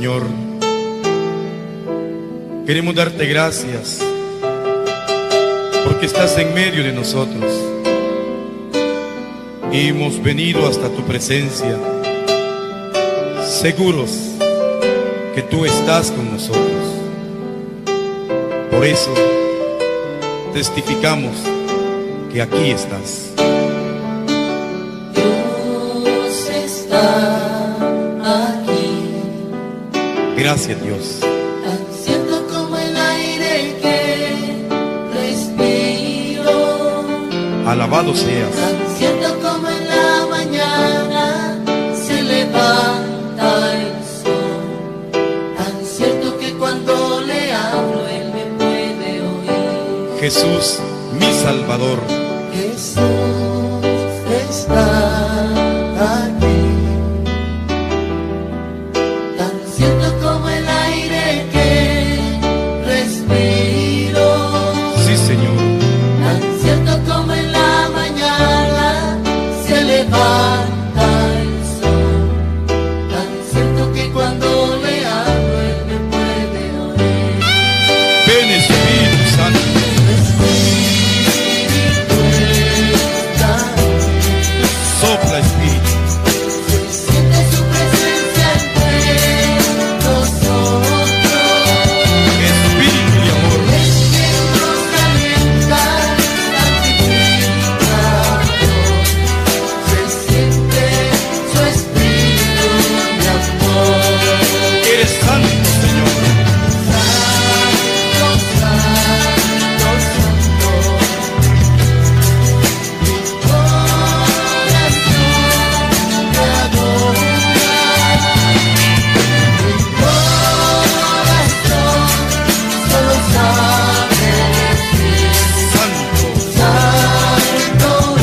Señor, queremos darte gracias porque estás en medio de nosotros y hemos venido hasta tu presencia, seguros que tú estás con nosotros. Por eso testificamos que aquí estás. Dios está aquí. Gracias, Dios. Tan cierto como el aire que respiro. Alabado seas. Tan cierto como en la mañana se levanta el sol. Tan cierto que cuando le hablo Él me puede oír. Jesús, mi Salvador. Jesús está aquí. Tan cierto como el aire que respiro. Sí, Señor. Tan cierto como en la mañana se levanta el sol. Tan cierto que cuando le hablo Él me puede oír. Ven, Espíritu Santo. Sopla, Espíritu. Se siente su presencia entre nosotros. Espíritu de amor. Es quien nos calienta, santificado. Se siente su espíritu de amor. Eres santo, Señor. Santo, santo, santo. Mi corazón te adora. Mi corazón solo sabe decir: Santo. santo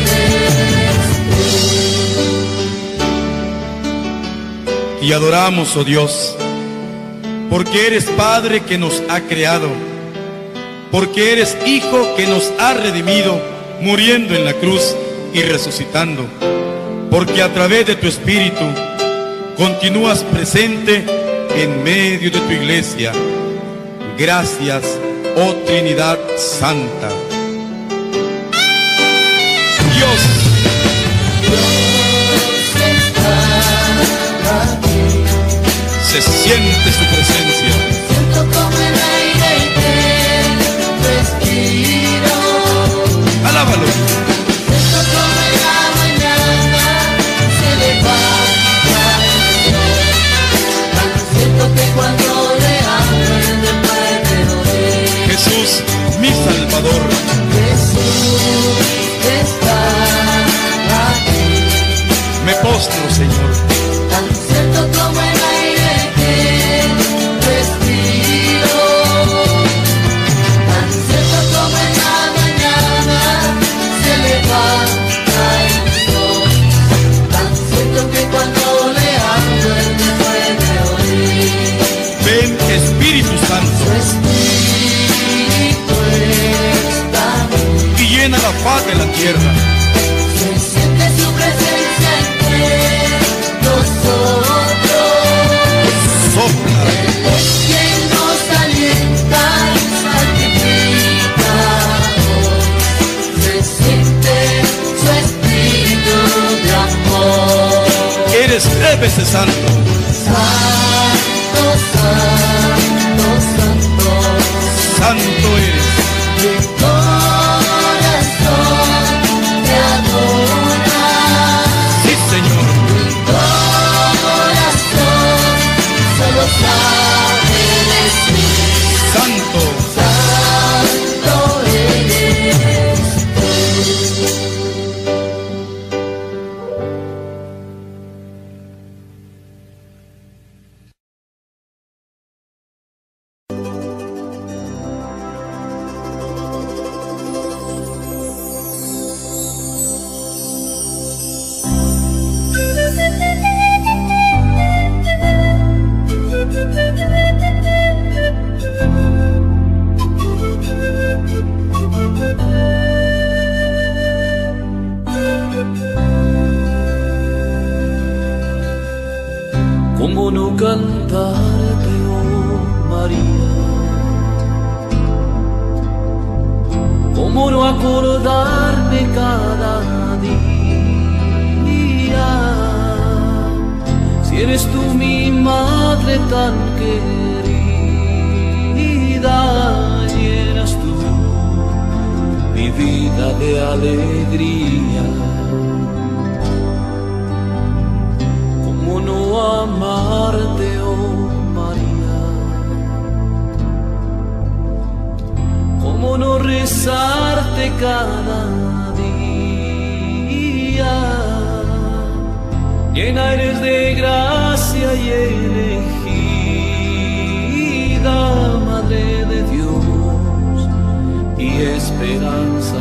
eres tú. Y adoramos, oh Dios, porque eres Padre que nos ha creado, porque eres Hijo que nos ha redimido, muriendo en la cruz y resucitando, porque a través de tu Espíritu continúas presente en medio de tu iglesia. Gracias, oh Trinidad Santa. Dios, Dios está aquí. se siente su presencia. Siento como el aire que respiro. Alábalo. Siento como en la mañana se levanta el sol. Tan siento que cuando le hablo Él me puede oír. Jesús, mi Salvador. Jesús está aquí. Me postro, Señor. Tan cierto como el aire que respiro. Tan cierto como en la mañana se levanta el sol. Tan cierto que cuando le hablo Él me puede oír. Ven, Espíritu Su Santo, espíritu está aquí. y llena la faz de la tierra. Se siente su presencia entre nosotros. Sopla. Es quien nos alienta y santifica hoy. Se siente su espíritu de amor. Eres 3 veces santo. Santo, santo, santo. Santo eres. Mi corazón te adora. Sí, Señor. Mi corazón solo sabe decir: Santo. santo eres tú. María. ¿Cómo no acordarme cada día? Si eres tú mi madre tan querida, llenas tú mi vida de alegría. ¿Cómo no amarte, oh María? ¿Cómo no rezarte cada día? Llena eres de gracia y elegida, Madre de Dios y esperanza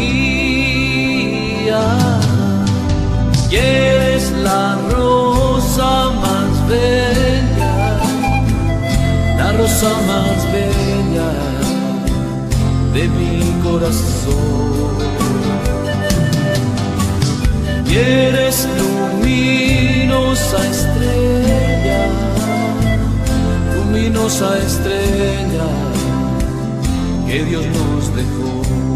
mía. Y eres la rosa más bella, la rosa más bella de mi corazón. Y eres luminosa estrella, luminosa estrella que Dios nos dejó.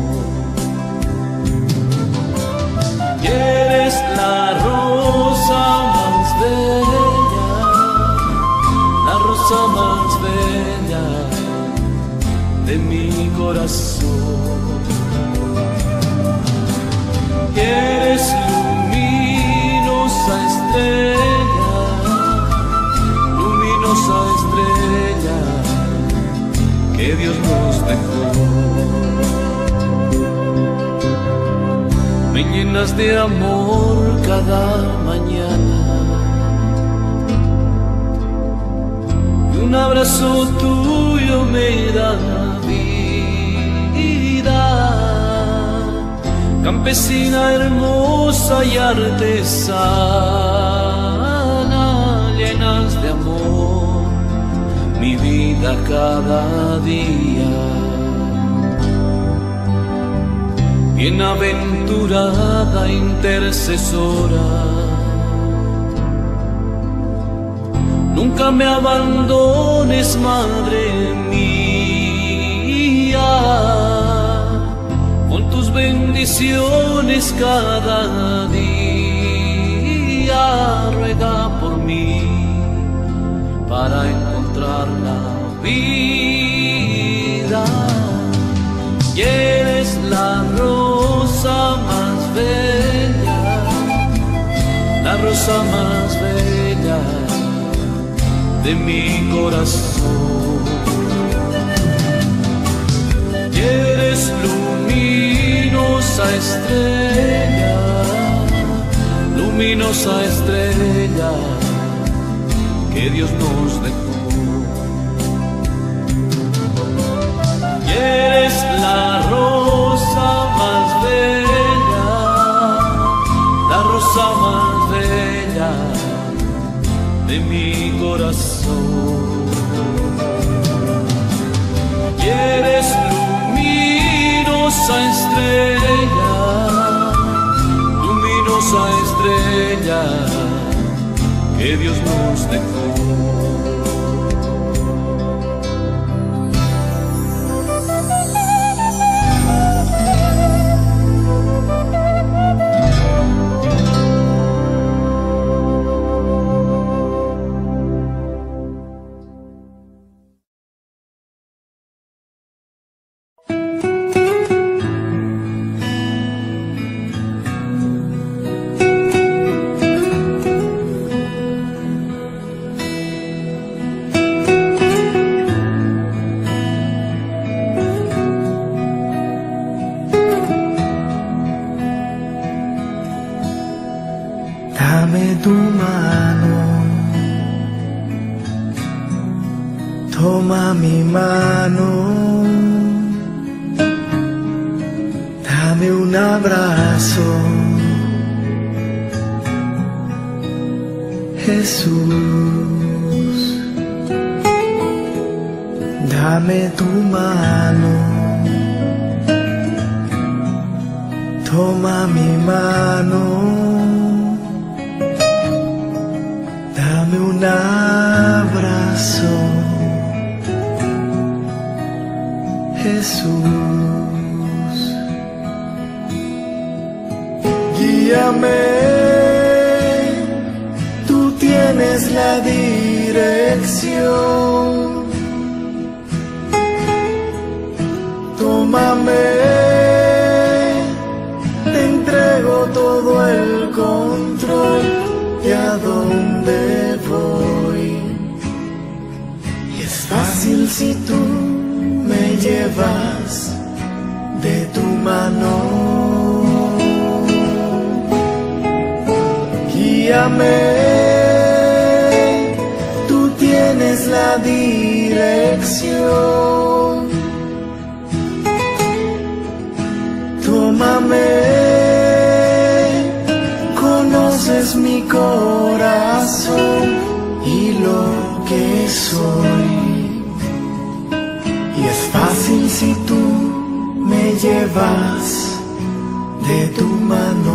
Y eres la rosa más bella, la rosa más bella de mi corazón. Y eres luminosa estrella, luminosa estrella que Dios nos dejó. Me llenas de amor cada mañana y un abrazo tuyo me da vida. Campesina hermosa y artesana, llenas de amor mi vida cada día. Bienaventurada intercesora, nunca me abandones, Madre mía. Con tus bendiciones cada día, ruega por mí para encontrar la vida. Y eres la rosa más bella, la rosa más bella de mi corazón. Y eres luminosa estrella, luminosa estrella que Dios nos dejó. Y eres la rosa más bella, la rosa más bella de mi corazón. Y eres luminosa estrella, luminosa estrella que Dios nos dejó. Dame tu mano, toma mi mano, dame un abrazo, Jesús. Dame tu mano, toma mi mano, dame un abrazo, Jesús. Guíame, tú tienes la dirección. Tómame, te entrego todo el control de a dónde voy. Y es fácil si tú me llevas de tu mano. Guíame, tú tienes la dirección. Tómame, conoces mi corazón y lo que soy. Y es fácil si tú me llevas de tu mano.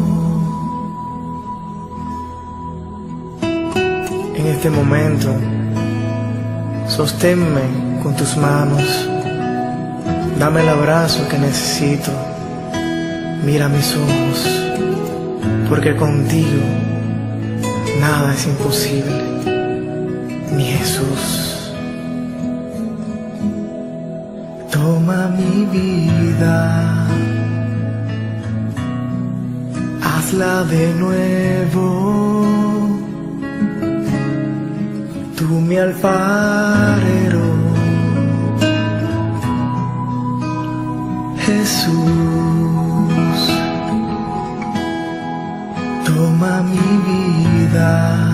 En este momento, sosténme con tus manos. Dame el abrazo que necesito. Mira mis ojos, porque contigo nada es imposible, mi Jesús. Toma mi vida, hazla de nuevo. Tú mi alfarero, Jesús. Toma mi vida,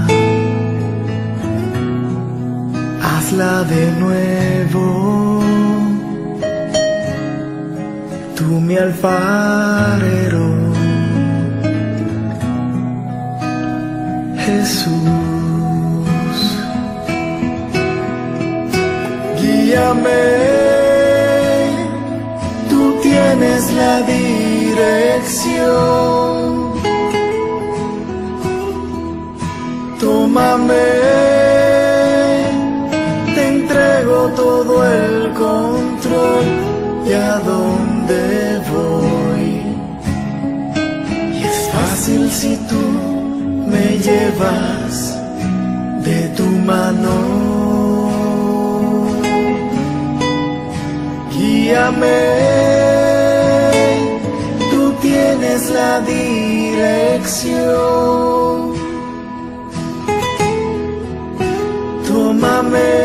hazla de nuevo. Tú mi alfarero, Jesús. Guíame, tú tienes la dirección. Tómame, te entrego todo el control de a dónde voy. Y es fácil si tú me llevas de tu mano. Guíame, tú tienes la dirección. Tómame,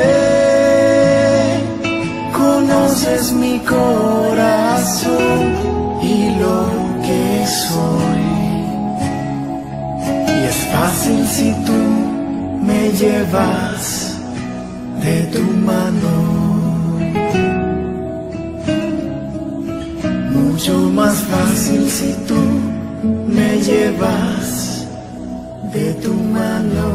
conoces mi corazón y lo que soy. Y es fácil si tú me llevas de tu mano. Mucho más fácil si tú me llevas de tu mano.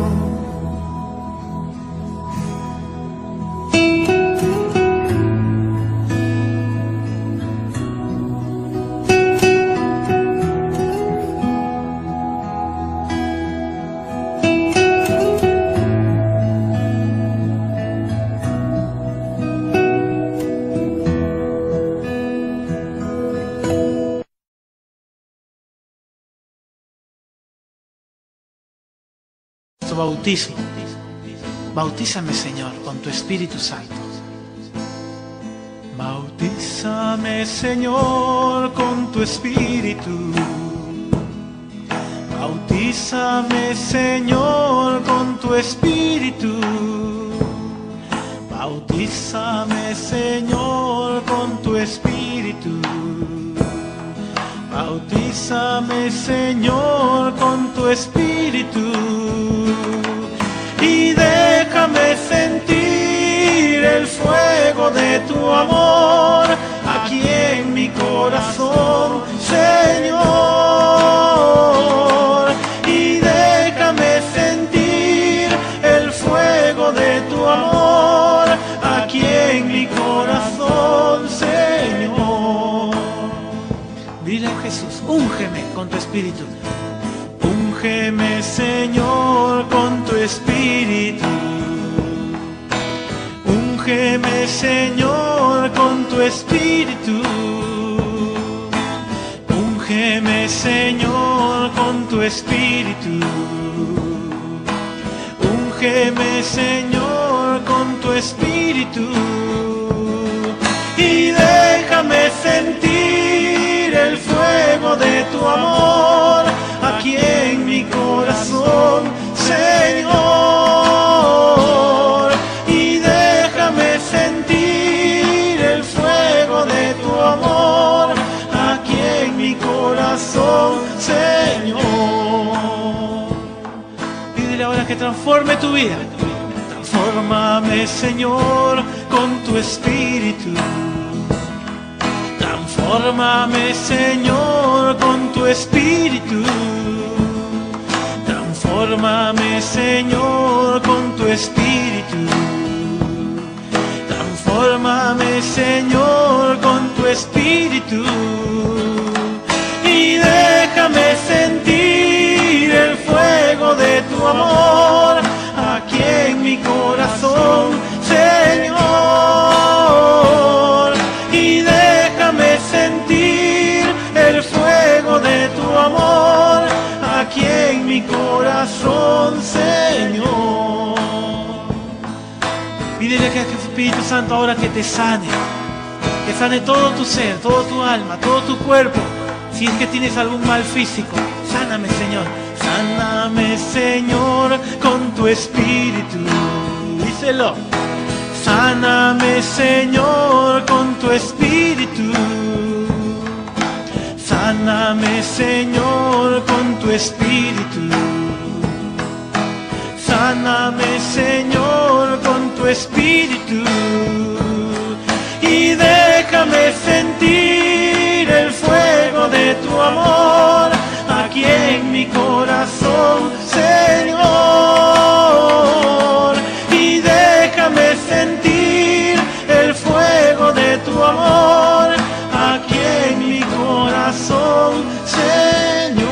Bautismo. Bautízame, Señor, con tu Espíritu Santo. Bautízame, Señor, con tu Espíritu. Bautízame, Señor, con tu Espíritu. Bautízame, Señor, con tu Espíritu. Bautízame, Señor, con tu Espíritu. Y déjame sentir el fuego de tu amor aquí en mi corazón, Señor. Y déjame sentir el fuego de tu amor aquí en mi corazón, Señor. Dile a Jesús, úngeme con tu Espíritu. Úngeme, Señor, con tu Espíritu. Úngeme, Señor, Señor, con tu espíritu. Úngeme, Señor, con tu espíritu. Úngeme, Señor, con tu espíritu. Y déjame sentir el fuego de tu amor aquí en mi corazón, Señor. Y déjame sentir el fuego de tu amor aquí en mi corazón, Señor. Pídele ahora que transforme tu vida. Transfórmame, Señor, con tu espíritu. Transfórmame, Señor, con tu espíritu. Transfórmame, Señor, con tu espíritu. Transfórmame, Señor, con tu espíritu. Y déjame sentir el fuego de tu amor aquí en mi corazón, Señor. Y déjame sentir el fuego de tu amor aquí en mi corazón, Señor. Pídele que Espíritu Santo ahora que te sane todo tu ser, todo tu alma, todo tu cuerpo. Si es que tienes algún mal físico, sáname, Señor. Sáname, Señor, con tu espíritu. Díselo. Sáname, Señor, con tu espíritu. Sáname, Señor, con tu espíritu. Sáname, Señor, con tu espíritu. Y déjame sentir el fuego de tu amor aquí en mi corazón, Señor. Y déjame sentir el fuego de tu amor aquí en mi corazón, Señor.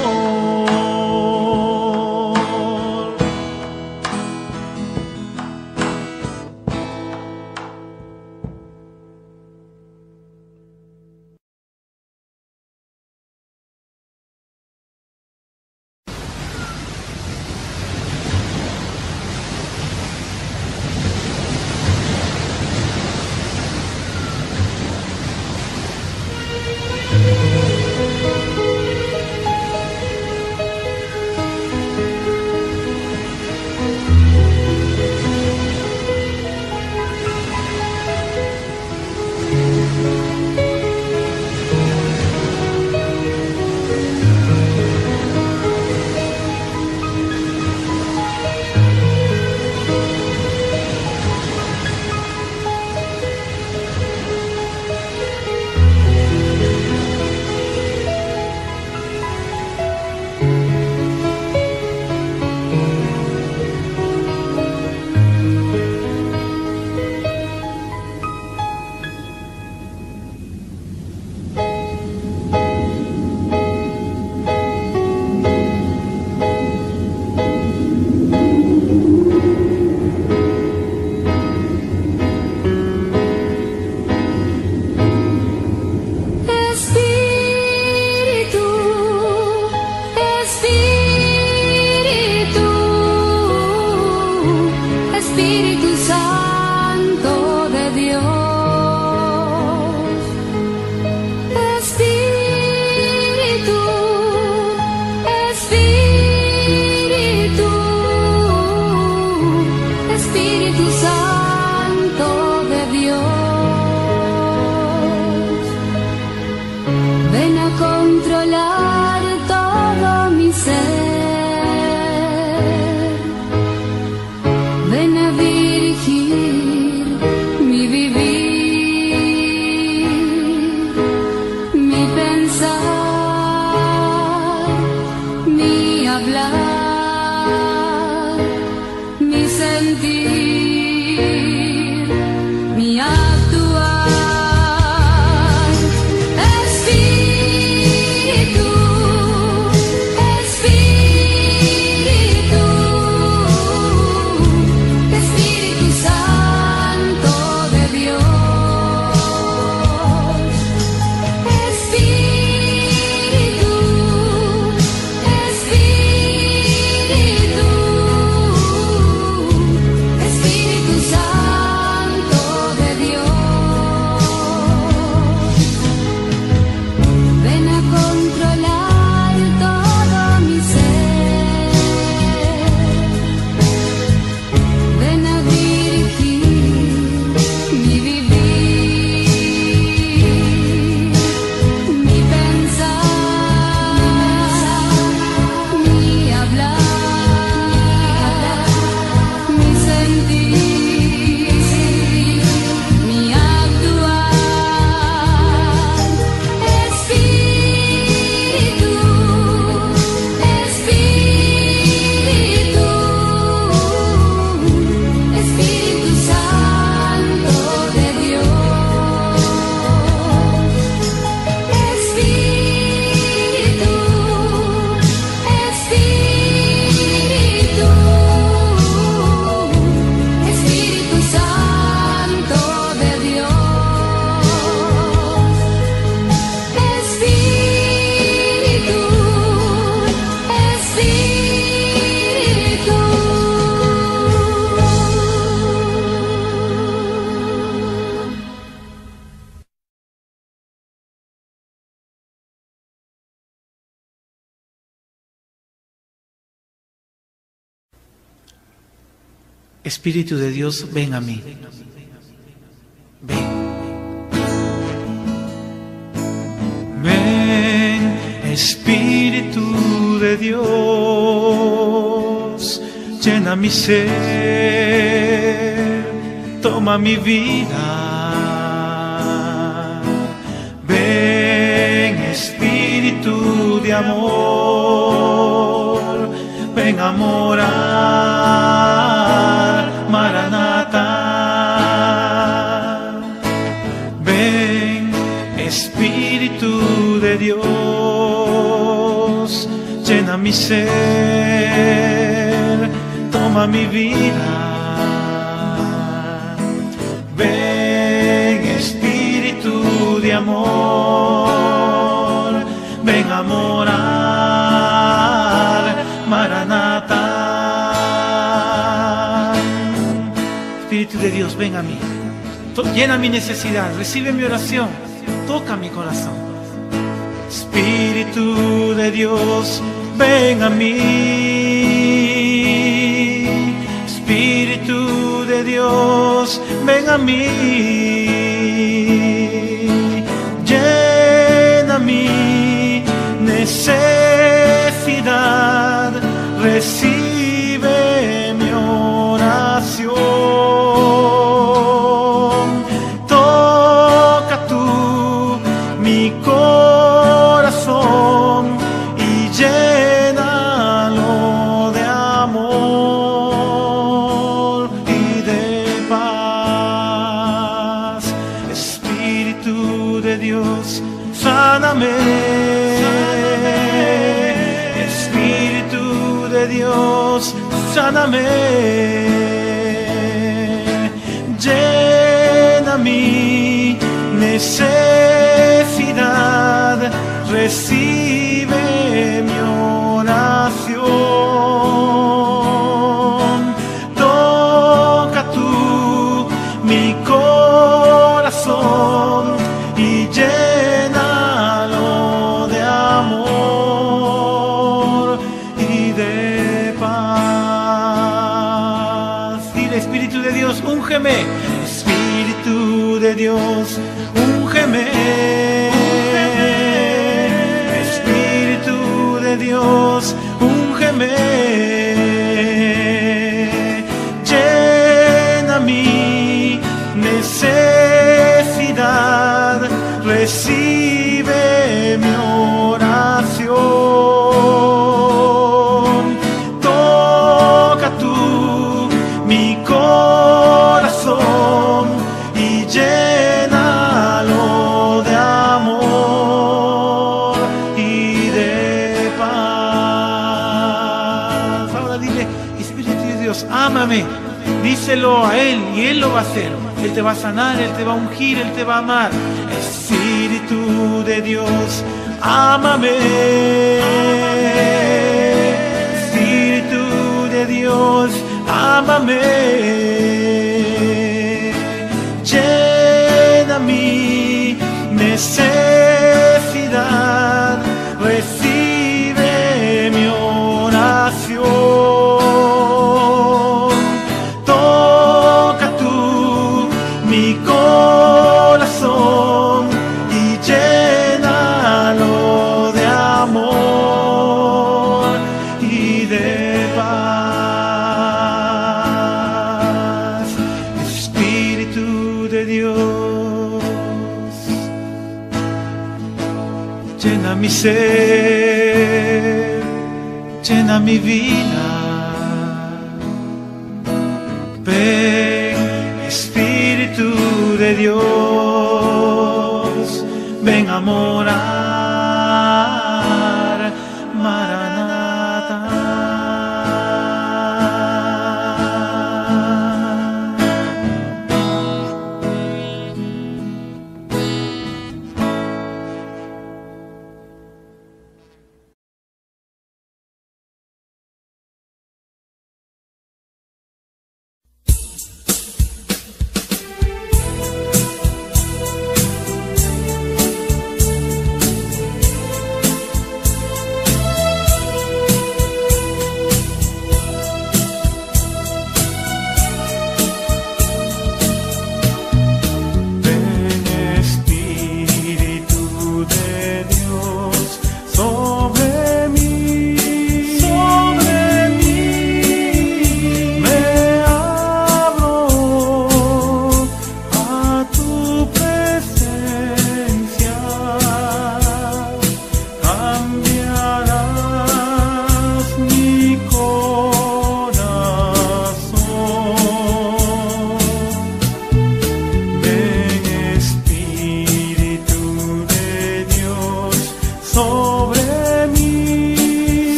hablar, mi sentir. Espíritu de Dios, ven a mí. Ven. Ven, Espíritu de Dios, llena mi ser, toma mi vida. Ven, Espíritu de amor, ven a morar, Maranatha. Ven, Espíritu de Dios, llena mi ser, toma mi vida. Ven, Espíritu de amor, ven a morar, Maranatha. Espíritu de Dios, ven a mí. Llena mi necesidad, recibe mi oración, toca mi corazón. Espíritu de Dios, ven a mí. Espíritu de Dios, ven a mí. Llena mi necesidad, recibe mi oración. Toca tú mi corazón y llénalo de amor y de paz. Espíritu de Dios, sáname. Espíritu de Dios, sáname. Llena mi necesidad, recibe mi oración. Toca tú mi corazón y llénalo de amor y de paz. Dile, Espíritu de Dios, úngeme. Espíritu de Dios, úngeme. Espíritu de Dios, úngeme. Llena mi necesidad, recibe mi oración. Toca tú mi corazón y llénalo de amor y de paz. Ahora dile, Espíritu de Dios, ámame. Díselo a Él y Él lo va a hacer. Él te va a sanar, Él te va a ungir, Él te va a amar. Espíritu de Dios, ámame. Espíritu de Dios, ámame. Llena mi necesidad, recibe mi oración. Toca tú mi corazón y llénalo de amor y de paz. Espíritu de Dios, llena mi ser, llena mi vida. Ven, Espíritu de Dios, ven a morar, Maranatha.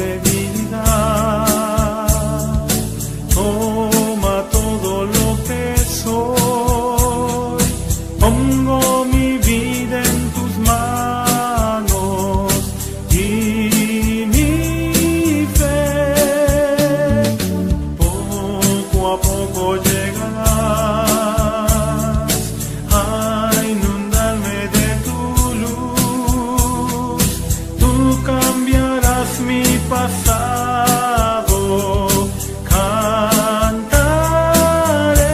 debilidad. Toma todo lo que soy, pongo mi vida en tus manos y mi fe poco a poco llegarás a inundarme de tu luz. Tú cambiarás mi pasado, cantaré.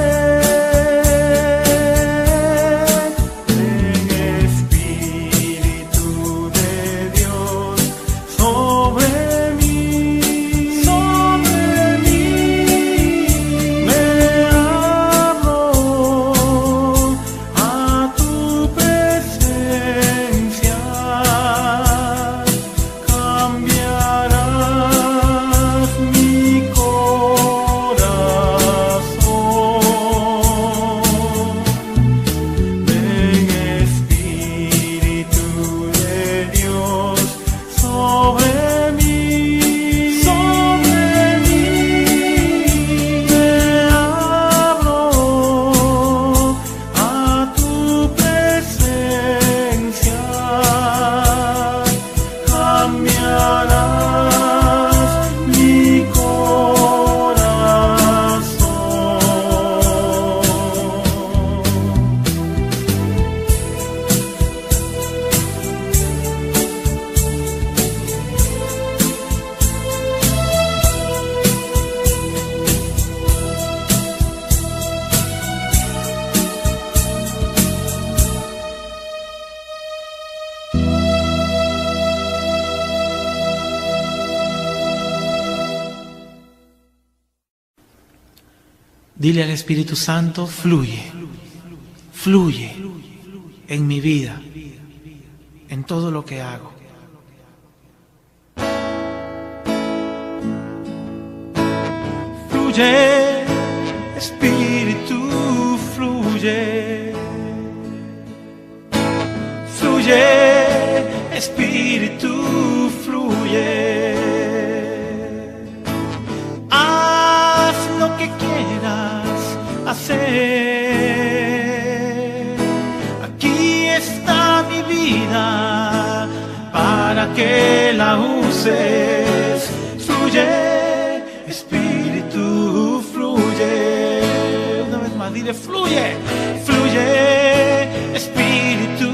Ven Espíritu de Dios sobre mí, me abro a tu presencia. Cambiarás mi corazón. Ven Espíritu de Dios sobre mí, me abro a tu presencia. Cambiarás mi Dile al Espíritu Santo, fluye, fluye en mi vida, en todo lo que hago. Fluye, Espíritu, fluye. Fluye, Espíritu, fluye. Haz lo que quieras hacer. Aquí está mi vida para que la uses. Fluye, Espíritu, fluye. Una vez más, dile, fluye, fluye, Espíritu,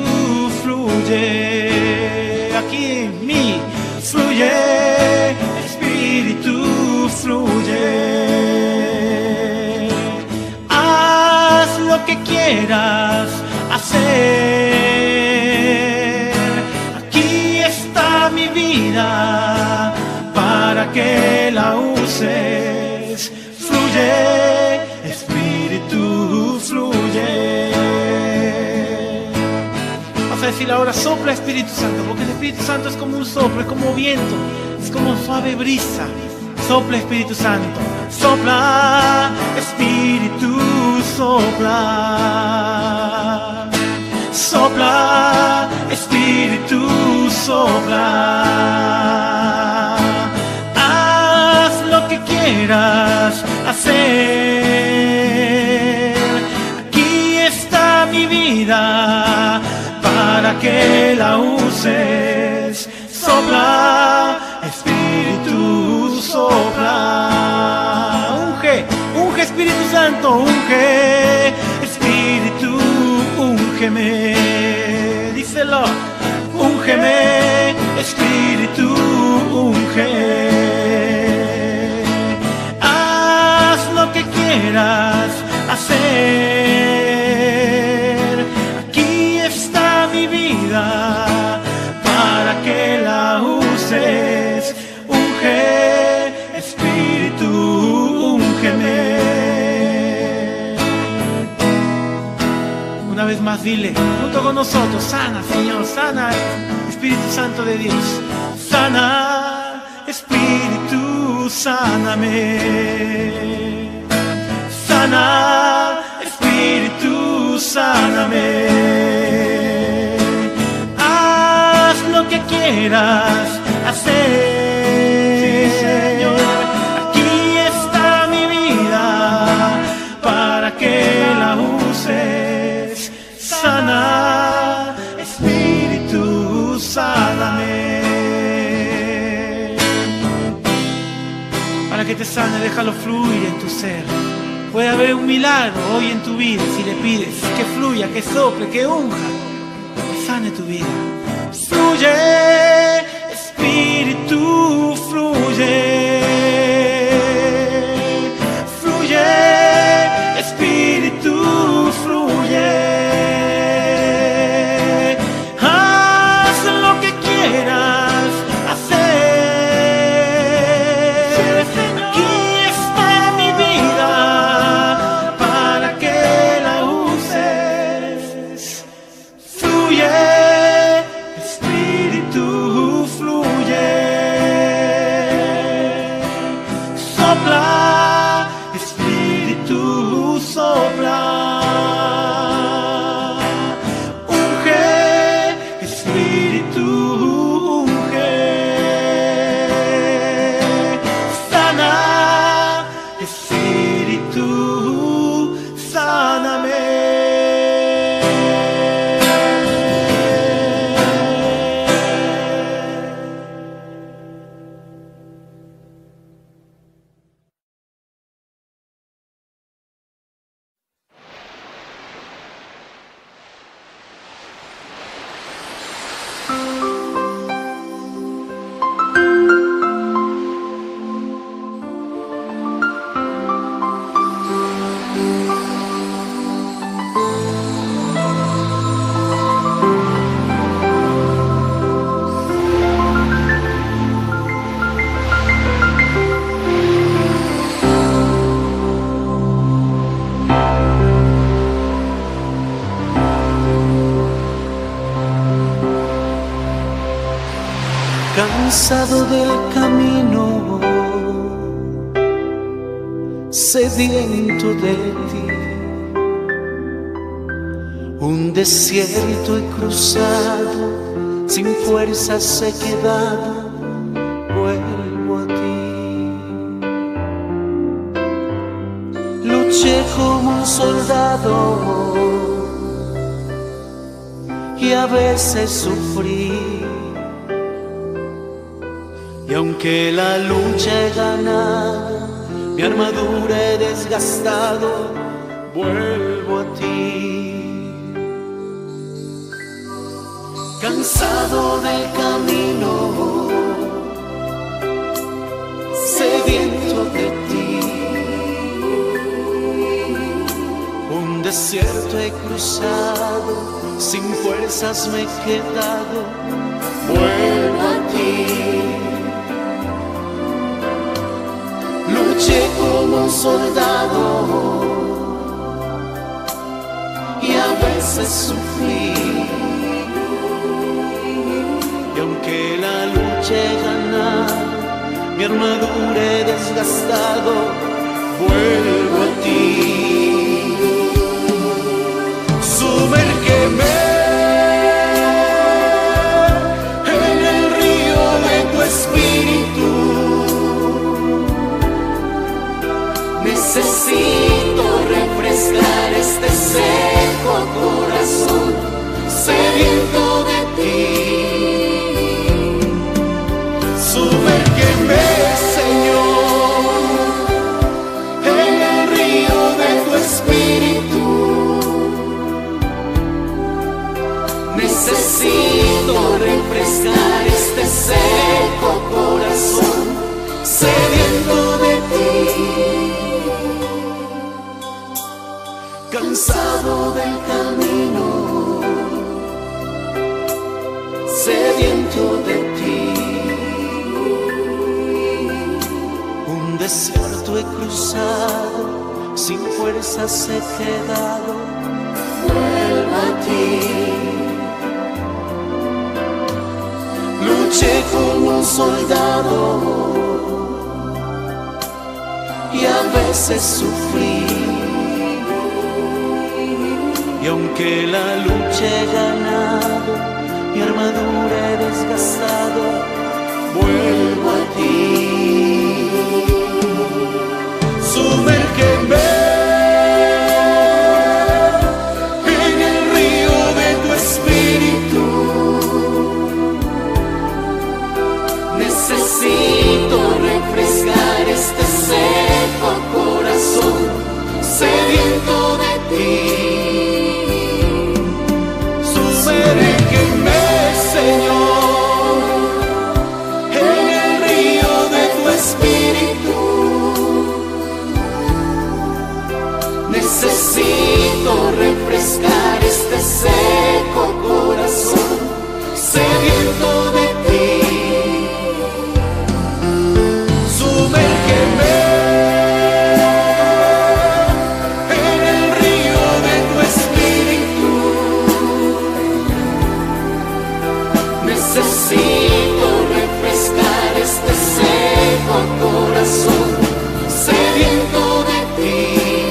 fluye. Aquí en mí, fluye, Espíritu, fluye. Haz lo que quieras hacer. Aquí está mi vida para que la uses. Fluye, Espíritu, fluye. Vas a decir ahora, sopla Espíritu Santo, porque el Espíritu Santo es como un soplo, es como viento, es como suave brisa. Sopla Espíritu Santo, sopla Espíritu, sopla. Sopla Espíritu, sopla. Haz lo que quieras hacer. Aquí está mi vida para que la uses. Sopla Espíritu, sopla. Unge, unge Espíritu Santo, unge Espíritu, úngeme. Díselo, úngeme Espíritu, unge. Haz lo que quieras hacer. Aquí está mi vida para que la uses. Unge Espíritu, úngeme. Una vez más dile, junto con nosotros, sana Señor, sana Espíritu Santo de Dios. Sana Espíritu, sáname. Sana Espíritu, sáname. Haz lo que quieras hacer. para que te sane, déjalo fluir en tu ser. Puede haber un milagro hoy en tu vida si le pides que fluya, que sople, que unja, que sane tu vida. Fluye, Espíritu, fluye. Fluye, Espíritu, fluye. Haz lo que quieras hacer. Aquí está mi vida para que la uses. Fluye, Espíritu, fluye. Sopla, Espíritu, sopla. Unge, Espíritu, unge. Sana, Espíritu, sáname. Cansado del camino, sediento de ti, un desierto he cruzado, sin fuerzas he quedado, vuelvo a ti. Luché como un soldado y a veces sufrí. Y aunque la lucha he ganado, mi armadura he desgastado, vuelvo a ti. Cansado del camino, sediento de ti, un desierto he cruzado, sin fuerzas me he quedado, vuelvo a ti. Luché como un soldado y a veces sufrí. Y aunque la lucha he ganado, mi armadura he desgastado, vuelvo a ti. Sumérgeme en el río de tu espíritu. Necesito refrescar este seco corazón, sediento de ti. Sumérgeme, Señor, en el río de tu espíritu. Necesito refrescar este seco corazón, sediento de ti. Cansado del camino, sediento de ti, un desierto he cruzado, sin fuerzas he quedado, vuelvo a ti. Luché como un soldado y a veces sufrí. Y aunque la lucha he ganado, mi armadura he desgastado, vuelvo a ti. Sumérgeme en el río de tu espíritu. Necesito Necesito refrescar este seco corazón sediento de ti. Sumérgeme, Señor, en el río de tu espíritu. Necesito refrescar este seco corazón sediento de ti. Sumérgeme en el río de tu espíritu. Necesito refrescar este seco corazón sediento de ti.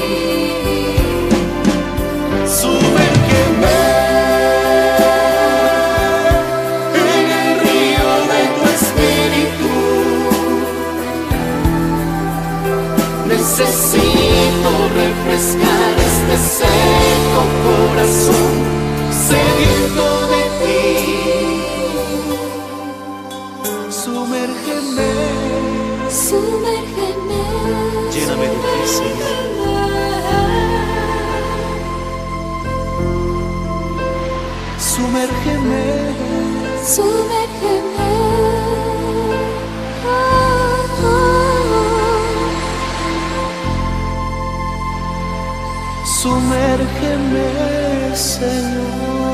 Sumérgeme en el río de tu espíritu. Necesito refrescar este seco corazón sediento de ti. Sumérgeme, sumérgeme, Lléname de ti, Señor. sumérgeme, sumérgeme. Sumérgeme, Señor.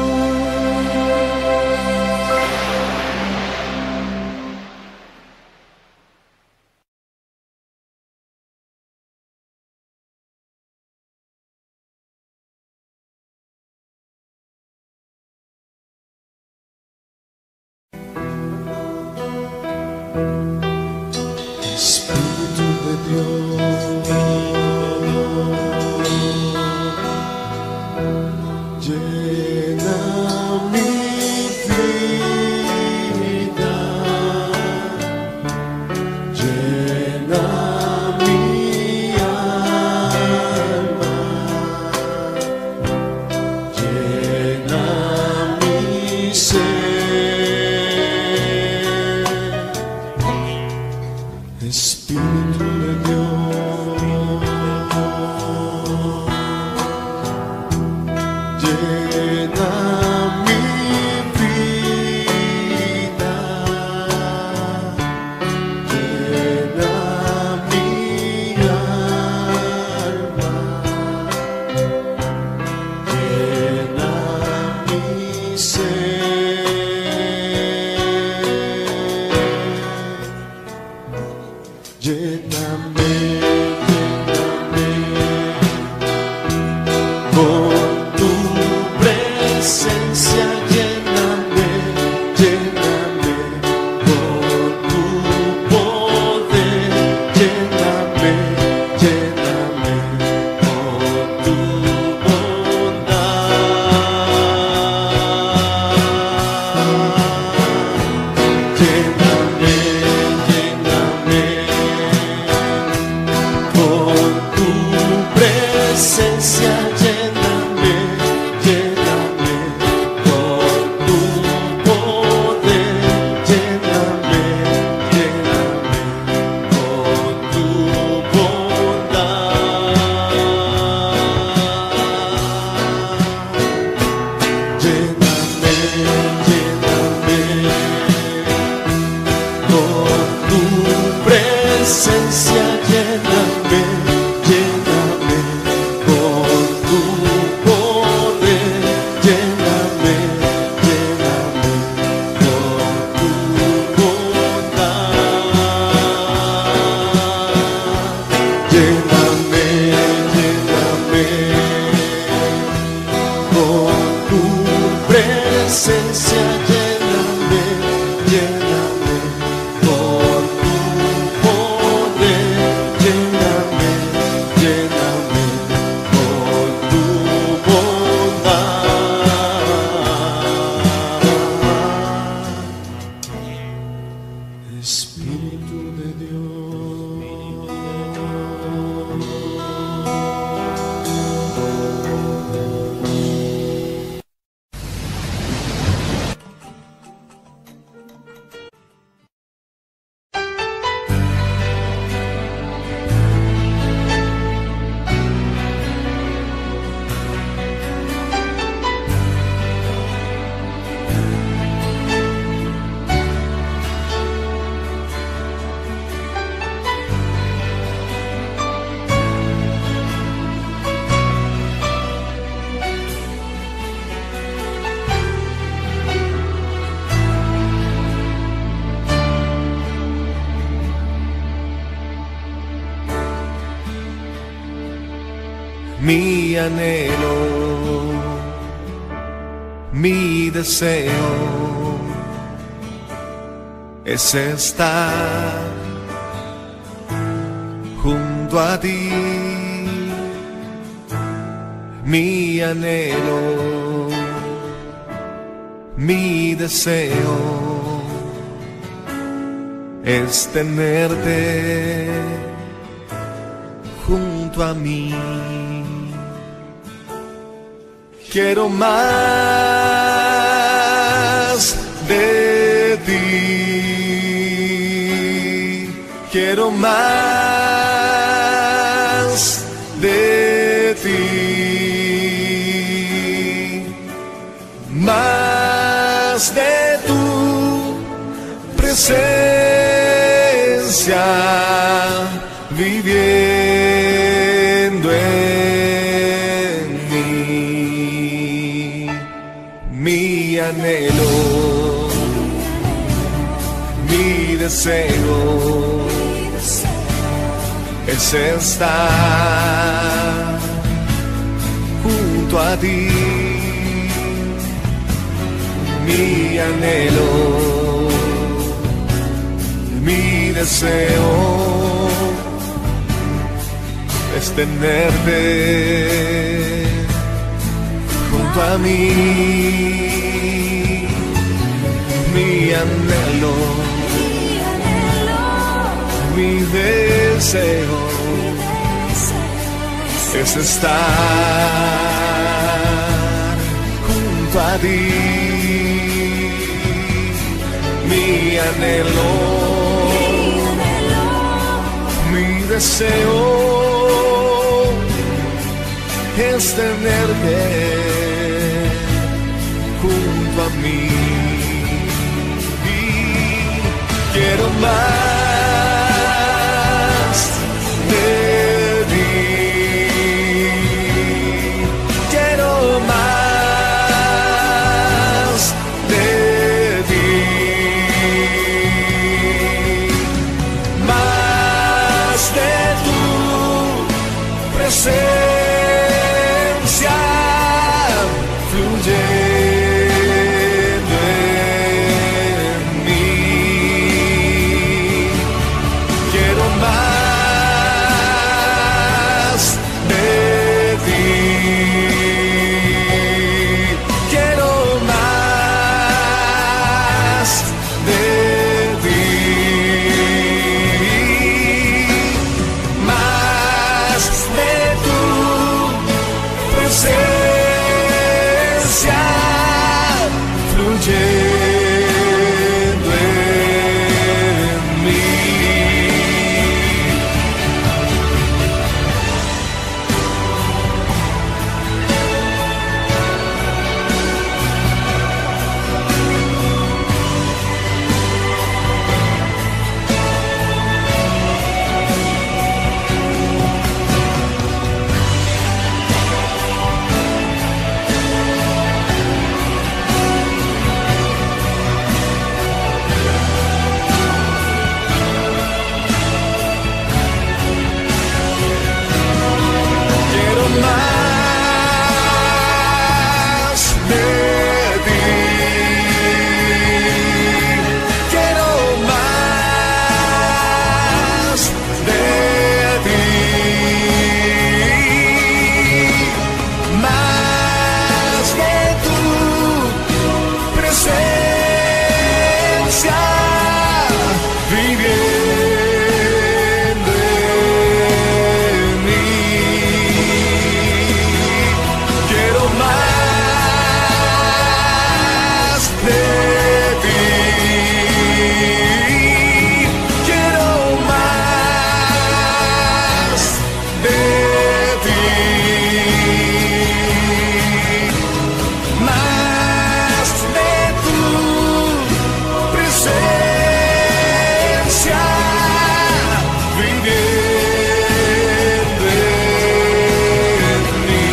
Espíritu de Dios, llena mi vida, llena mi alma, llena mi ser. Espíritu de Dios, llena mi vida, llena mi alma, llena mi ser. Lléname, lléname con tu presencia, lléname, lléname con tu poder, lléname, lléname con tu bondad. Lléname, lléname mi anhelo, mi deseo es estar junto a ti. Mi anhelo, mi deseo es tenerte junto a mí. Quiero más de ti, quiero más de ti, más de tu presencia viviendo en mí. Mi anhelo, mi deseo es estar junto a ti. Mi anhelo, mi deseo es tenerte junto a mí. Mi anhelo, mi deseo es estar junto a ti. Mi anhelo, mi deseo es tenerte junto a mí. Y quiero más de ti, quiero más de ti, más de tu presencia fluyendo en mí. Quiero más de ti, quiero más de ti, más de tu presencia fluyendo en mí. Quiero más de ti, quiero más de ti, más de tu presencia viviendo en mí. Quiero más de ti, quiero más de ti, más de tu presencia viviendo en mí.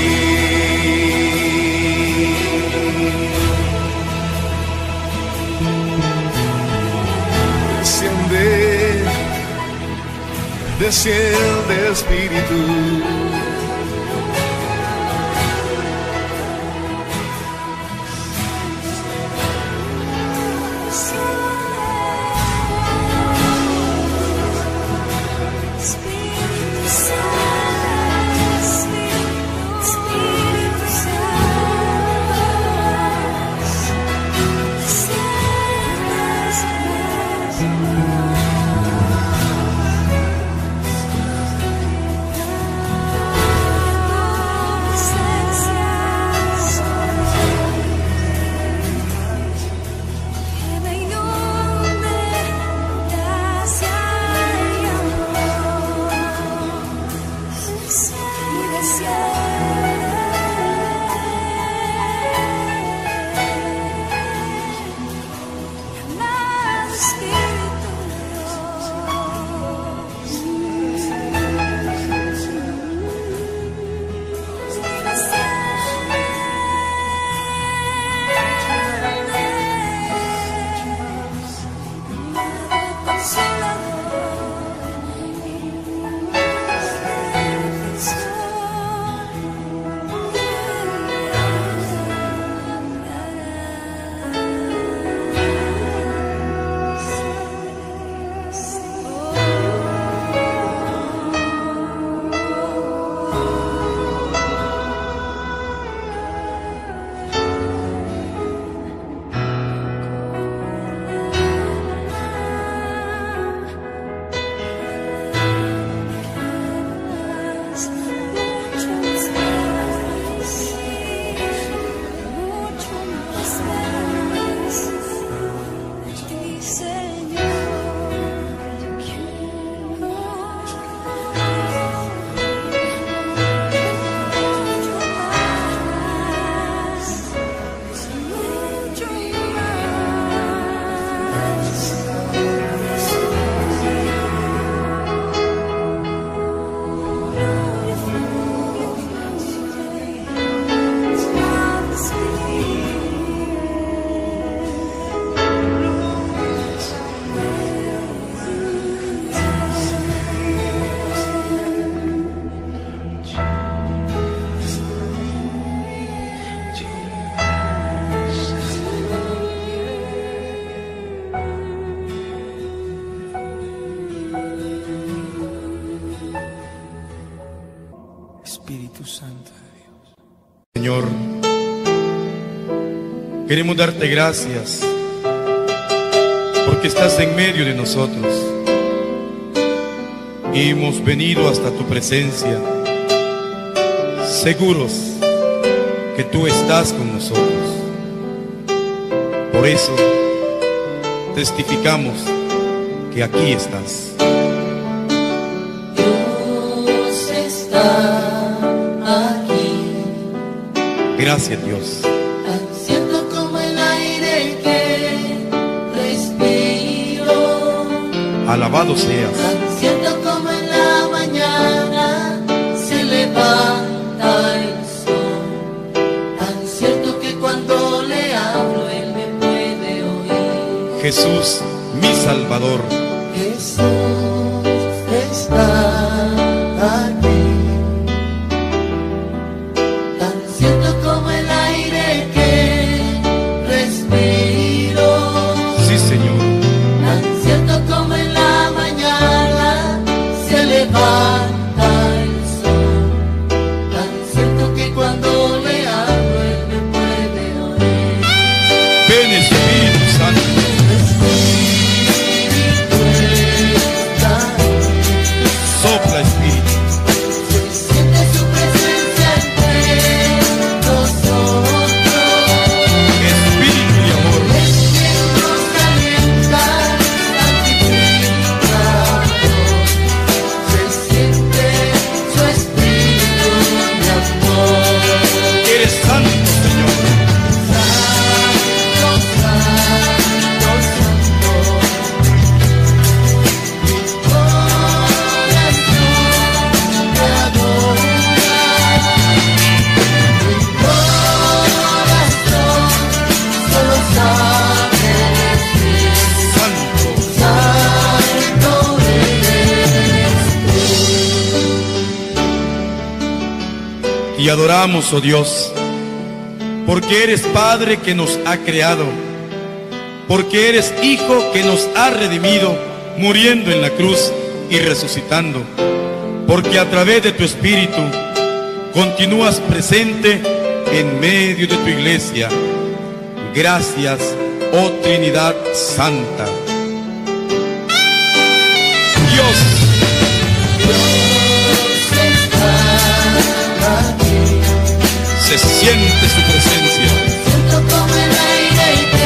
Desciende, desciende Espíritu, Espíritu Santo de Dios. Señor, queremos darte gracias porque estás en medio de nosotros y hemos venido hasta tu presencia seguros que tú estás con nosotros. Por eso testificamos que aquí estás. Dios está aquí, Gracias, Dios. tan cierto como el aire que respiro, Alabado seas. tan cierto como en la mañana se levanta el sol, tan cierto que cuando le hablo Él me puede oír. Jesús, mi Salvador. Jesús está aquí, tan cierto como el aire que respiro, Sí, Señor. tan cierto como en la mañana se levanta el sol, tan cierto que cuando le hablo Él me puede oír. Ven, Espíritu Santo. Sopla, Espíritu. Se siente su presencia entre nosotros. Espíritu de amor. Es quien nos alienta, santificador. Se siente su espíritu de amor. Eres santo, Señor. Santo, santo, santo. Mi corazón te adora. Mi corazón solo sabe decir: Santo. Santo eres tú. Y adoramos, oh Dios, porque eres Padre que nos ha creado, porque eres Hijo que nos ha redimido, muriendo en la cruz y resucitando, porque a través de tu Espíritu continúas presente en medio de tu iglesia. Gracias, oh Trinidad Santa. Dios, se siente su presencia. Siento como el aire que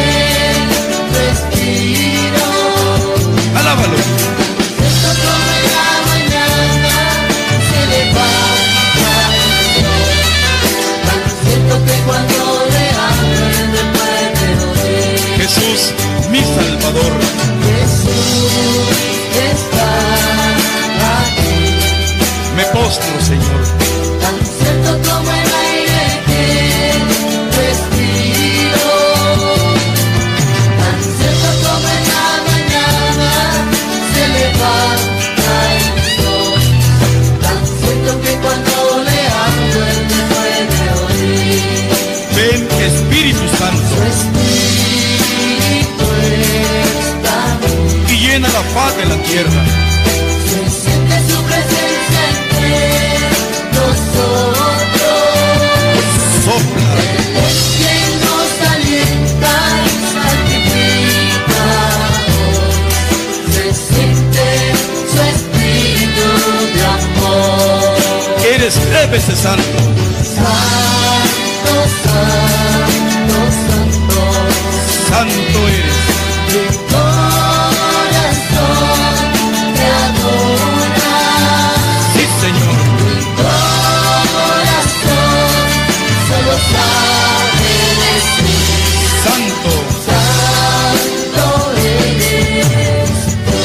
respiro. Alábalo. Siento como en la mañana se levanta el sol. Tan cierto que cuando le hablo Él me puede oír. Jesús, mi Salvador. Jesús está aquí, Me postro, Señor. tan cierto como el aire que respiro, tan cierto como en la mañana se levanta el sol, tan cierto que cuando le hablo Él me puede oír. Ven, Espíritu Su Santo, espíritu está aquí. y llena la faz de la tierra. Se siente su presencia entre nosotros. Sopla. Es quien nos alienta y santifica hoy. Se siente su espíritu de amor. Eres 3 veces santo. Santo, santo, santo. Santo eres. Mi corazón te adora. Sí, Señor. Mi corazón solo sabe decir: Santo. Santo eres tú.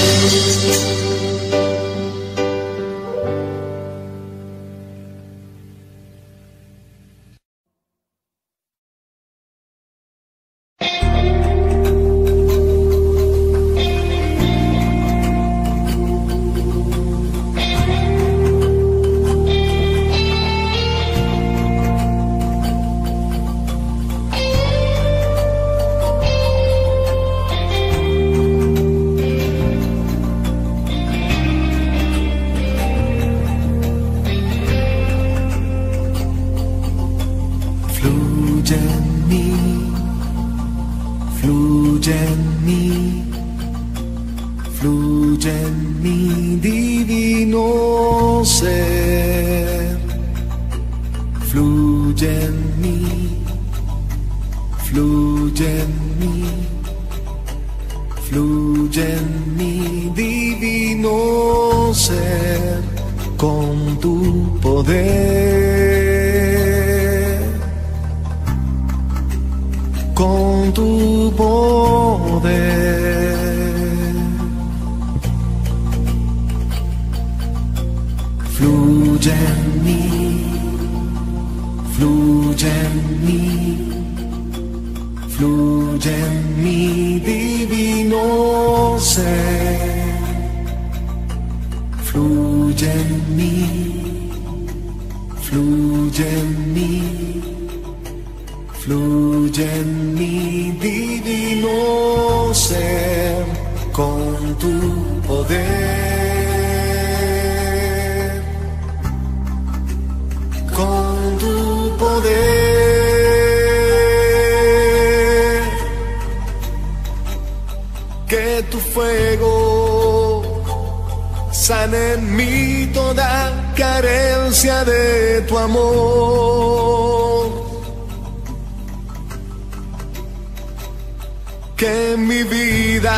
en mi divino ser, fluye en mí, fluye en mí, fluye en mi divino ser, con tu poder, con tu poder. Fluye en mí, fluye en mí, fluye en mi divino ser, fluye en mí, fluye en mí, fluye en mi divino ser, con tu poder, con tu poder, que tu fuego sane en mí toda carencia de tu amor, que mi vida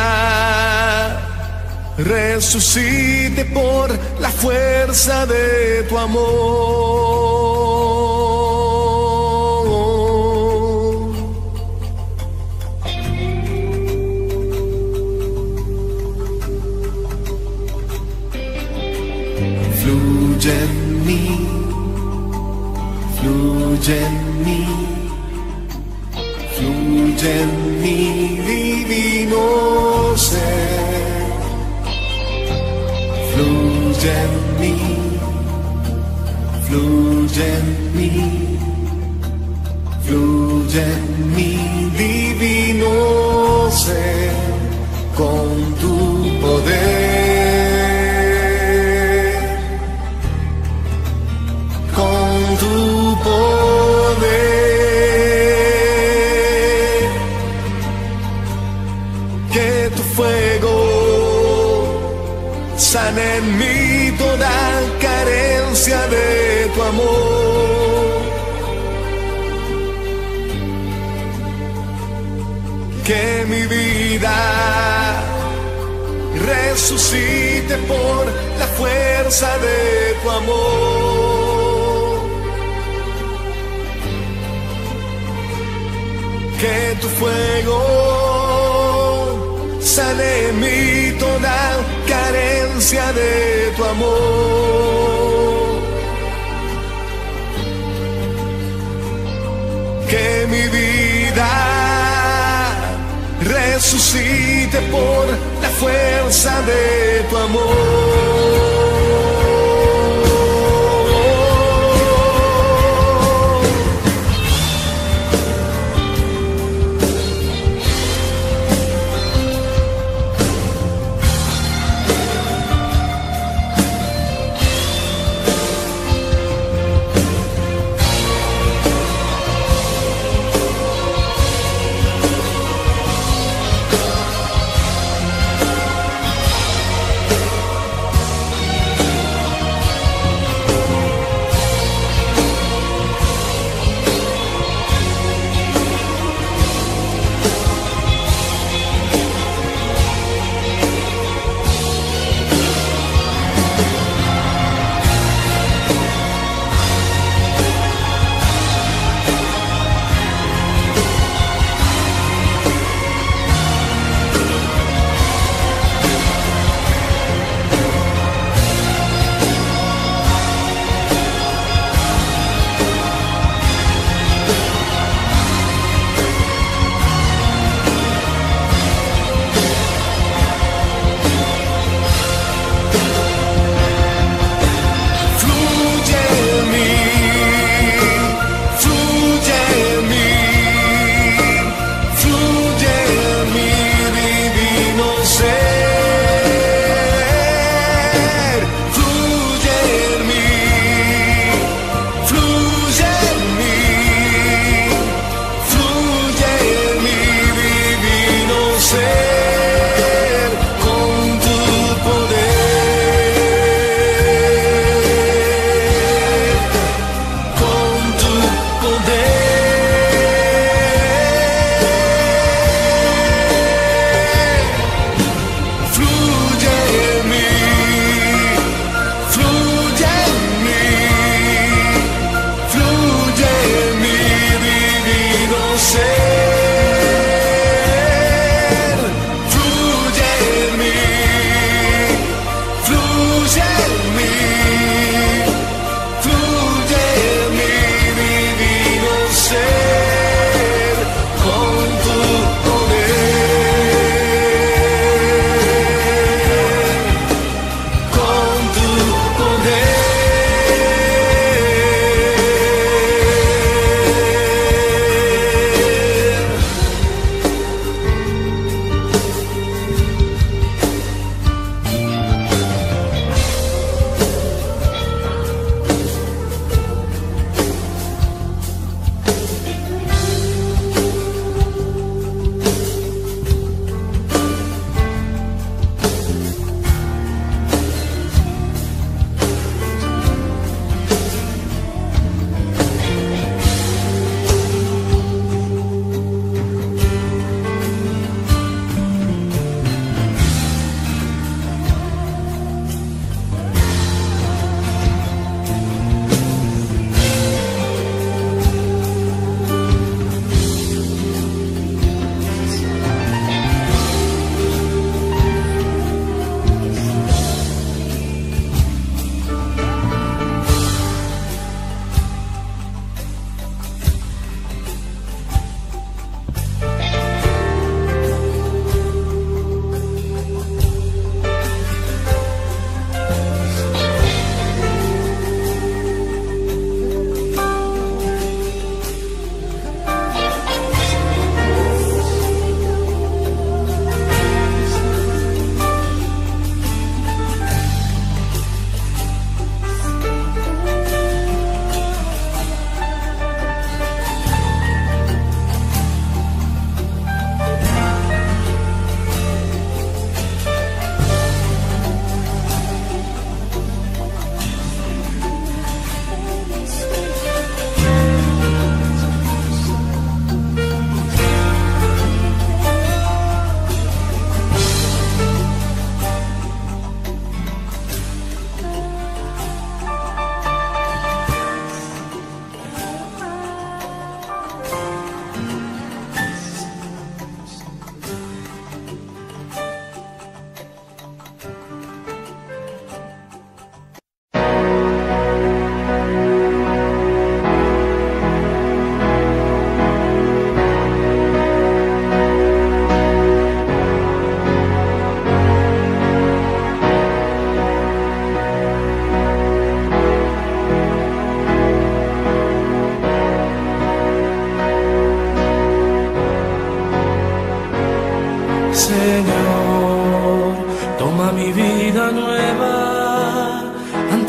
resucite por la fuerza de tu amor. Fluye en mí, fluye en mí, fluye en mi divino ser, fluye en mí, fluye en mí, fluye en mi divino ser, con tu poder, con tu poder, que tu fuego sane en mí toda carencia de tu amor, que mi vida resucite por la fuerza de tu amor, que tu fuego sane en mí toda carencia de tu amor, que mi vida resucite por la fuerza de tu amor.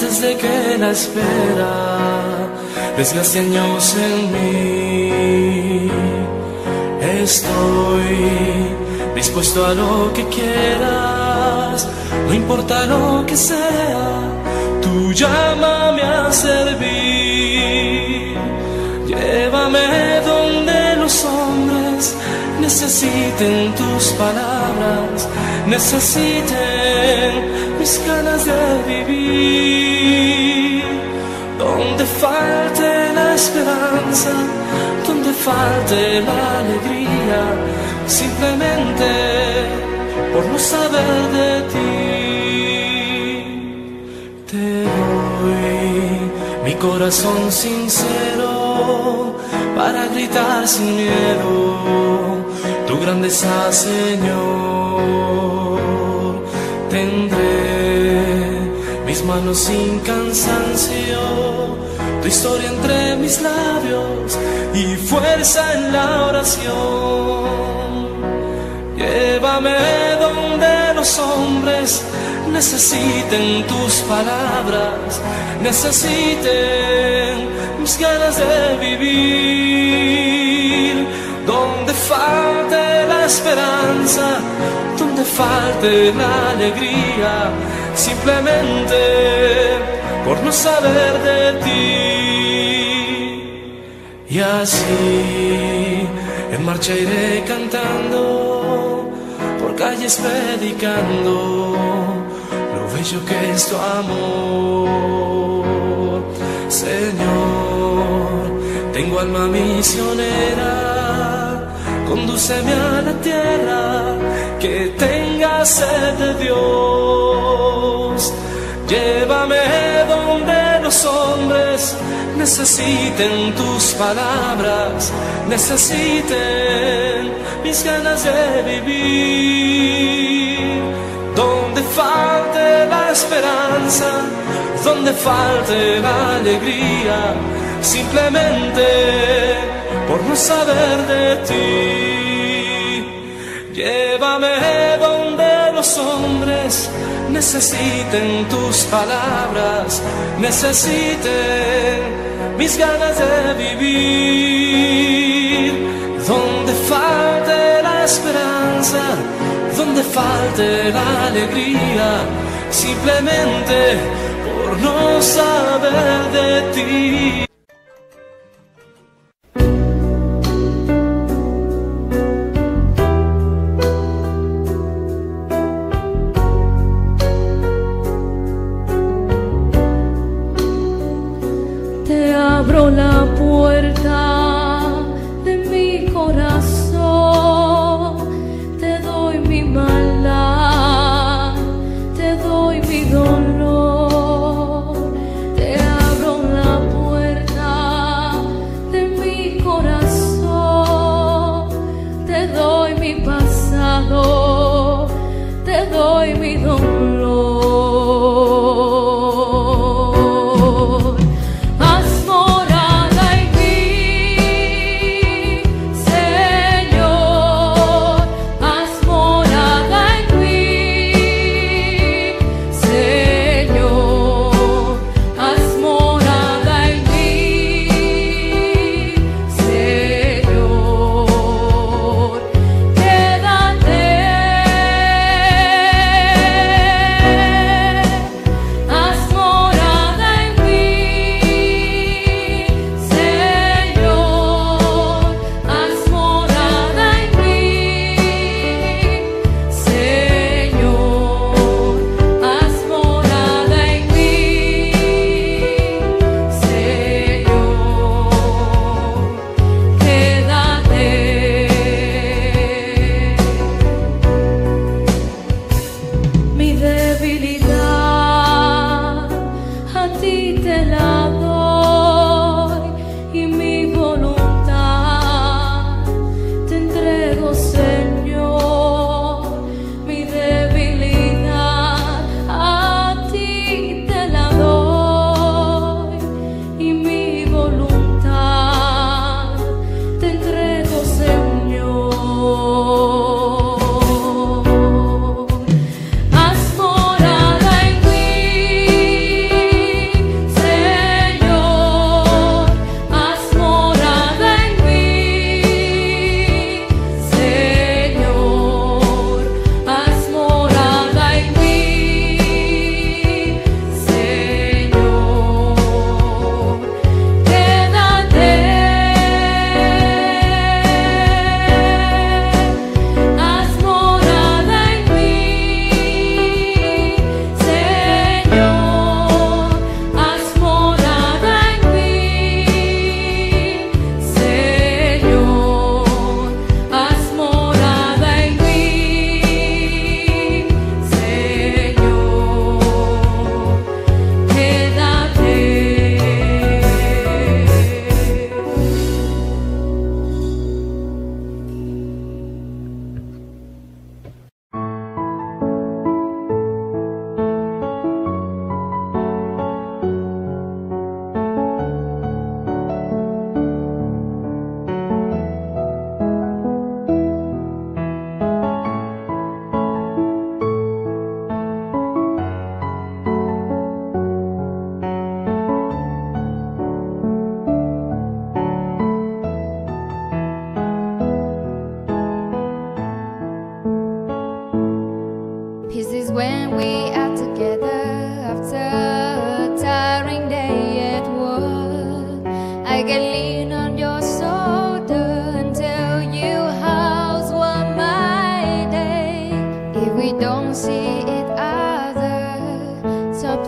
antes de que la espera desgaste años en mí. Estoy dispuesto a lo que quieras, no importa lo que sea, tú llámame a servir. Llévame donde los hombres necesiten tus palabras, necesiten mis ganas de vivir. Donde falte la esperanza, donde falte la alegría, simplemente por no saber de ti. Te doy mi corazón sincero para gritar sin miedo tu grandeza, Señor. Tendré mis manos sin cansancio, tu historia entre mis labios y fuerza en la oración. Llévame donde los hombres necesiten tus palabras, necesiten mis ganas de vivir. Donde falte la esperanza, donde falte la alegría, simplemente por no saber de ti. Y así en marcha iré cantando, por calles predicando lo bello que es tu amor. Señor, tengo alma misionera, condúceme a la tierra que tenga sed de Dios. Llévame donde los hombres necesiten tus palabras, necesiten mis ganas de vivir. Donde falte la esperanza, donde falte la alegría, simplemente por no saber de ti. Llévame donde los hombres necesiten tus palabras, necesiten mis ganas de vivir. Donde falte la esperanza, donde falte la alegría, simplemente por no saber de ti. Abro la puerta de mi corazón, te doy mi maldad, te doy mi dolor. Te abro la puerta de mi corazón, te doy mi pasado, te doy mi dolor. Señor,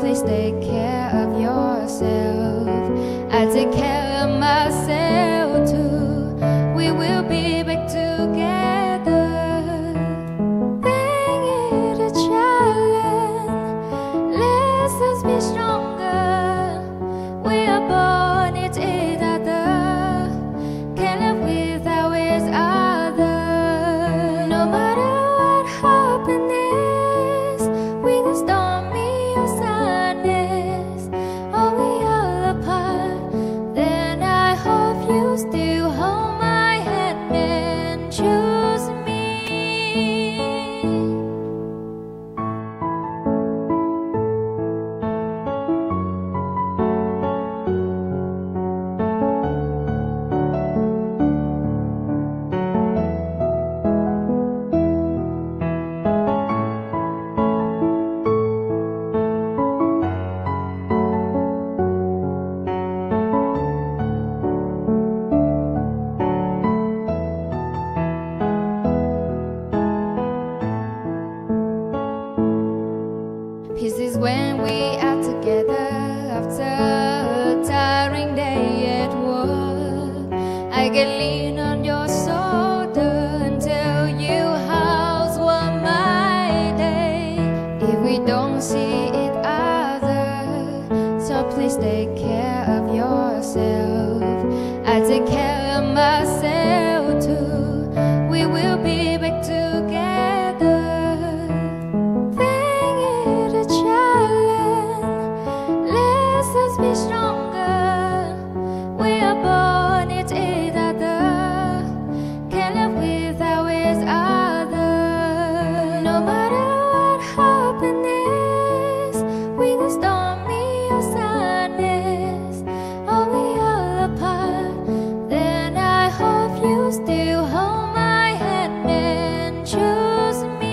please take care of yourself. I take care of myself too. We will be back together. Bring it a challenge. Let's us be stronger. We are born each other. Can't live without each other. No matter what happens, we can stormy or sadness. Are we all apart? Then I hope you still hold my hand and choose me. Peace is when we are together after a tiring day at work. I can lean on your shoulder and tell you how's one my day. If we don't see each other, so please take care of yourself. I take care of myself too. We will be back together. Bring it a challenge. Let's us be stronger. We are born each other. Can't live without each other. No matter what happens, we can stormy or sadness. Are we all apart? Then I hope you still hold my hand and choose me.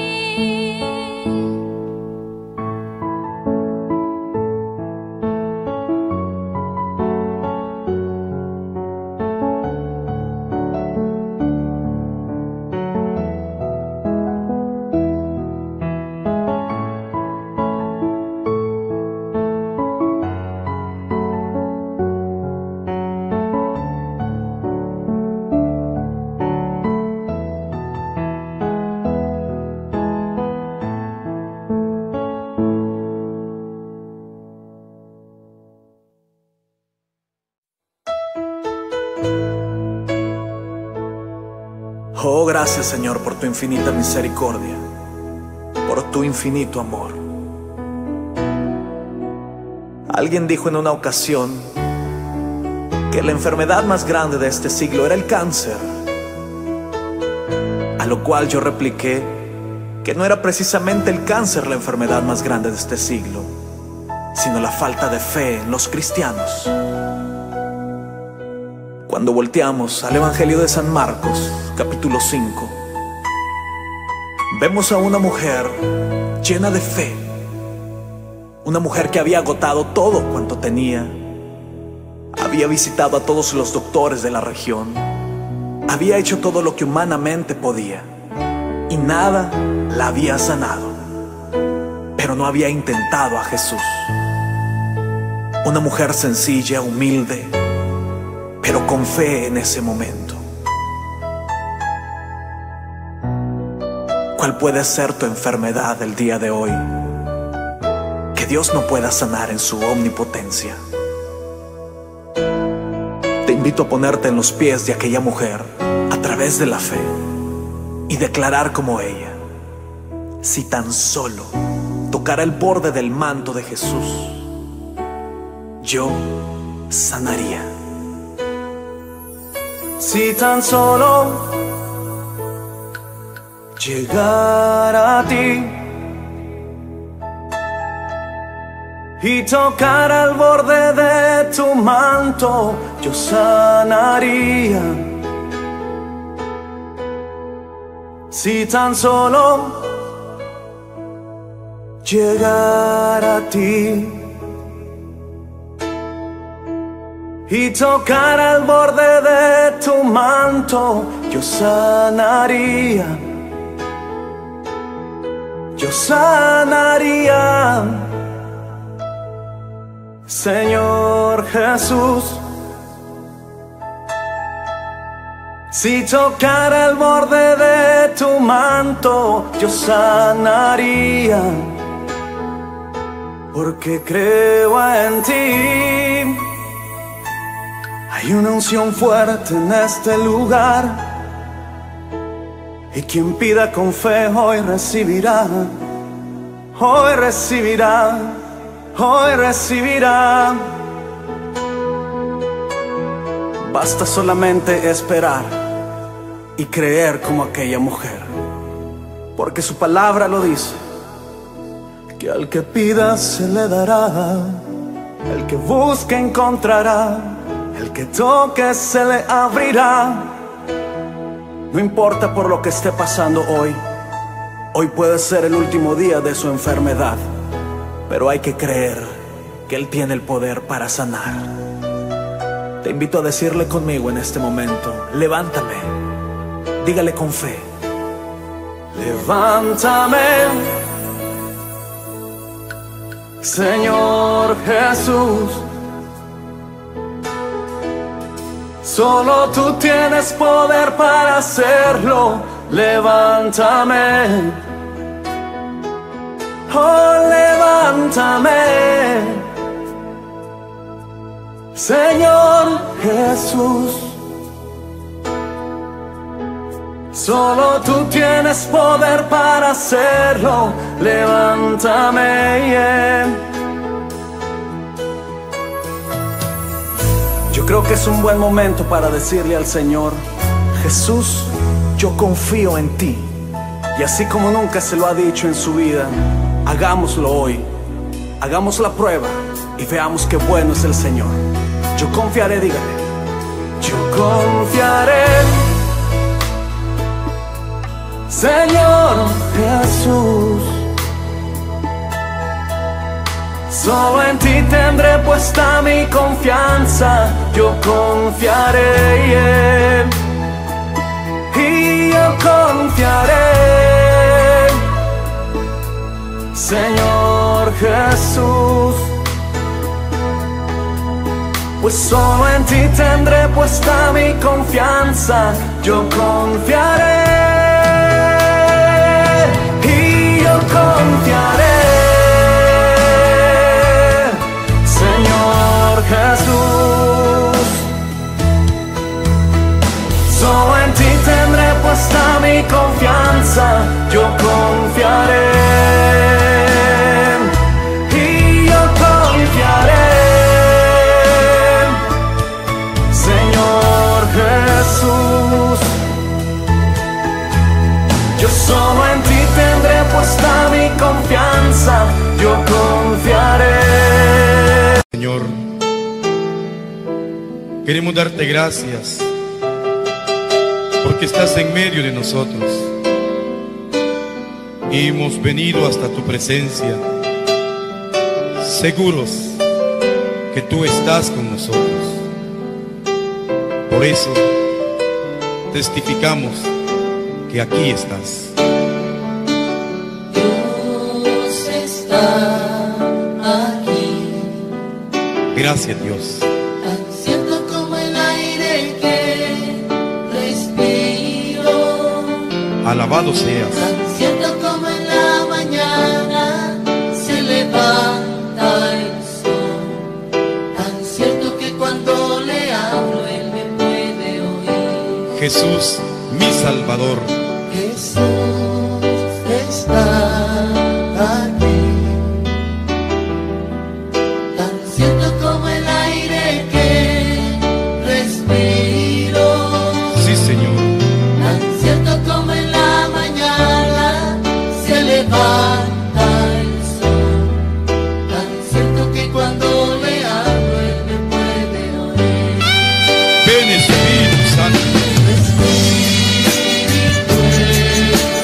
Oh, gracias, Señor, por tu infinita misericordia, por tu infinito amor. Alguien dijo en una ocasión que la enfermedad más grande de este siglo era el cáncer, a lo cual yo repliqué que no era precisamente el cáncer la enfermedad más grande de este siglo, sino la falta de fe en los cristianos. Cuando volteamos al Evangelio de San Marcos, capítulo 5, vemos a una mujer llena de fe, una mujer que había agotado todo cuanto tenía, había visitado a todos los doctores de la región, había hecho todo lo que humanamente podía y nada la había sanado, pero no había intentado a Jesús. Una mujer sencilla, humilde, pero con fe en ese momento. ¿Cuál puede ser tu enfermedad el día de hoy que Dios no pueda sanar en su omnipotencia? Te invito a ponerte en los pies de aquella mujer a través de la fe y declarar como ella: si tan solo tocara el borde del manto de Jesús, yo sanaría. Si tan solo llegara a ti y tocara el borde de tu manto, yo sanaría. Si tan solo llegara a ti y tocara el borde de tu manto, yo sanaría. Yo sanaría. Señor Jesús. Si tocara el borde de tu manto, yo sanaría, porque creo en ti. Hay una unción fuerte en este lugar, y quien pida con fe hoy recibirá, hoy recibirá, hoy recibirá. Basta solamente esperar y creer como aquella mujer, porque su palabra lo dice, que al que pida se le dará, el que busque encontrará, el que toque se le abrirá. No importa por lo que esté pasando hoy, hoy puede ser el último día de su enfermedad, pero hay que creer que Él tiene el poder para sanar. Te invito a decirle conmigo en este momento: levántame. Dígale con fe: levántame, Señor Jesús. Solo tú tienes poder para hacerlo. Levántame, oh, levántame, Señor Jesús. Solo tú tienes poder para hacerlo. Levántame, yeah. Yo creo que es un buen momento para decirle al Señor: Jesús, yo confío en ti. Y así como nunca se lo ha dicho en su vida, hagámoslo hoy. Hagamos la prueba y veamos qué bueno es el Señor. Yo confiaré, dígale. Yo confiaré, Señor Jesús. Solo en ti tendré puesta mi confianza. Yo confiaré, yeah. Y yo confiaré, Señor Jesús. Pues solo en ti tendré puesta mi confianza. Yo confiaré, y yo confiaré, Señor Jesús. Solo en ti tendré puesta mi confianza. Yo confiaré, y yo confiaré, Señor Jesús. Yo solo en ti tendré puesta mi confianza. Yo confiaré. Señor, queremos darte gracias porque estás en medio de nosotros y hemos venido hasta tu presencia seguros que tú estás con nosotros. Por eso testificamos que aquí estás. Dios está aquí. Gracias, Dios. Tan cierto como el aire que respiro. Alabado seas. Tan cierto como en la mañana se levanta el sol. Tan cierto que cuando le hablo Él me puede oír. Jesús, mi Salvador. Jesús está aquí. Tan cierto como el aire que respiro. Sí, Señor. Tan cierto como en la mañana se levanta el sol. Tan cierto que cuando le hablo Él me puede oír. Ven, Espíritu Santo. Espíritu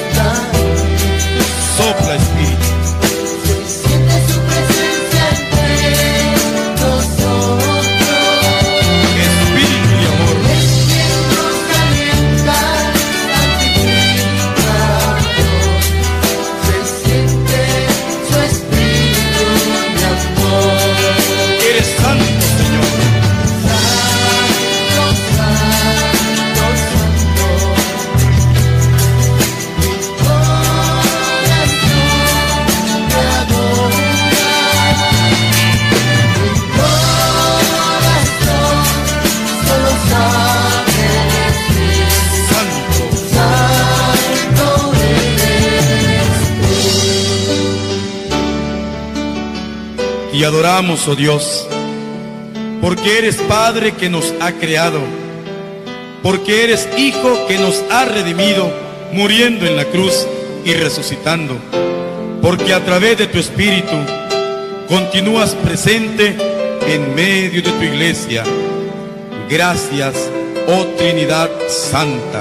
y adoramos, oh Dios, porque eres Padre que nos ha creado, porque eres Hijo que nos ha redimido, muriendo en la cruz y resucitando, porque a través de tu Espíritu continúas presente en medio de tu iglesia. Gracias, oh Trinidad Santa.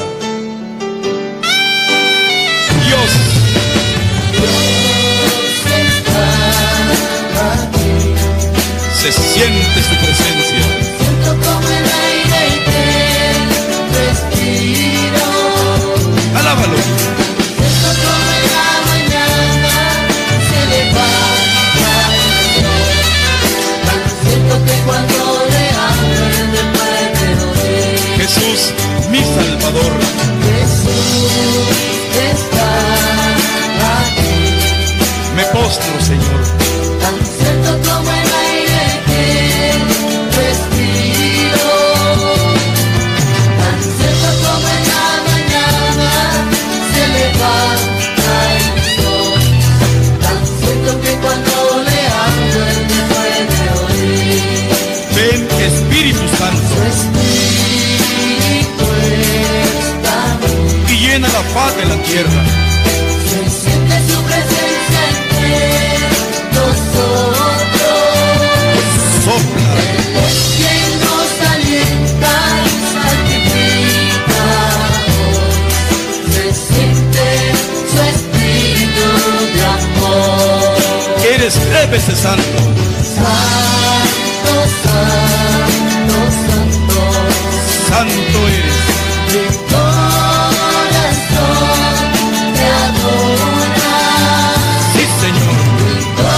Dios se siente su presencia. Siento como el aire que respiro. Alábalo. Siento como en la mañana se levanta el sol. Tan siento que cuando le hablo él me puede oír. Jesús, mi Salvador. Jesús está aquí. Me postro, Señor. Tan cierto como el aire que respiro, tan cierto como en la mañana se levanta el sol, tan cierto que cuando le hablo él me puede oír. Ven, Espíritu Santo, Su Espíritu está aquí. y llena la faz de la tierra. Se siente su presencia entre nosotros. Sopla, Él es quien nos alienta y santifica hoy. Se siente su espíritu de amor. eres 3 veces santo. Santo, santo, santo. Santo eres. Mi corazón te adora. Sí, Señor. Mi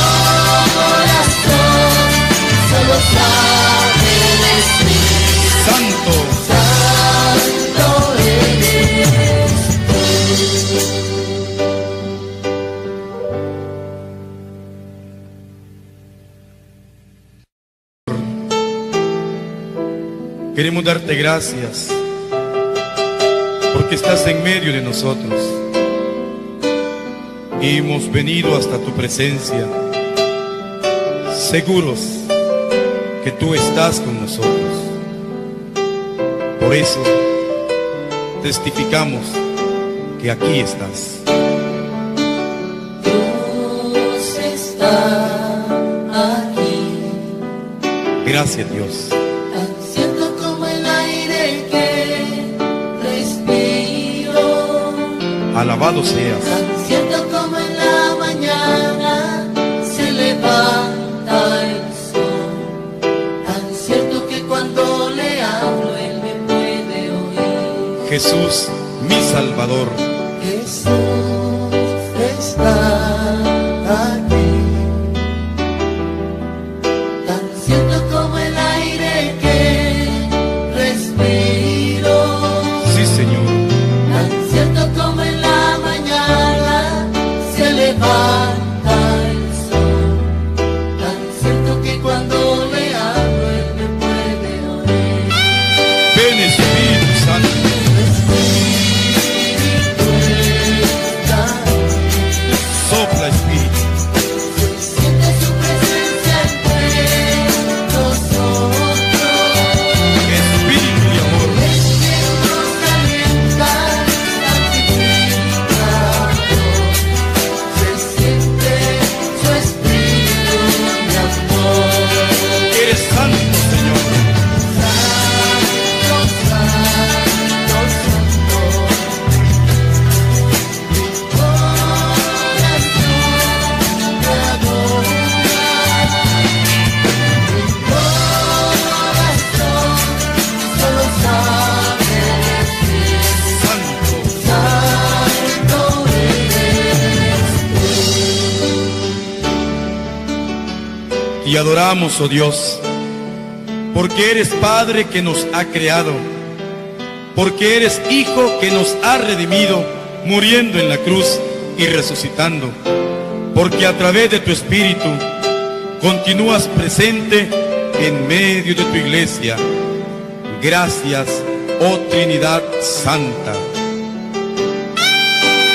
corazón solo sabe decir Santo. santo eres tú. Queremos darte gracias porque estás en medio de nosotros y hemos venido hasta tu presencia, seguros que tú estás con nosotros. Por eso testificamos que aquí estás. Dios está aquí. Gracias, Dios. Tan cierto como el aire que respiro. Alabado seas. Tan cierto como en la mañana se levanta el sol. Tan cierto que cuando le hablo él me puede oír. Jesús, mi Salvador. Jesús está aquí. Tan cierto como el aire que respiro. Sí, Señor. Tan cierto como en la mañana se levanta el sol. Tan cierto que cuando le hablo él me puede oír. Ven, Espíritu Santo. Espíritu está aquí. Sopla, Espíritu. Se siente su presencia entre nosotros. Espíritu de amor. Es quien nos alienta y santifica hoy. Se siente su espíritu de amor. Eres santo, Señor. Santo, santo, santo. Mi corazón te adora. Mi corazón solo sabe decir Santo. santo eres tú. Y adoramos, oh Dios, porque eres Padre que nos ha creado, porque eres Hijo que nos ha redimido, muriendo en la cruz y resucitando, porque a través de tu Espíritu continúas presente en medio de tu iglesia. Gracias, oh Trinidad Santa.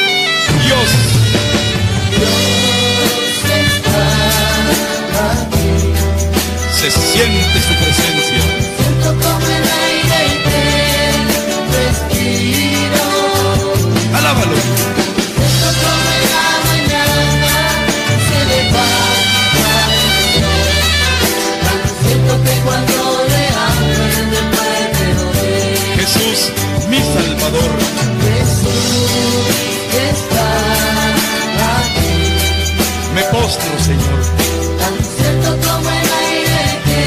Dios, Dios está aquí. Siente su presencia. Siento como el aire que respiro. Alábalo. Siento como en la mañana se levanta el sol. Tanto siento que cuando le hablo él me puede oír. Jesús, mi Salvador. Jesús está aquí. Me postro, Señor. Tan cierto como el aire que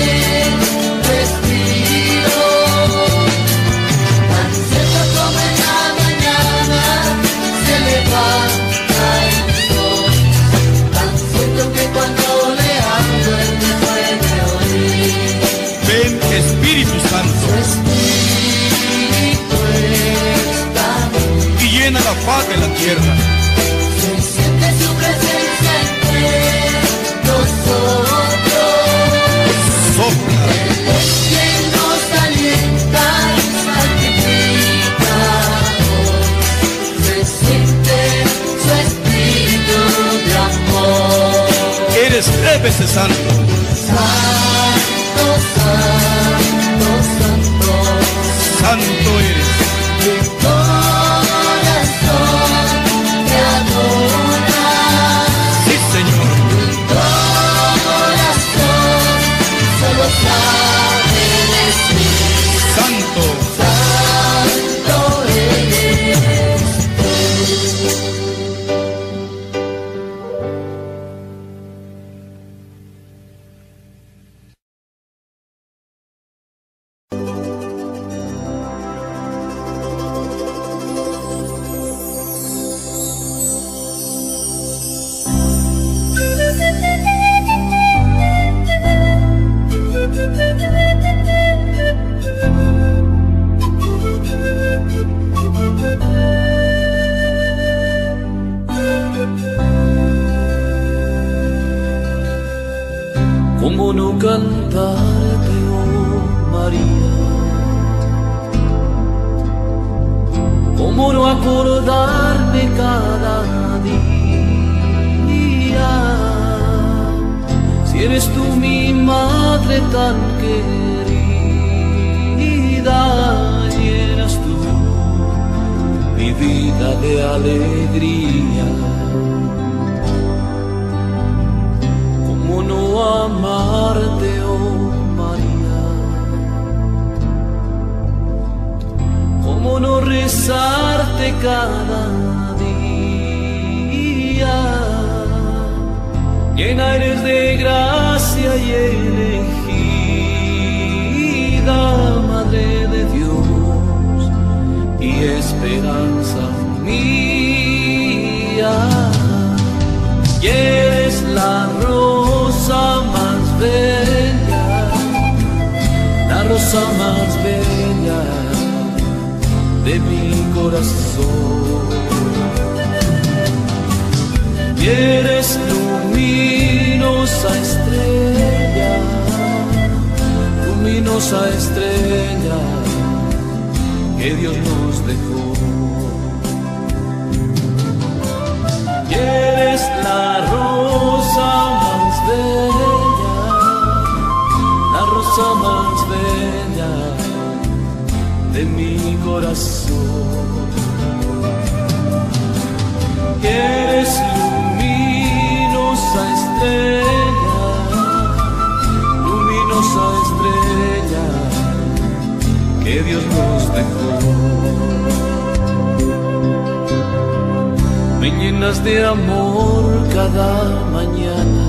respiro. Tan cierto como en la mañana se levanta el sol. Tan cierto que cuando le hablo él me puede oír. Ven, Espíritu Santo, Su espíritu está aquí. y llena la faz de la tierra. Se siente su presencia entre nosotros. Sopla, Él es quien nos alienta y santifica hoy. Se siente su espíritu de amor. eres 3 veces santo. Santo, santo, santo. Santo eres. Mi corazón te adora. Sí, Señor. Mi corazón solo sabe decir Santo. santo eres tú. ¿Cómo no cantarte, oh María? ¿Cómo no acordarme cada día? Si eres tú mi madre tan querida, llenas tú mi vida de alegría. ¿Cómo no amarte, oh María? ¿Cómo no rezarte cada día? Llena eres de gracia y elegida, Madre de Dios y esperanza mía. Y eres la rosa más bella, la rosa más bella de mi corazón. Y eres luminosa estrella, luminosa estrella que Dios nos dejó. Y eres la rosa más bella, la rosa más bella de mi corazón. Y eres luminosa estrella, luminosa estrella que Dios nos dejó. Me llenas de amor cada mañana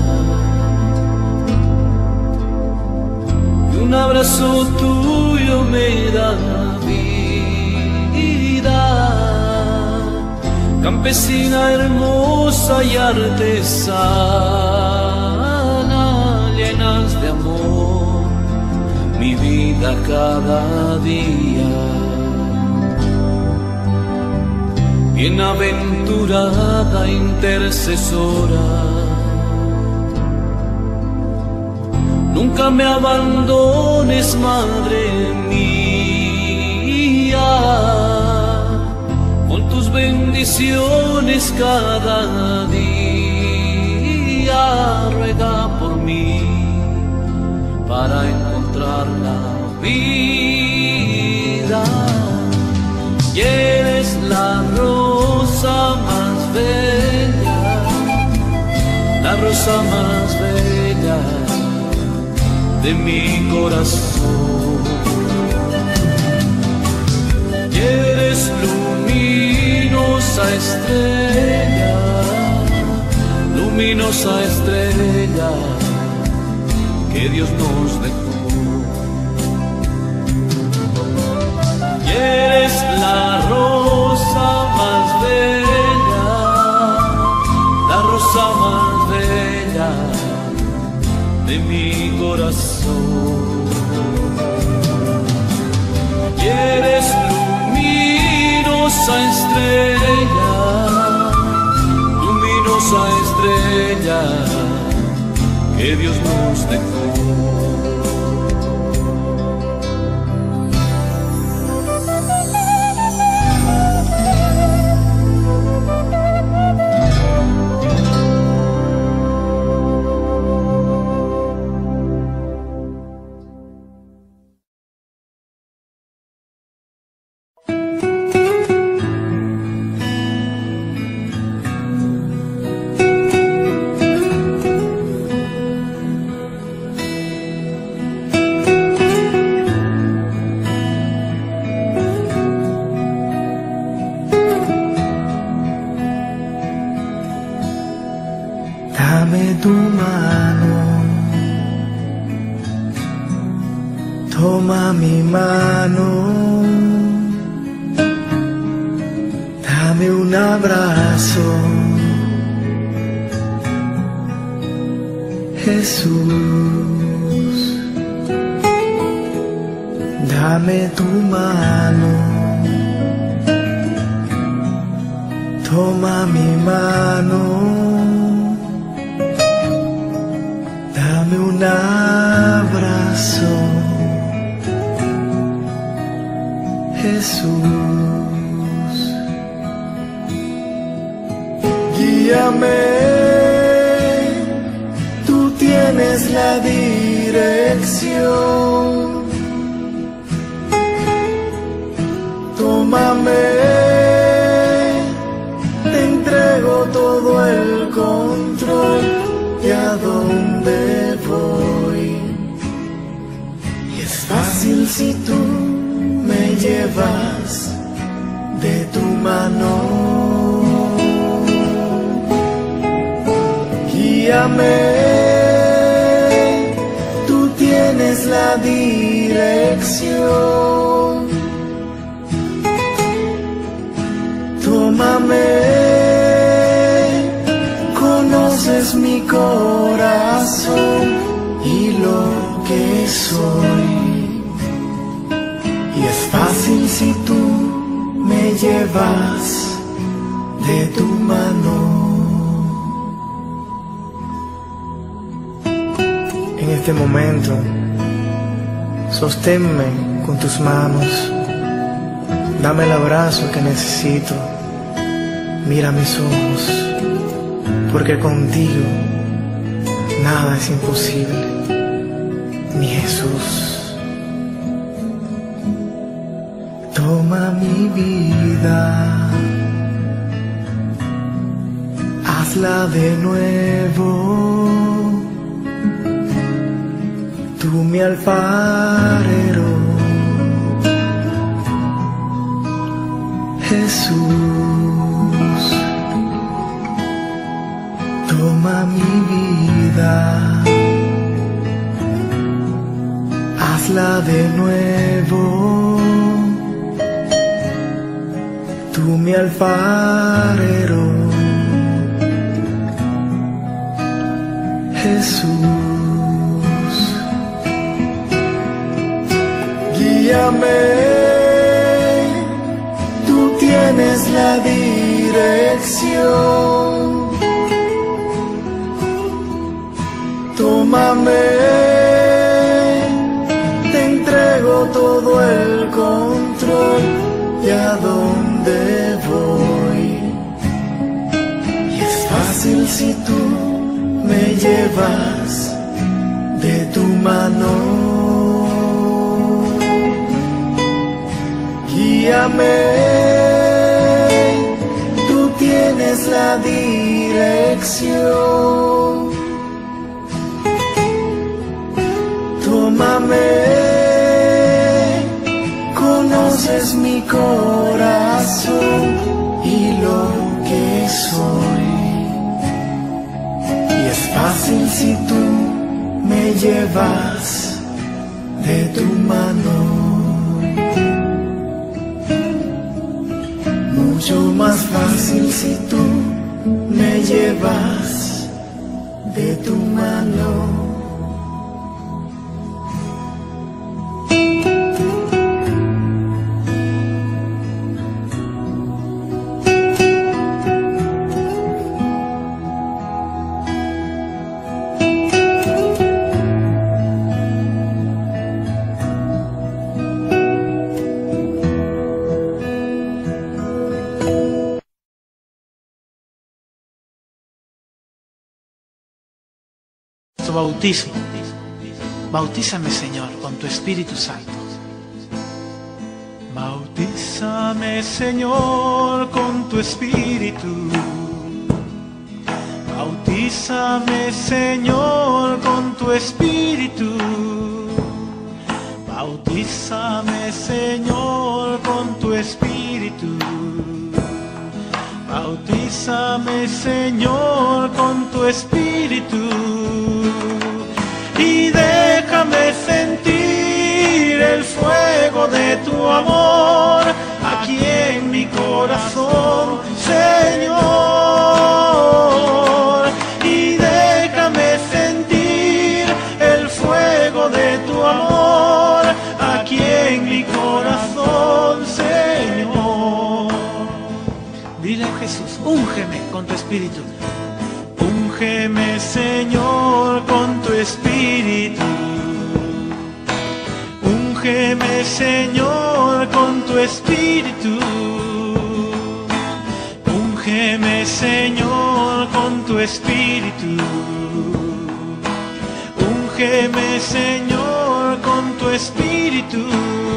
y un abrazo tuyo me da vida. Campesina hermosa y artesana, llenas de amor mi vida cada día. Bienaventurada intercesora, nunca me abandones, Madre mía. Con tus bendiciones cada día, ruega por mí para dar la vida. Y eres la rosa más bella, la rosa más bella de mi corazón. Y eres luminosa estrella, luminosa estrella que Dios nos dejó. Y eres la rosa más bella, la rosa más bella de mi corazón. Y eres luminosa estrella, luminosa estrella que Dios nos dejó. Dame tu mano, toma mi mano, dame un abrazo, Jesús. Dame tu mano, toma mi mano, dame un abrazo, Jesús. Guíame, tú tienes la dirección. Tómame, te entrego todo el control de a dónde voy. Y es fácil si tú me llevas de tu mano. Guíame, tú tienes la dirección. Tómame, conoces mi corazón y lo que soy. Y es fácil si tú me llevas de tu mano. En este momento, sosténme con tus manos, dame el abrazo que necesito. Mira mis ojos, porque contigo nada es imposible, mi Jesús. Toma mi vida, hazla de nuevo, tú mi alfarero, Jesús. Toma mi vida, hazla de nuevo, tú mi alfarero, Jesús. Guíame, tú tienes la dirección. Tómame, te entrego todo el control de a dónde voy. Y es fácil si tú me llevas de tu mano. guíame, tú tienes la dirección. Tómame, conoces mi corazón y lo que soy. Y es fácil si tú me llevas de tu mano. Mucho más fácil si tú me llevas de tu mano. Bautismo. Bautízame, Señor, con tu Espíritu Santo. Bautízame, Señor, con tu Espíritu. Bautízame, Señor, con tu Espíritu. Bautízame, Señor, con tu Espíritu. Bautízame, Señor, con tu Espíritu. Y déjame sentir el fuego de tu amor aquí en mi corazón, Señor. Y déjame sentir el fuego de tu amor aquí en mi corazón, Señor. Dile a Jesús, úngeme con tu Espíritu. Úngeme, Señor, con tu Espíritu. Úngeme, Señor, con tu Espíritu. Úngeme, Señor, con tu Espíritu. Úngeme, Señor, con tu Espíritu.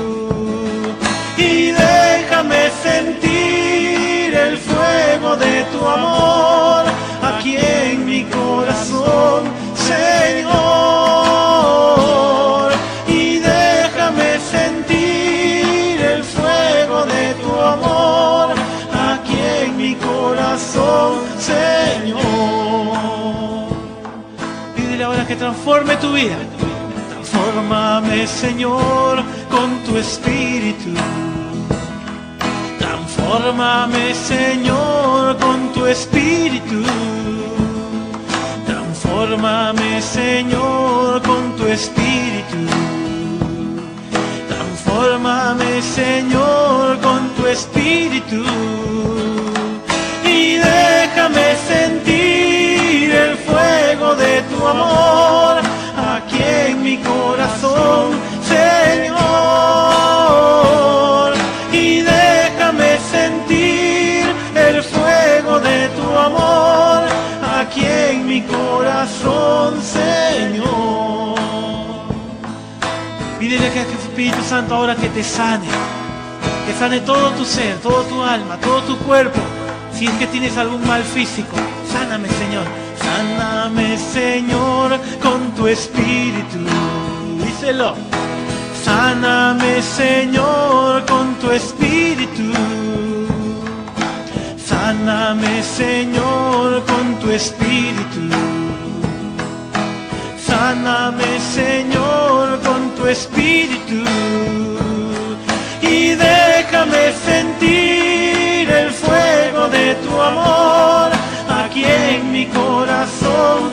Y déjame sentir el fuego de tu amor aquí en mi corazón, Señor. Y déjame sentir el fuego de tu amor aquí en mi corazón, Señor. Pídele ahora que transforme tu vida. Transfórmame, Señor, con tu Espíritu. Transfórmame, Señor, con tu Espíritu. Transfórmame, Señor, con tu Espíritu. Transfórmame, Señor, con tu Espíritu. Y déjame sentir el fuego de tu amor aquí en mi corazón, Señor. Y déjame sentir el fuego de tu amor aquí en mi corazón, Señor. Pídele que el Espíritu Santo ahora que te sane todo tu ser, todo tu alma, todo tu cuerpo. Si es que tienes algún mal físico, sáname, Señor. Sáname, Señor, con tu Espíritu. Díselo. Sáname, Señor, con tu Espíritu. Sáname, Señor, con tu Espíritu. Sáname, Señor, con tu Espíritu. Y déjame sentir el fuego de tu amor aquí en mi corazón,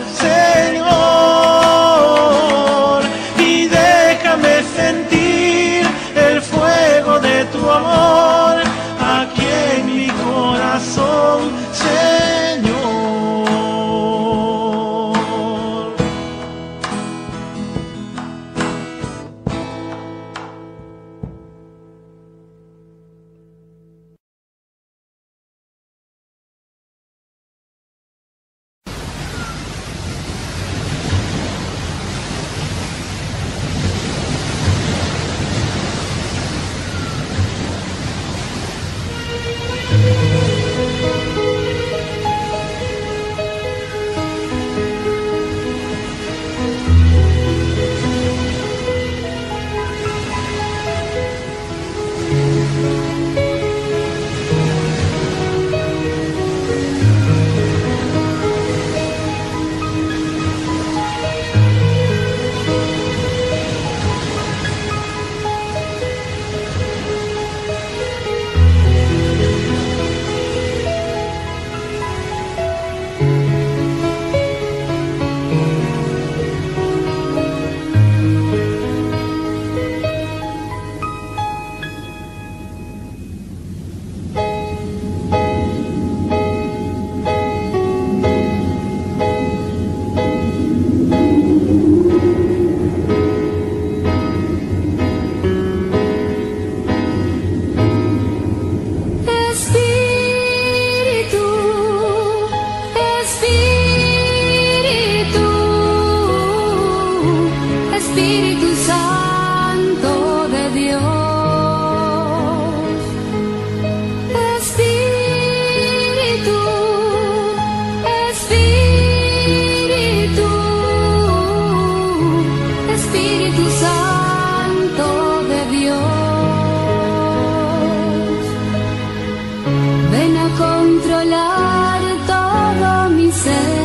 Señor. Y déjame sentir el fuego de tu amor aquí en mi corazón, Señor. Espíritu Santo de Dios, Espíritu, Espíritu, Espíritu Santo de Dios, ven a controlar todo mi ser.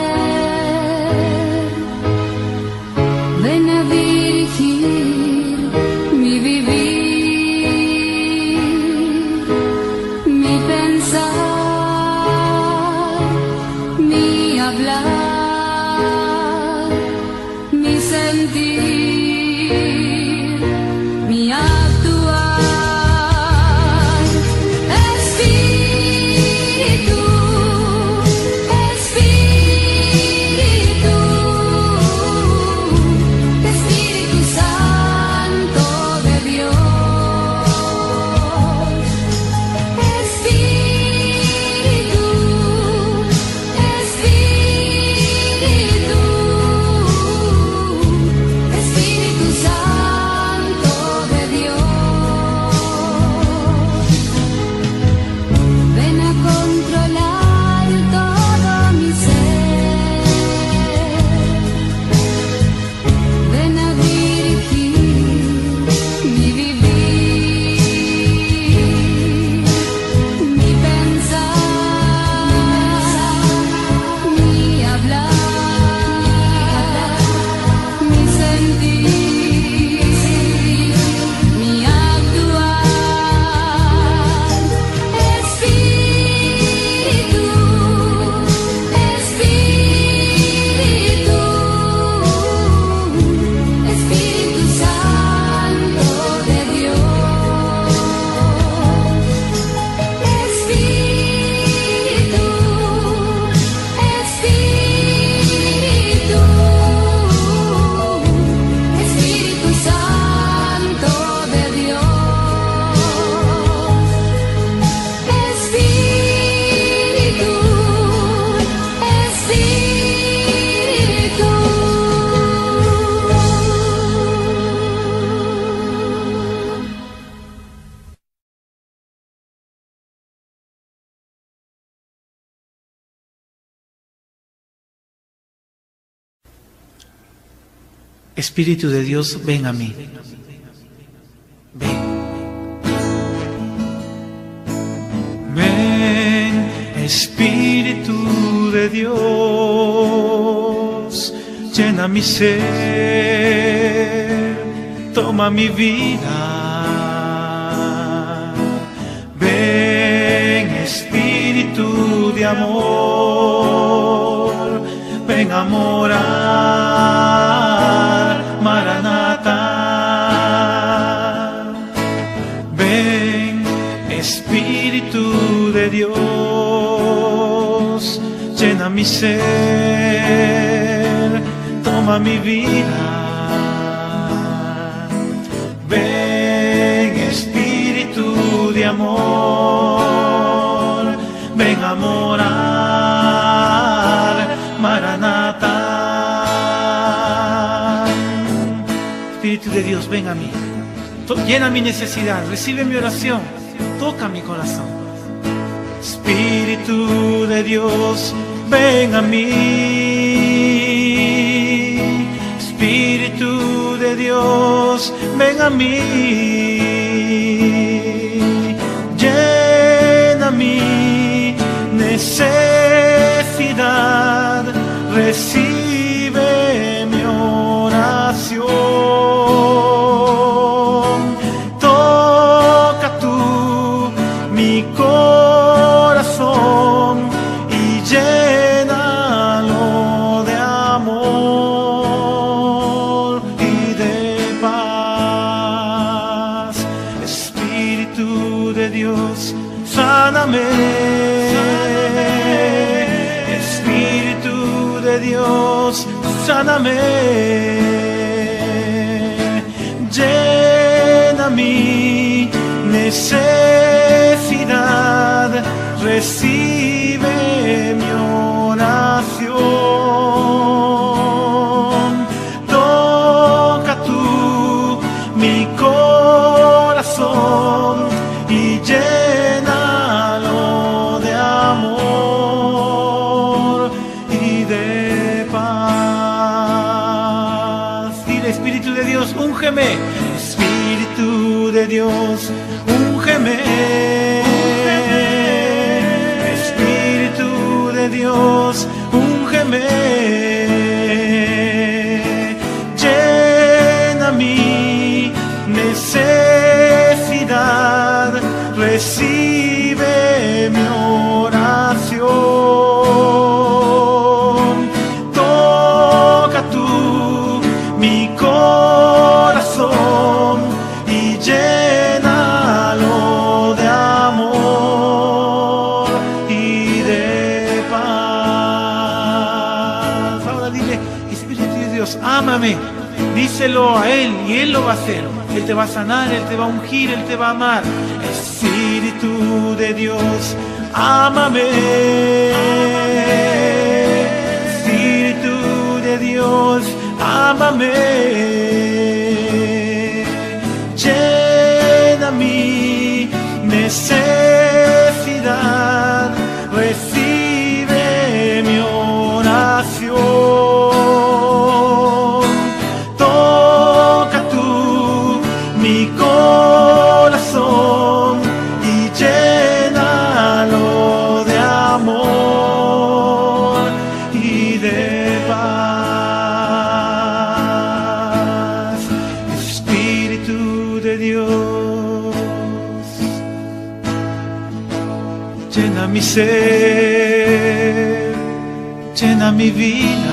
Ven a dirigir mi vivir, mi pensar, mi hablar, mi sentir, mi actuar. Espíritu, Espíritu, Espíritu Santo de Dios, Espíritu, Espíritu, Espíritu Santo de Dios, ven a controlar todo mi ser. Ven a dirigir mi vivir, mi pensar, mi hablar, mi sentir, mi actuar. Espíritu, Espíritu, Espíritu Santo de Dios, Espíritu, Espíritu, Espíritu Santo de Dios, Espíritu, Espíritu. Espíritu de Dios, ven a mí. Ven. Ven, Espíritu de Dios, llena mi ser, toma mi vida. Ven, Espíritu de amor, ven a morar, Maranatha. Ven, Espíritu de Dios, llena mi ser, toma mi vida. Ven, Espíritu de amor, ven a morar, Maranatha. Espíritu de Dios, ven a mí. Llena mi necesidad, recibe mi oración, toca mi corazón. Espíritu de Dios, ven a mí. Espíritu de Dios, ven a mí. Llena mi necesidad, recibe mi oración. Toca tú mi corazón y llénalo de amor y de paz. Espíritu de Dios, sáname. Espíritu de Dios, sáname. Llena mi necesidad, recibe mi oración. Toca Espíritu de Dios, úngeme. Espíritu de Dios, úngeme. Espíritu de Dios, úngeme. Llena mi necesidad, recibe mi oración. Toca tú mi corazón y llénalo de amor y de paz. Ahora dile, Espíritu de Dios, ámame. Díselo a Él y Él lo va a hacer. Él te va a sanar, Él te va a ungir, Él te va a amar. Espíritu de Dios, ámame. Espíritu de Dios, ámame. Llena mi necesidad, recibe mi oración. Toca tú mi corazón y llénalo de amor y de paz. Espíritu de Dios, llena mi ser, llena mi vida.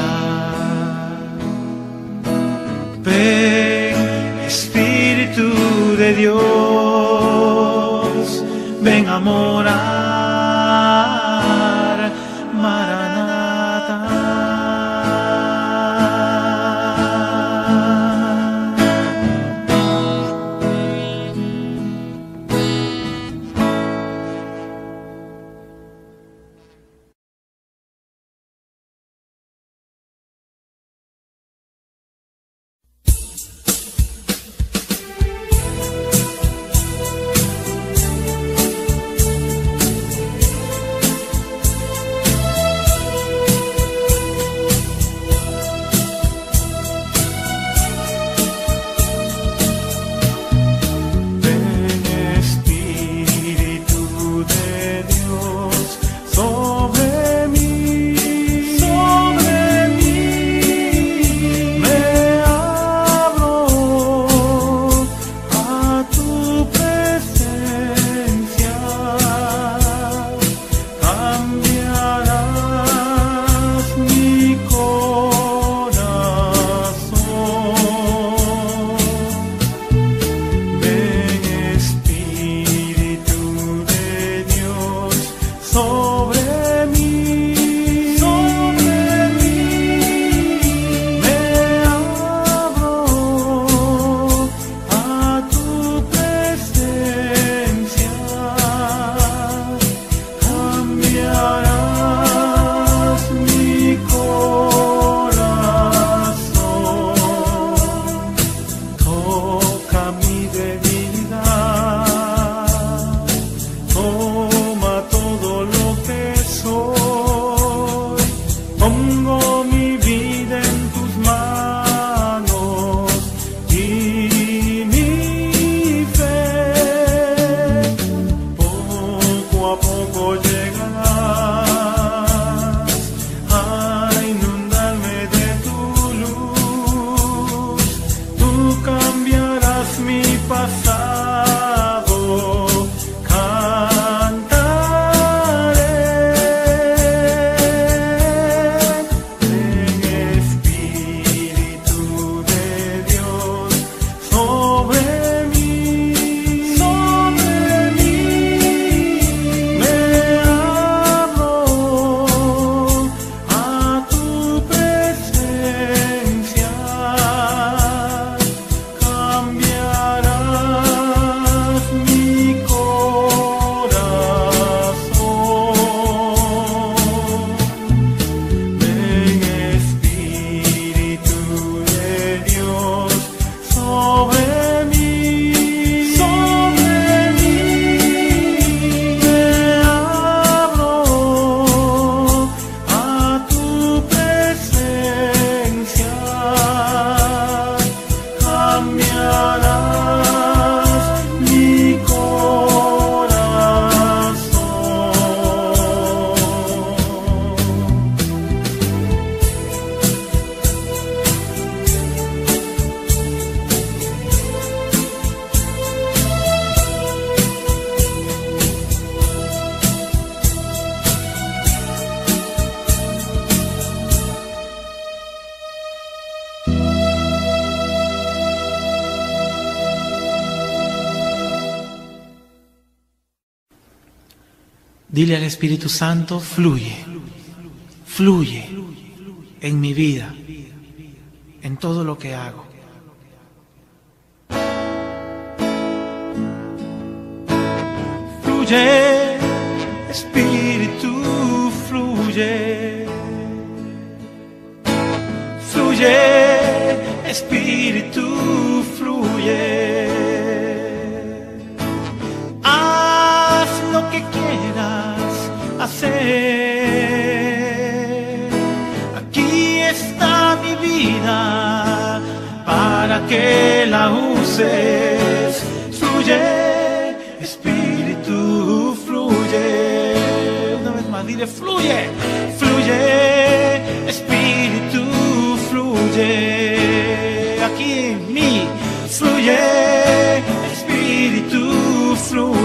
Ven, Espíritu de Dios, ven a morar, Maranatha. Dile al Espíritu Santo, fluye, fluye en mi vida, en todo lo que hago. Fluye, Espíritu, fluye. Fluye, Espíritu, fluye. Haz lo que quieras hacer. Aquí está mi vida para que la uses. Fluye, Espíritu, fluye. Una vez más, dile, fluye, fluye, Espíritu, fluye. Aquí en mí, fluye, Espíritu,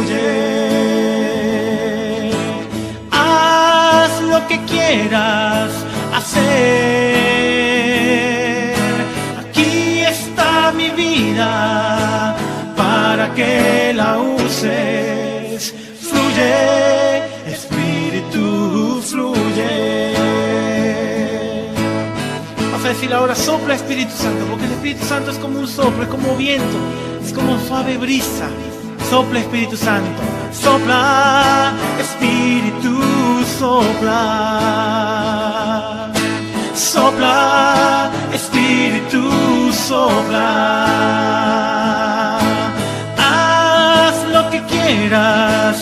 fluye. Haz lo que quieras hacer. Aquí está mi vida para que la uses. Fluye, Espíritu, fluye. Vas a decir ahora, sopla Espíritu Santo, porque el Espíritu Santo es como un soplo, es como viento, es como suave brisa. Sopla Espíritu Santo, sopla Espíritu, sopla. Sopla Espíritu, sopla. Haz lo que quieras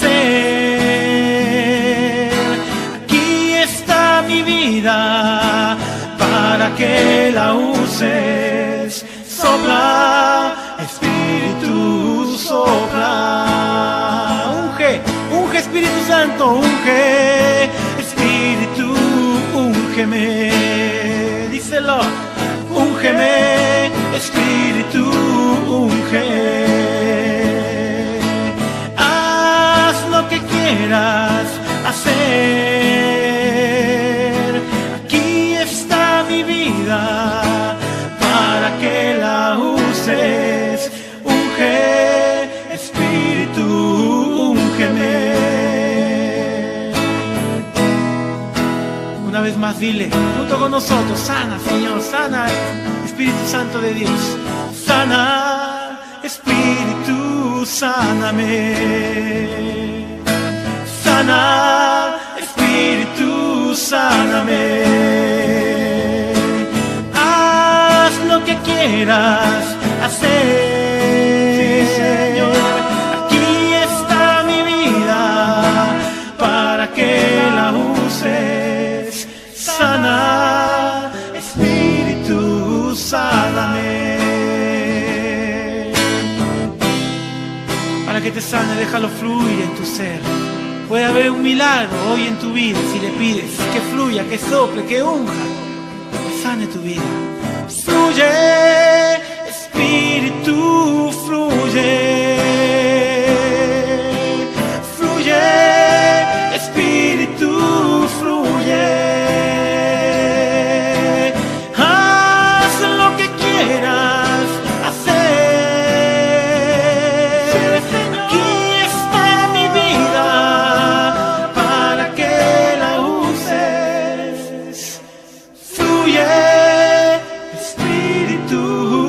hacer. Aquí está mi vida para que la uses. Sopla Espíritu, sopla. Unge, unge Espíritu Santo, unge Espíritu, úngeme. Díselo, úngeme Espíritu, unge. Haz lo que quieras hacer. Aquí está mi vida para que la uses. Unge Espíritu, úngeme. Una vez más dile, junto con nosotros, sana Señor, sana Espíritu Santo de Dios. Sana Espíritu, sáname. Sana Espíritu, sáname. Haz lo que quieras hacer. Sí, Señor. Aquí está mi vida para que la uses. Sana Espíritu, sáname. Para que te sane, déjalo fluir en tu ser. Puede haber un milagro hoy en tu vida si le pides que fluya, que sople, que unja, que sane tu vida. Fluye, Espíritu, fluye. Fluye, Espíritu, fluye. Haz lo que quieras hacer. Aquí está mi vida para que la uses. Fluye, Espíritu.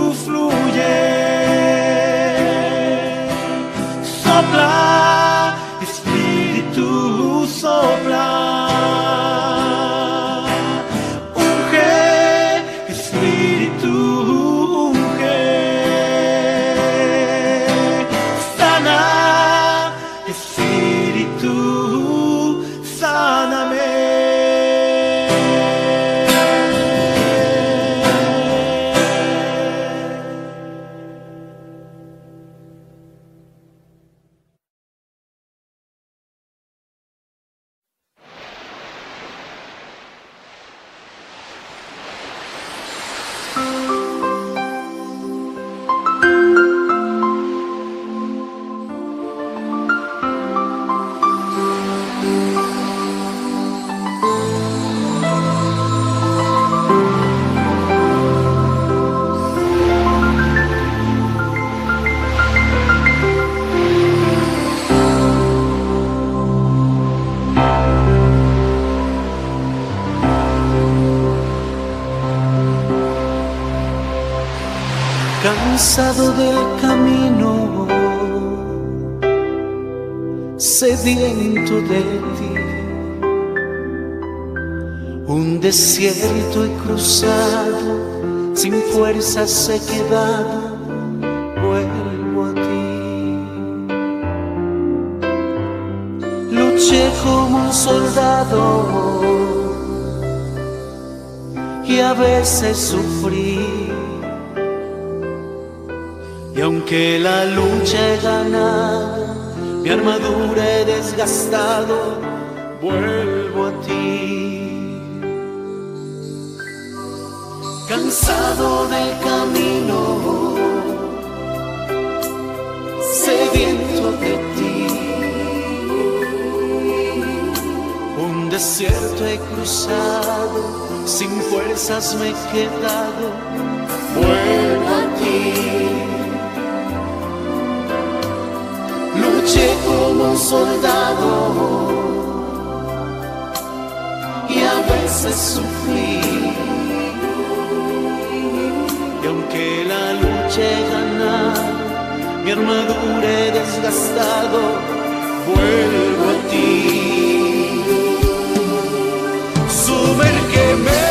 cansado del camino, sediento de ti. Un desierto he cruzado, sin fuerzas he quedado, vuelvo a ti. Luché como un soldado y a veces sufrí. Y aunque la lucha he ganado, mi armadura he desgastado, vuelvo a ti. Cansado del camino, sediento de ti. Un desierto he cruzado, sin fuerzas me he quedado, vuelvo a ti. Luché como un soldado y a veces sufrí. Y aunque la lucha he ganado, mi armadura he desgastado, vuelvo a ti. Sumérgeme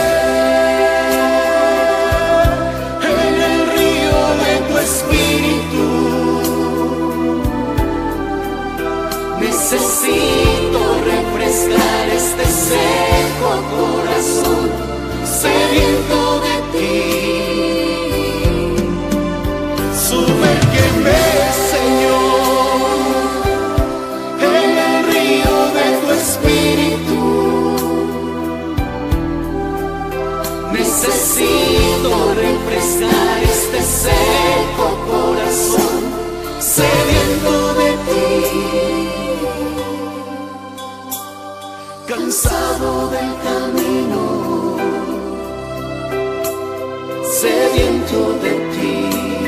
en el río de tu espíritu. Necesito refrescar este seco corazón sediento de ti. Sumérgeme, Señor, en el río de tu espíritu. Necesito refrescar este seco corazón sediento de ti. Cansado del camino, sediento de ti.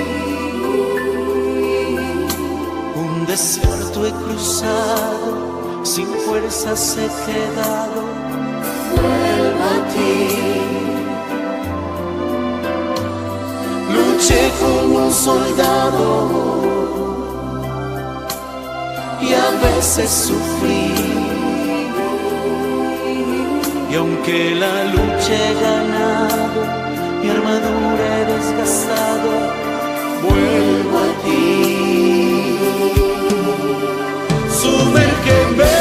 Un desierto he cruzado, sin fuerzas he quedado, vuelvo a ti. Luché como un soldado y a veces sufrí. Y aunque la lucha he ganado, mi armadura he desgastado, vuelvo a ti. Sumérgeme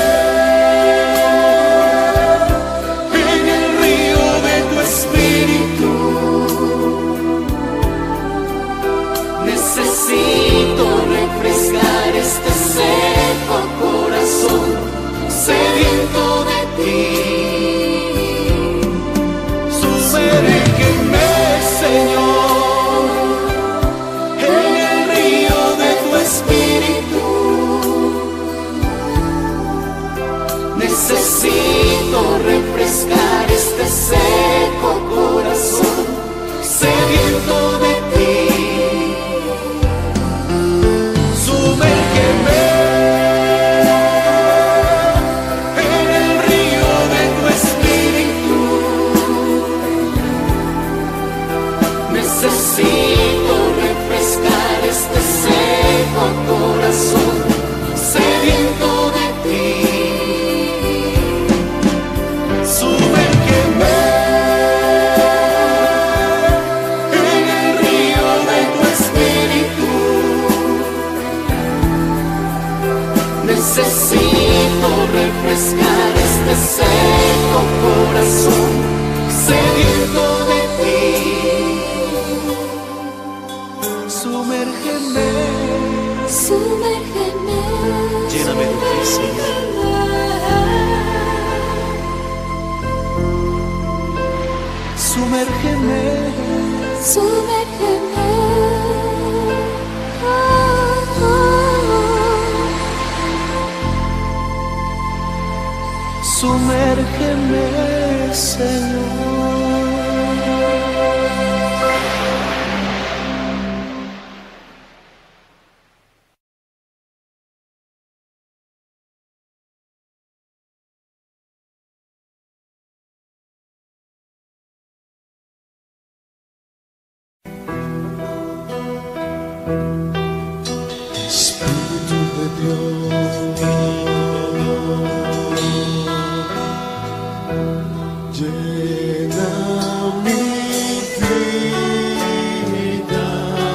en el río de tu espíritu. Necesito refrescar este seco corazón sediento de ti. Sumérgeme, Señor, en el río de tu espíritu. Necesito refrescar este seco corazón sediento de ti. Sumérgeme en el río de tu espíritu. Necesito refrescar este seco corazón sediento de ti. Sumérgeme en el río de tu espíritu. Necesito refrescar este seco corazón sediento de ti. Sumérgeme, Sumérgeme, lléname de ti, Señor. Sumérgeme, sumérgeme. Oh, oh. sumérgeme, Señor. Espíritu de Dios, llena mi vida,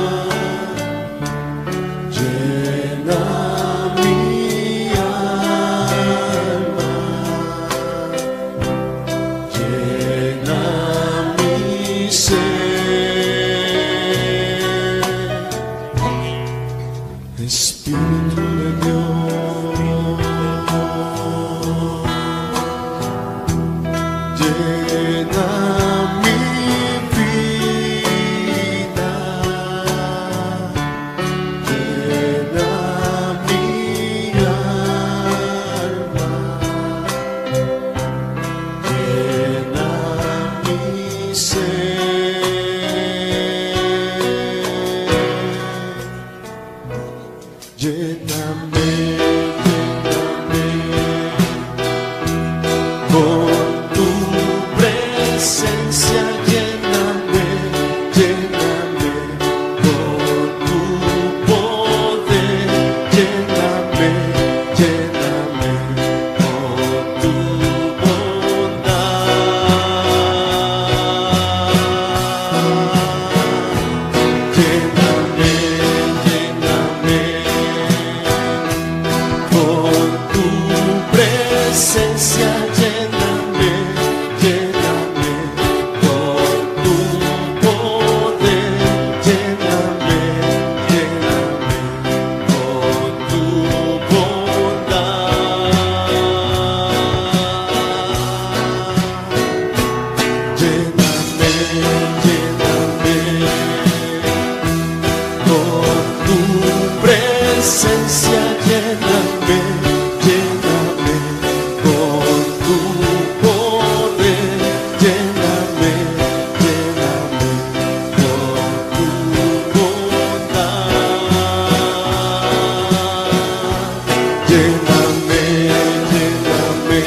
llena mi alma, llena mi ser. Espíritu de Dios, llena mi vida, llena mi alma, llena mi ser. Lléname, lléname con tu presencia, lléname, lléname con tu poder, lléname, lléname con tu bondad. Lléname, lléname con tu presencia, lléname, lléname con tu poder, lléname, lléname con tu bondad. Lléname, lléname con tu presencia, lléname, lléname con tu poder, lléname, lléname con tu bondad. Lléname, lléname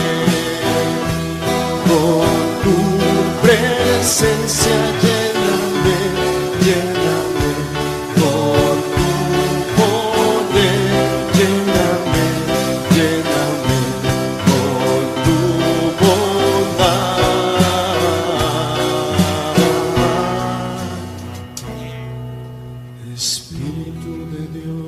con tu presencia, lléname, lléname con tu poder, lléname, lléname con tu bondad. Espíritu de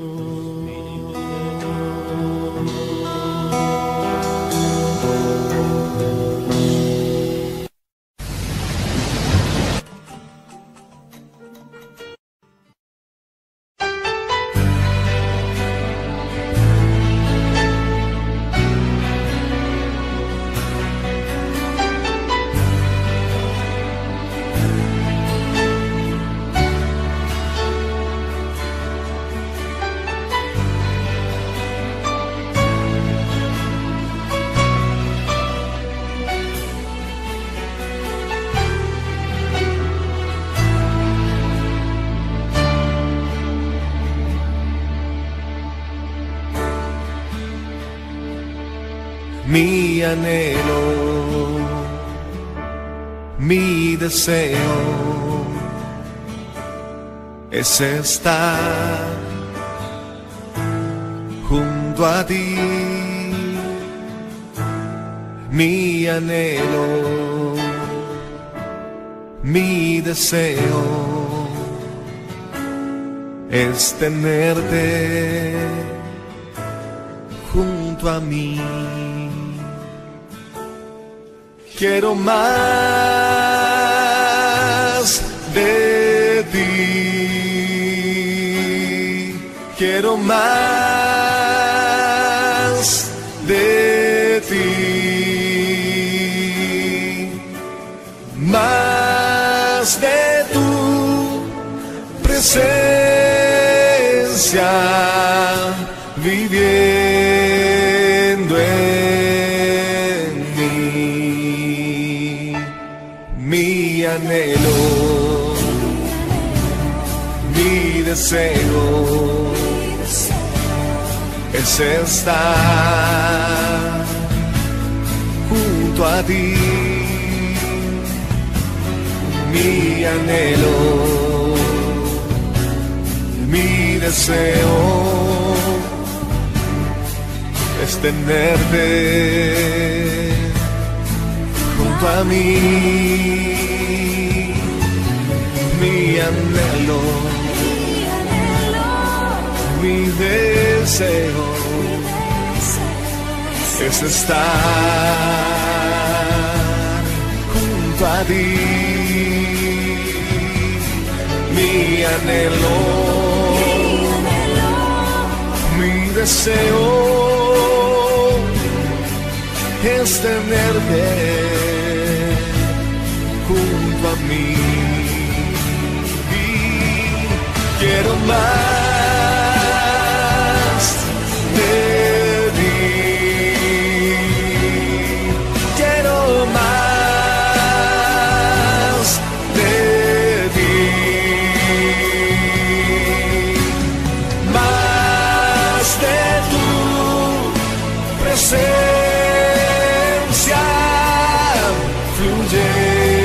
mi anhelo, mi deseo es estar junto a ti. Mi anhelo, mi deseo es tenerte junto a mí. Quiero más de ti, quiero más de ti, más de tu presencia viviendo en mí. Mi anhelo, mi deseo es estar junto a ti. Mi anhelo, deseo es tenerte junto a mí. Mi anhelo, mi deseo es estar junto a ti. Mi anhelo, mi deseo es tenerte junto a mí. Quiero más de ti, quiero más de ti, más de tu presencia fluye.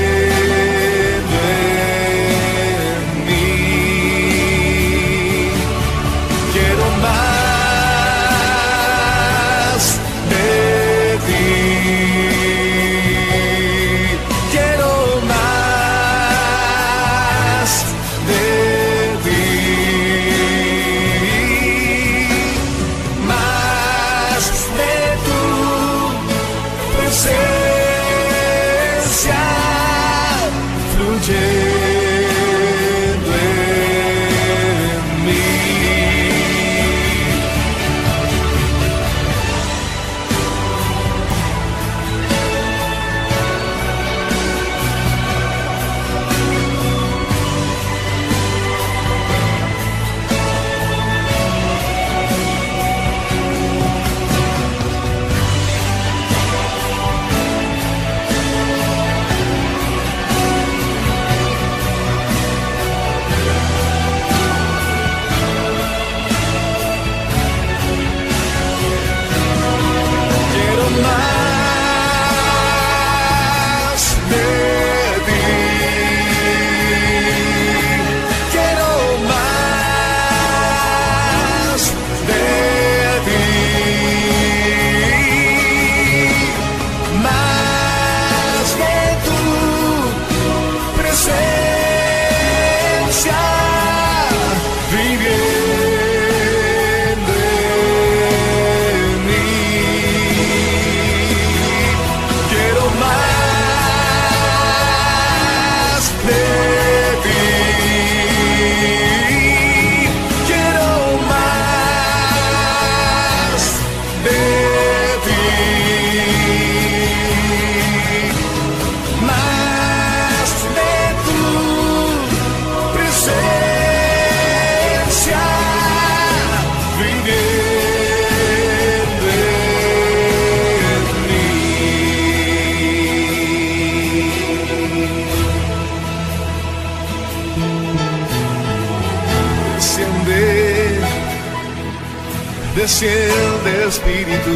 Desciende Espíritu,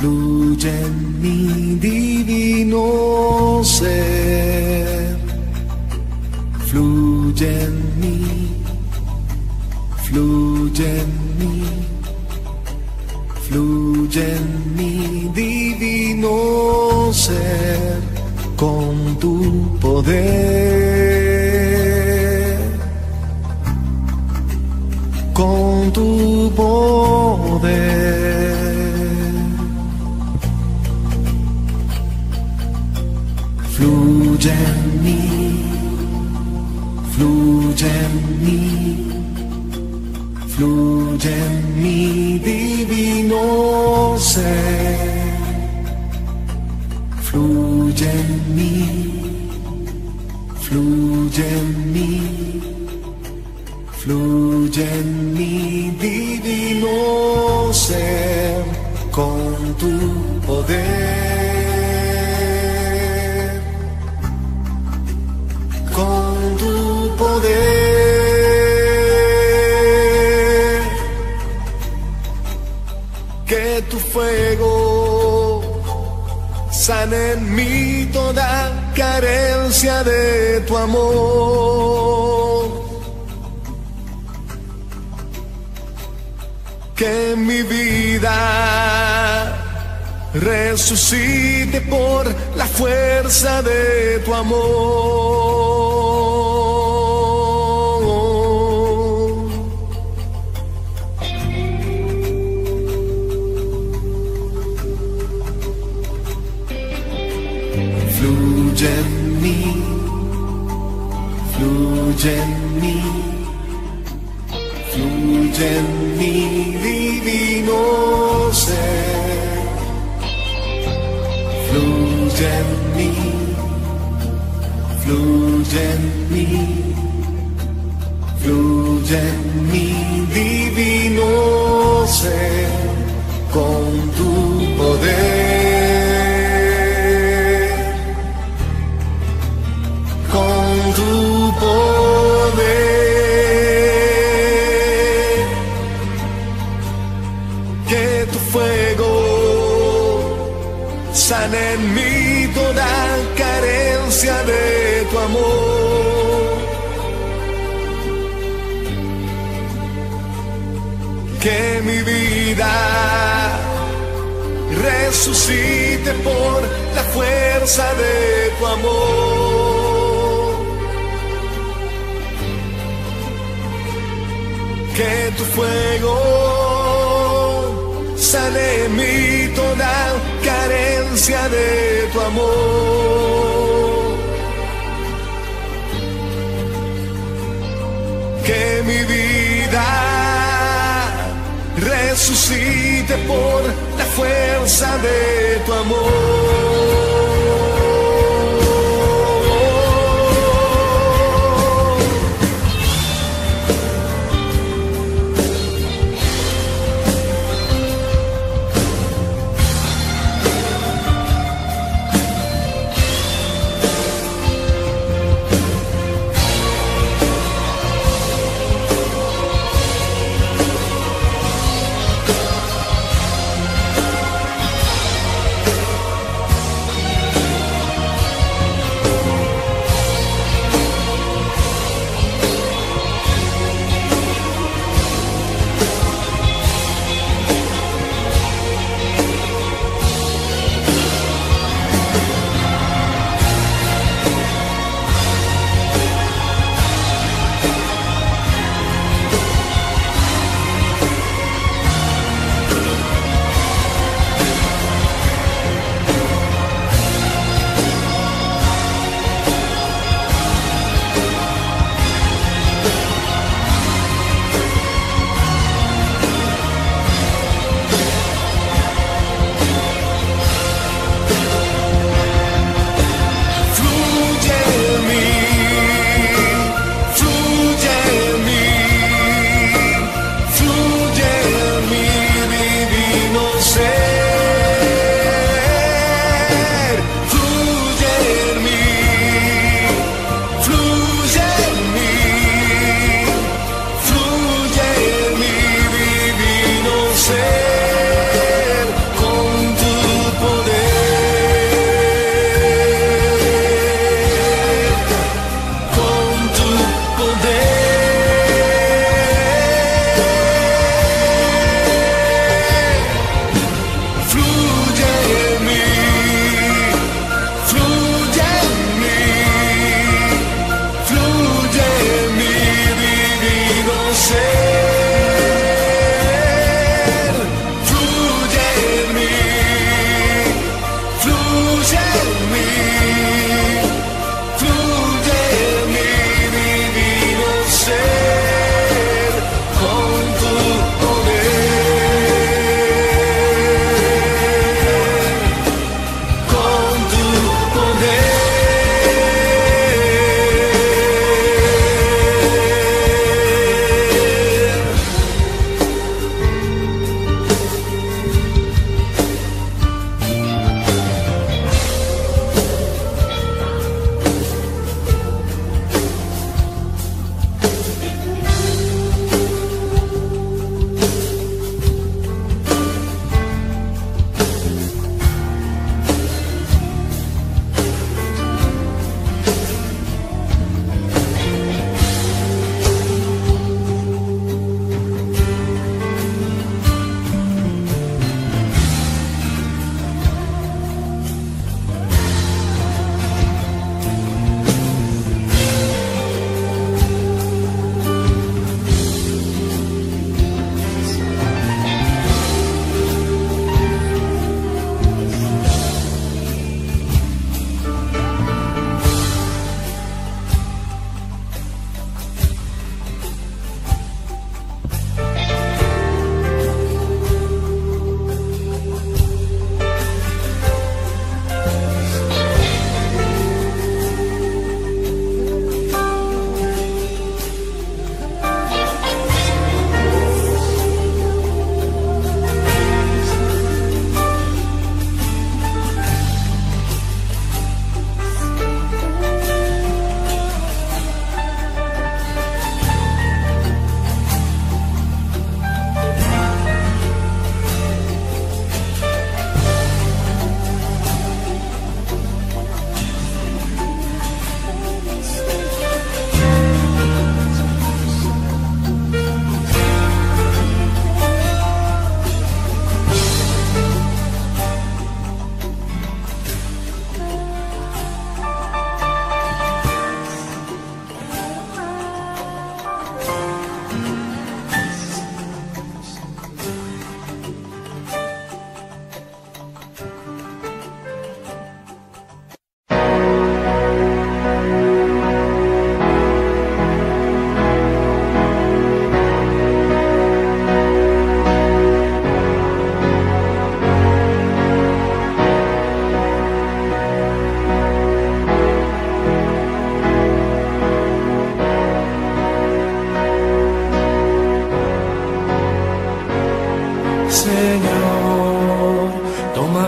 fluye en mi divino ser, fluye en mí, fluye en mí, fluye en mi divino ser, con tu poder, con tu poder. Fluye en mí, fluye en mí, fluye en mi divino ser, fluye en mí, fluye en mí, fluye en mi divino ser, con tu poder, con tu poder, que tu fuego sane en mí toda carencia de tu amor, que mi vida resucite por la fuerza de tu amor. Fluye en mí, fluye en mí, fluye en mi divino ser, fluye en mí, fluye en mí, fluye en mi divino ser, con tu poder, con tu poder, que tu fuego sane en mí toda carencia de tu amor, que mi vida resucite por la fuerza de tu amor, que tu fuego sane en mí toda carencia de tu amor, que mi vida resucite por la fuerza de tu amor.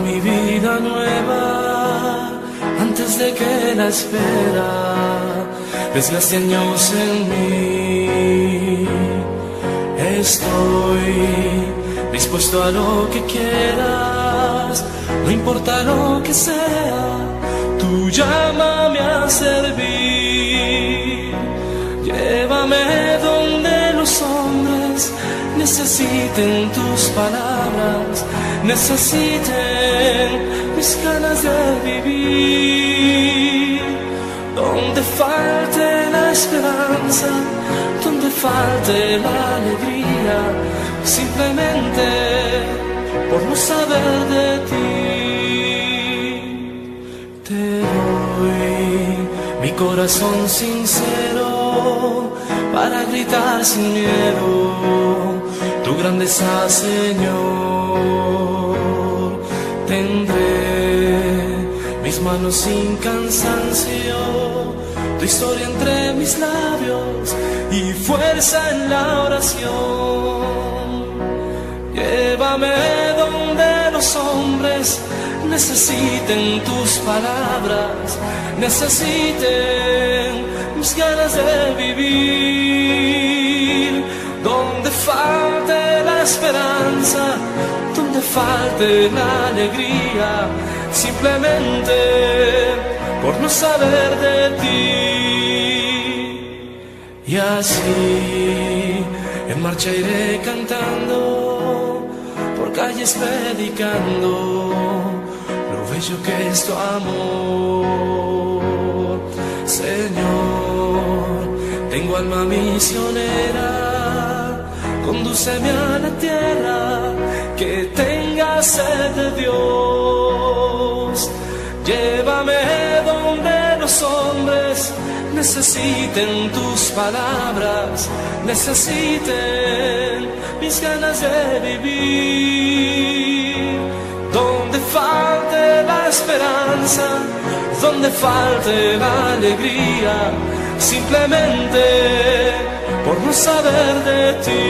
mi vida nueva antes de que la espera desgaste años en mí. Estoy dispuesto a lo que quieras, no importa lo que sea, tú llámame a servir. Llévame donde los hombres necesiten tus palabras, necesiten mis ganas de vivir. Donde falte la esperanza, donde falte la alegría, simplemente por no saber de ti. Te doy mi corazón sincero para gritar sin miedo tu grandeza, Señor. Tendré mis manos sin cansancio, tu historia entre mis labios y fuerza en la oración. Llévame donde los hombres necesiten tus palabras, necesiten mis ganas de vivir. Donde falte la esperanza, donde falte la alegría, simplemente por no saber de ti. Y así en marcha iré cantando, por calles predicando lo bello que es tu amor. Señor, tengo alma misionera, condúceme a la tierra que tenga sed de Dios. Llévame donde los hombres necesiten tus palabras, necesiten mis ganas de vivir. Donde falte la esperanza, donde falte la alegría, simplemente por no saber de ti.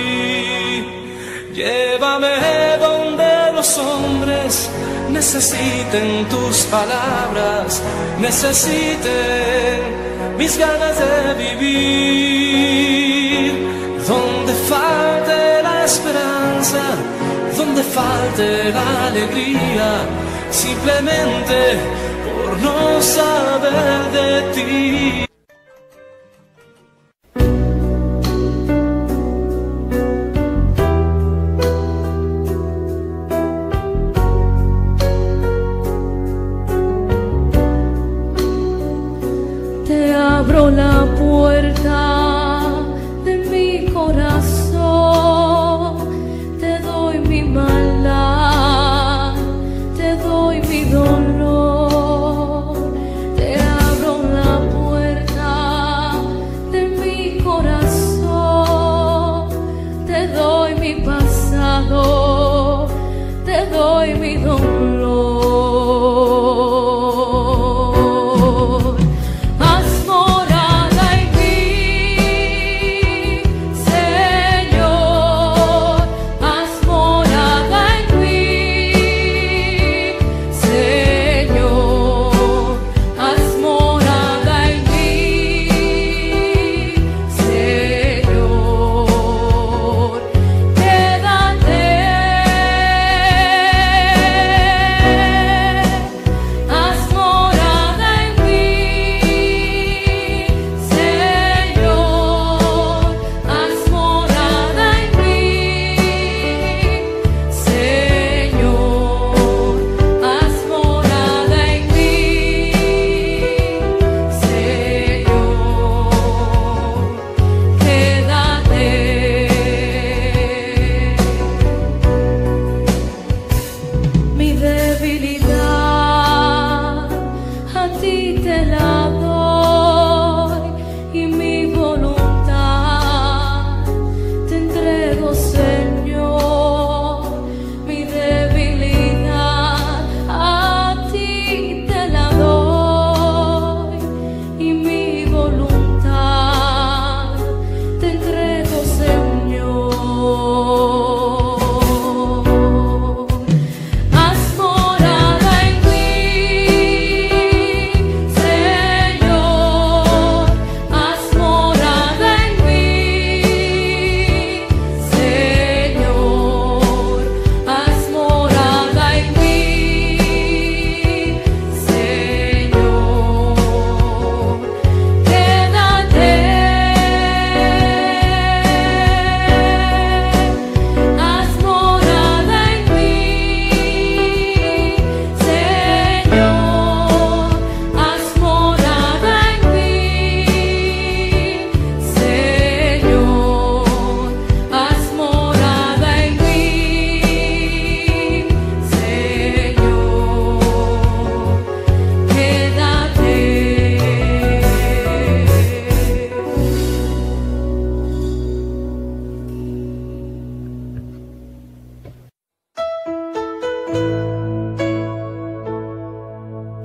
Llévame donde los hombres necesiten tus palabras, necesiten mis ganas de vivir. Donde falte la esperanza, donde falte la alegría, simplemente por no saber de ti. Abro la puerta de mi corazón, te doy mi maldad, te doy mi dolor. Te abro la puerta de mi corazón, te doy mi pasado, te doy mi dolor. Quédate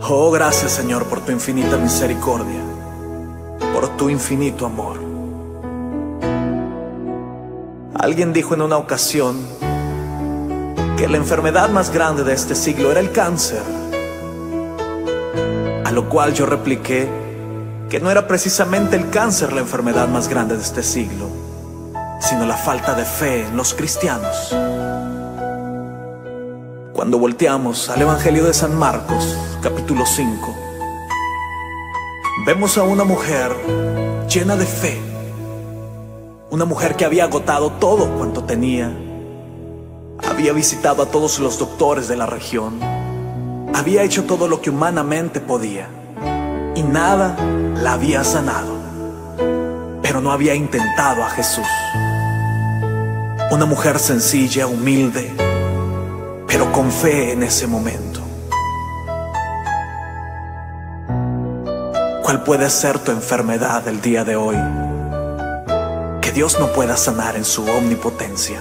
Oh, gracias, Señor, por tu infinita misericordia, por tu infinito amor. Alguien dijo en una ocasión que la enfermedad más grande de este siglo era el cáncer, a lo cual yo repliqué que no era precisamente el cáncer la enfermedad más grande de este siglo, sino la falta de fe en los cristianos. Cuando volteamos al Evangelio de San Marcos, capítulo 5, vemos a una mujer llena de fe, una mujer que había agotado todo cuanto tenía, había visitado a todos los doctores de la región, había hecho todo lo que humanamente podía y nada la había sanado, pero no había intentado a Jesús. Una mujer sencilla, humilde, pero con fe en ese momento. ¿Cuál puede ser tu enfermedad el día de hoy que Dios no pueda sanar en su omnipotencia?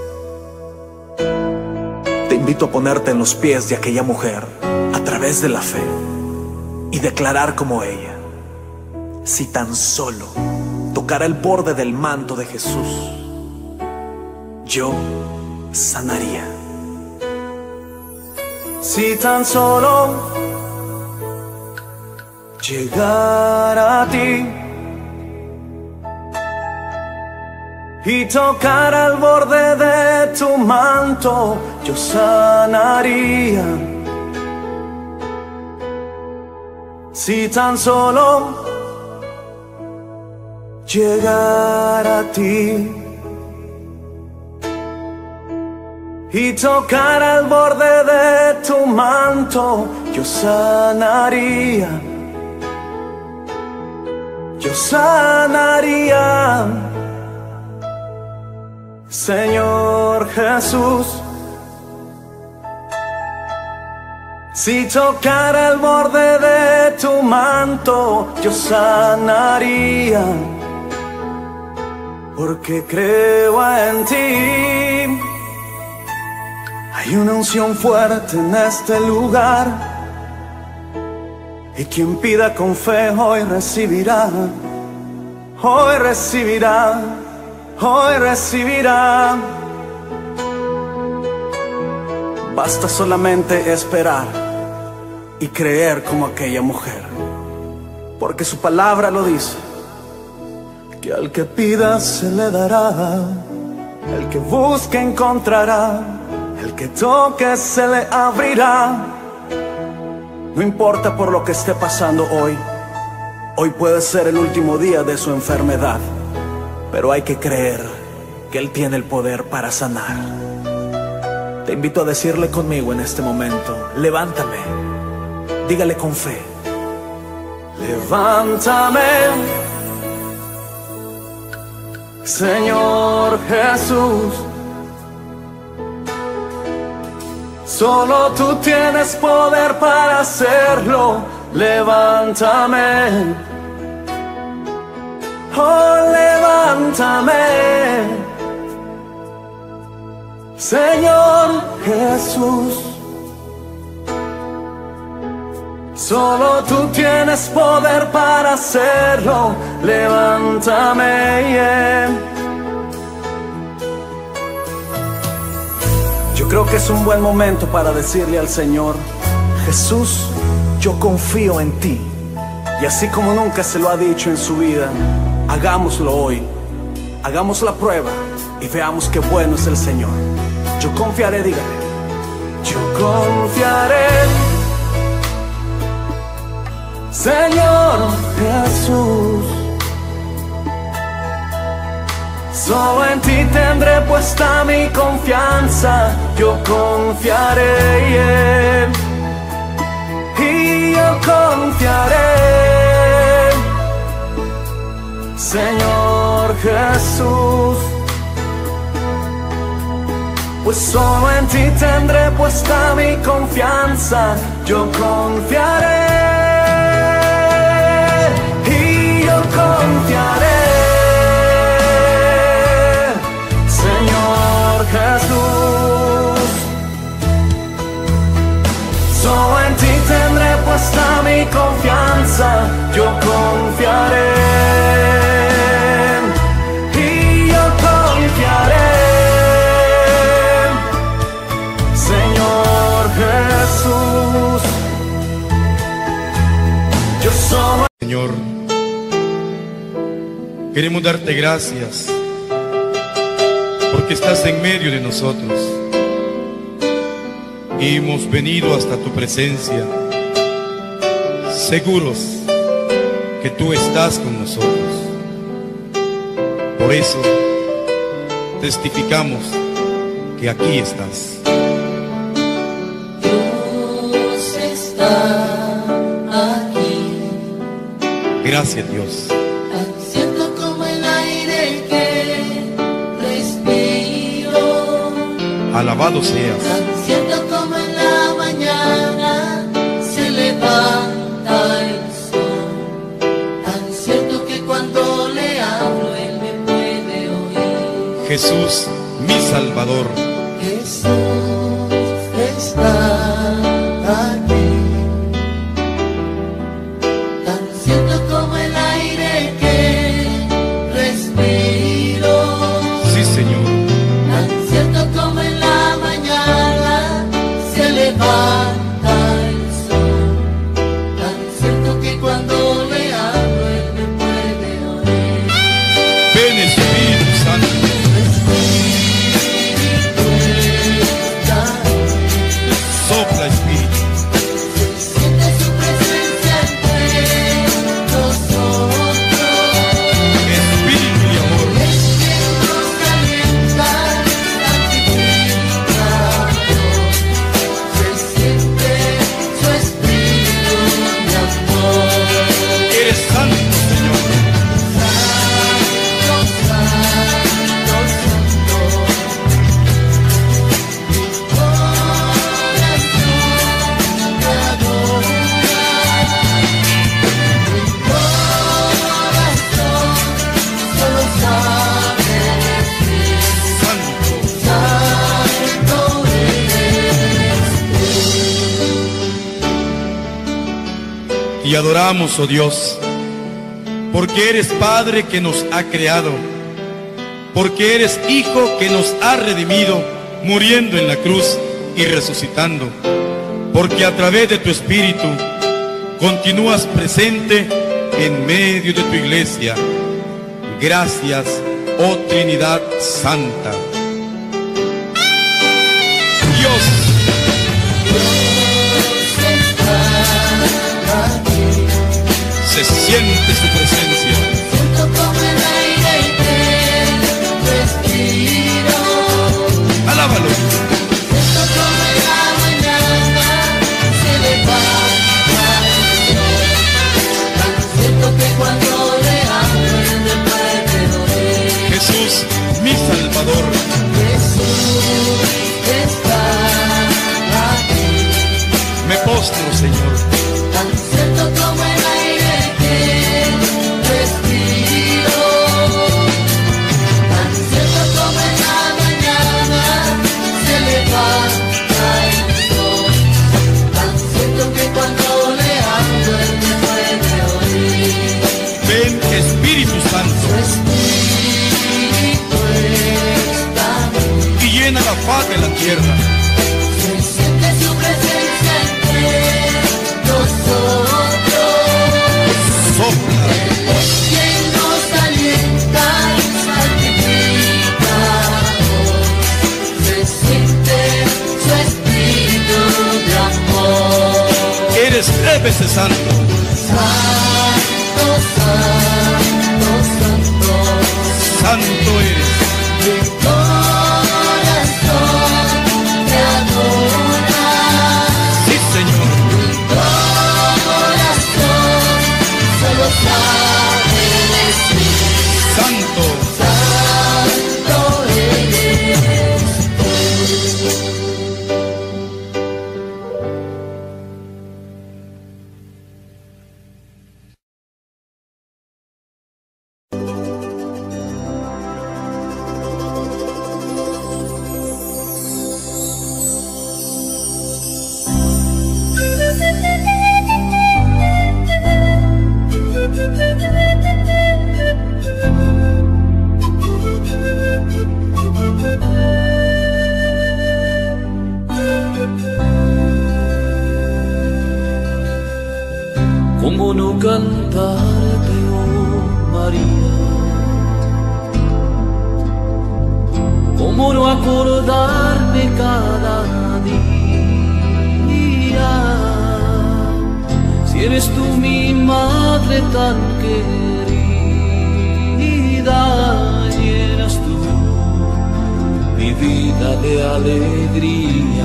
Te invito a ponerte en los pies de aquella mujer a través de la fe y declarar como ella: si tan solo tocara el borde del manto de Jesús, yo sanaría. Si tan solo llegara a ti y tocara el borde de tu manto, yo sanaría. Si tan solo llegara a ti y tocara el borde de tu manto, yo sanaría. Yo sanaría. Señor Jesús, si tocara el borde de tu manto, yo sanaría, porque creo en ti. Hay una unción fuerte en este lugar, y quien pida con fe hoy recibirá, hoy recibirá, hoy recibirá. Basta solamente esperar y creer como aquella mujer, porque su palabra lo dice, que al que pida se le dará, el que busque encontrará, el que toque se le abrirá. No importa por lo que esté pasando hoy, hoy puede ser el último día de su enfermedad, pero hay que creer que Él tiene el poder para sanar. Te invito a decirle conmigo en este momento: levántame. Dígale con fe: levántame, Señor Jesús. Solo tú tienes poder para hacerlo. Levántame, oh, levántame, Señor Jesús. Solo tú tienes poder para hacerlo. Levántame, yeah. Yo creo que es un buen momento para decirle al Señor: Jesús, yo confío en ti. Y así como nunca se lo ha dicho en su vida, hagámoslo hoy. Hagamos la prueba y veamos qué bueno es el Señor. Yo confiaré, dígale. Yo confiaré, Señor Jesús. Solo en ti tendré puesta mi confianza. Yo confiaré, yeah. Y yo confiaré, Señor Jesús. Pues solo en ti tendré puesta mi confianza. Yo confiaré y yo confiaré, Señor Jesús. Solo en ti tendré puesta confianza, yo confiaré. Y yo confiaré, Señor Jesús. Yo soy. Señor, queremos darte gracias porque estás en medio de nosotros y hemos venido hasta tu presencia, seguros que tú estás con nosotros. Por eso testificamos que aquí estás. Dios está aquí. Gracias, Dios. Tan cierto como el aire que respiro. Alabado seas. Tan cierto como en la mañana se levanta el sol. Tan cierto que cuando le hablo él me puede oír. Jesús, mi Salvador. Jesús está aquí. Tan cierto como el aire que respiro. Sí, Señor. Tan cierto como en la mañana se levanta el sol. Tan cierto que cuando le hablo él me puede oír. Ven, Espíritu Santo. Sopla, Espíritu. Siente su presencia entre nosotros. Espíritu y amor. Es quien nos calienta, santificador. Se siente su espíritu de amor. Eres santo, Señor. Santo, santo, santo. Mi corazón te adora. Mi corazón solo sabe decir Santo. santo eres. Y adoramos, oh Dios, porque eres Padre que nos ha creado, porque eres Hijo que nos ha redimido, muriendo en la cruz y resucitando, porque a través de tu Espíritu continúas presente en medio de tu iglesia. Gracias, oh Trinidad Santa. Dios, se siente su presencia. Siento como el aire que respiro. Alábalo. Siento como en la mañana se levanta el sol. Tan cierto que cuando le hablo él me puede oír. Jesús, mi Salvador. Jesús está aquí. Me postro, Señor. Tan cierto como el aire que respiro. Tan cierto como en la mañana se levanta el sol. Tan cierto que cuando le hablo él me puede oír. Ven, Espíritu Su Santo, espíritu está aquí. y llena la faz de la tierra. Se siente su presencia entre nosotros. Sopla, Es quien nos alienta y santifica. Se siente su espíritu de amor. eres 3 veces santo. Santo, santo, santo. Santo eres. Mi corazón te adora. Sí, Señor. Mi corazón solo sabe decir Santo. santo eres tú. ¿Cómo no cantarte, oh María? ¿Cómo no acordarme cada día? Si eres tú mi madre tan querida, llenas tú mi vida de alegría.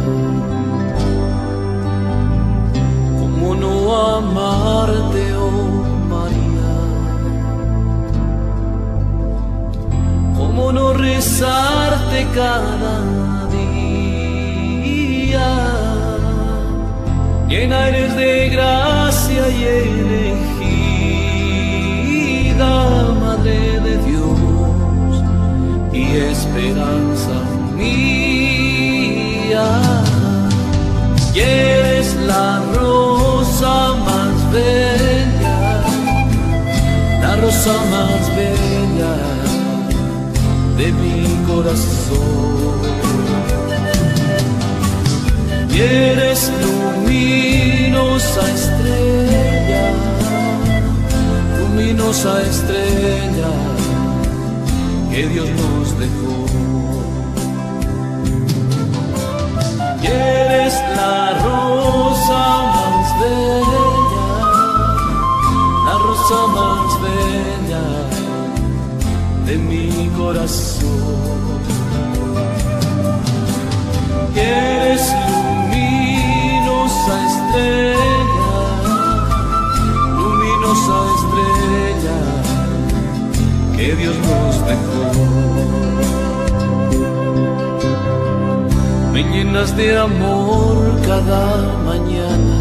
¿Cómo no amarte, oh María? ¿Cómo no rezarte cada día? Llena eres de gracia y elegida, Madre de Dios y esperanza mía. Y eres la rosa más bella, la rosa más bella de mi corazón. Y eres luminosa estrella, luminosa estrella que Dios nos dejó. Y eres la rosa más bella, la rosa más bella de mi corazón. Y eres luminosa estrella, luminosa estrella que Dios nos dejó. Me llenas de amor cada mañana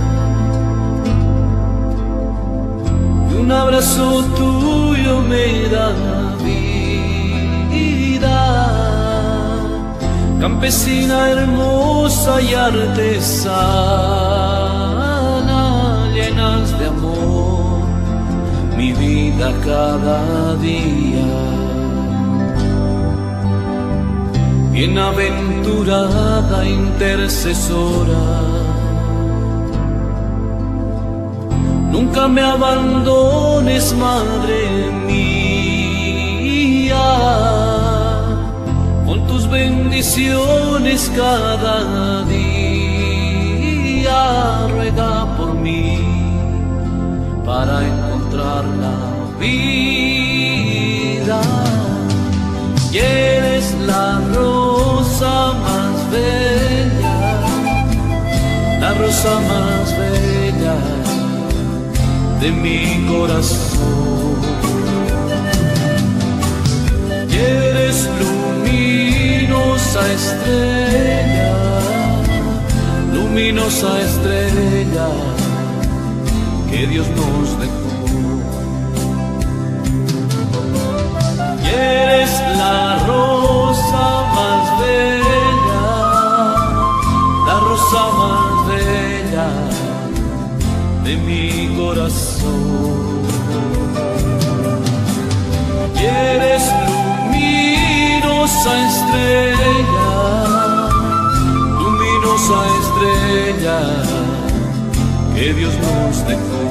y un abrazo tuyo me da vida. Campesina hermosa y artesana, llenas de amor mi vida cada día. Bienaventurada intercesora, nunca me abandones, Madre mía. Con tus bendiciones cada día, ruega por mí para encontrar la vida. Y eres la rosa más bella, la rosa más bella de mi corazón. Y eres luminosa estrella, luminosa estrella que Dios nos dejó. Y eres la rosa más bella, la rosa más bella de mi corazón. Y eres luminosa estrella, luminosa estrella que Dios nos dejó.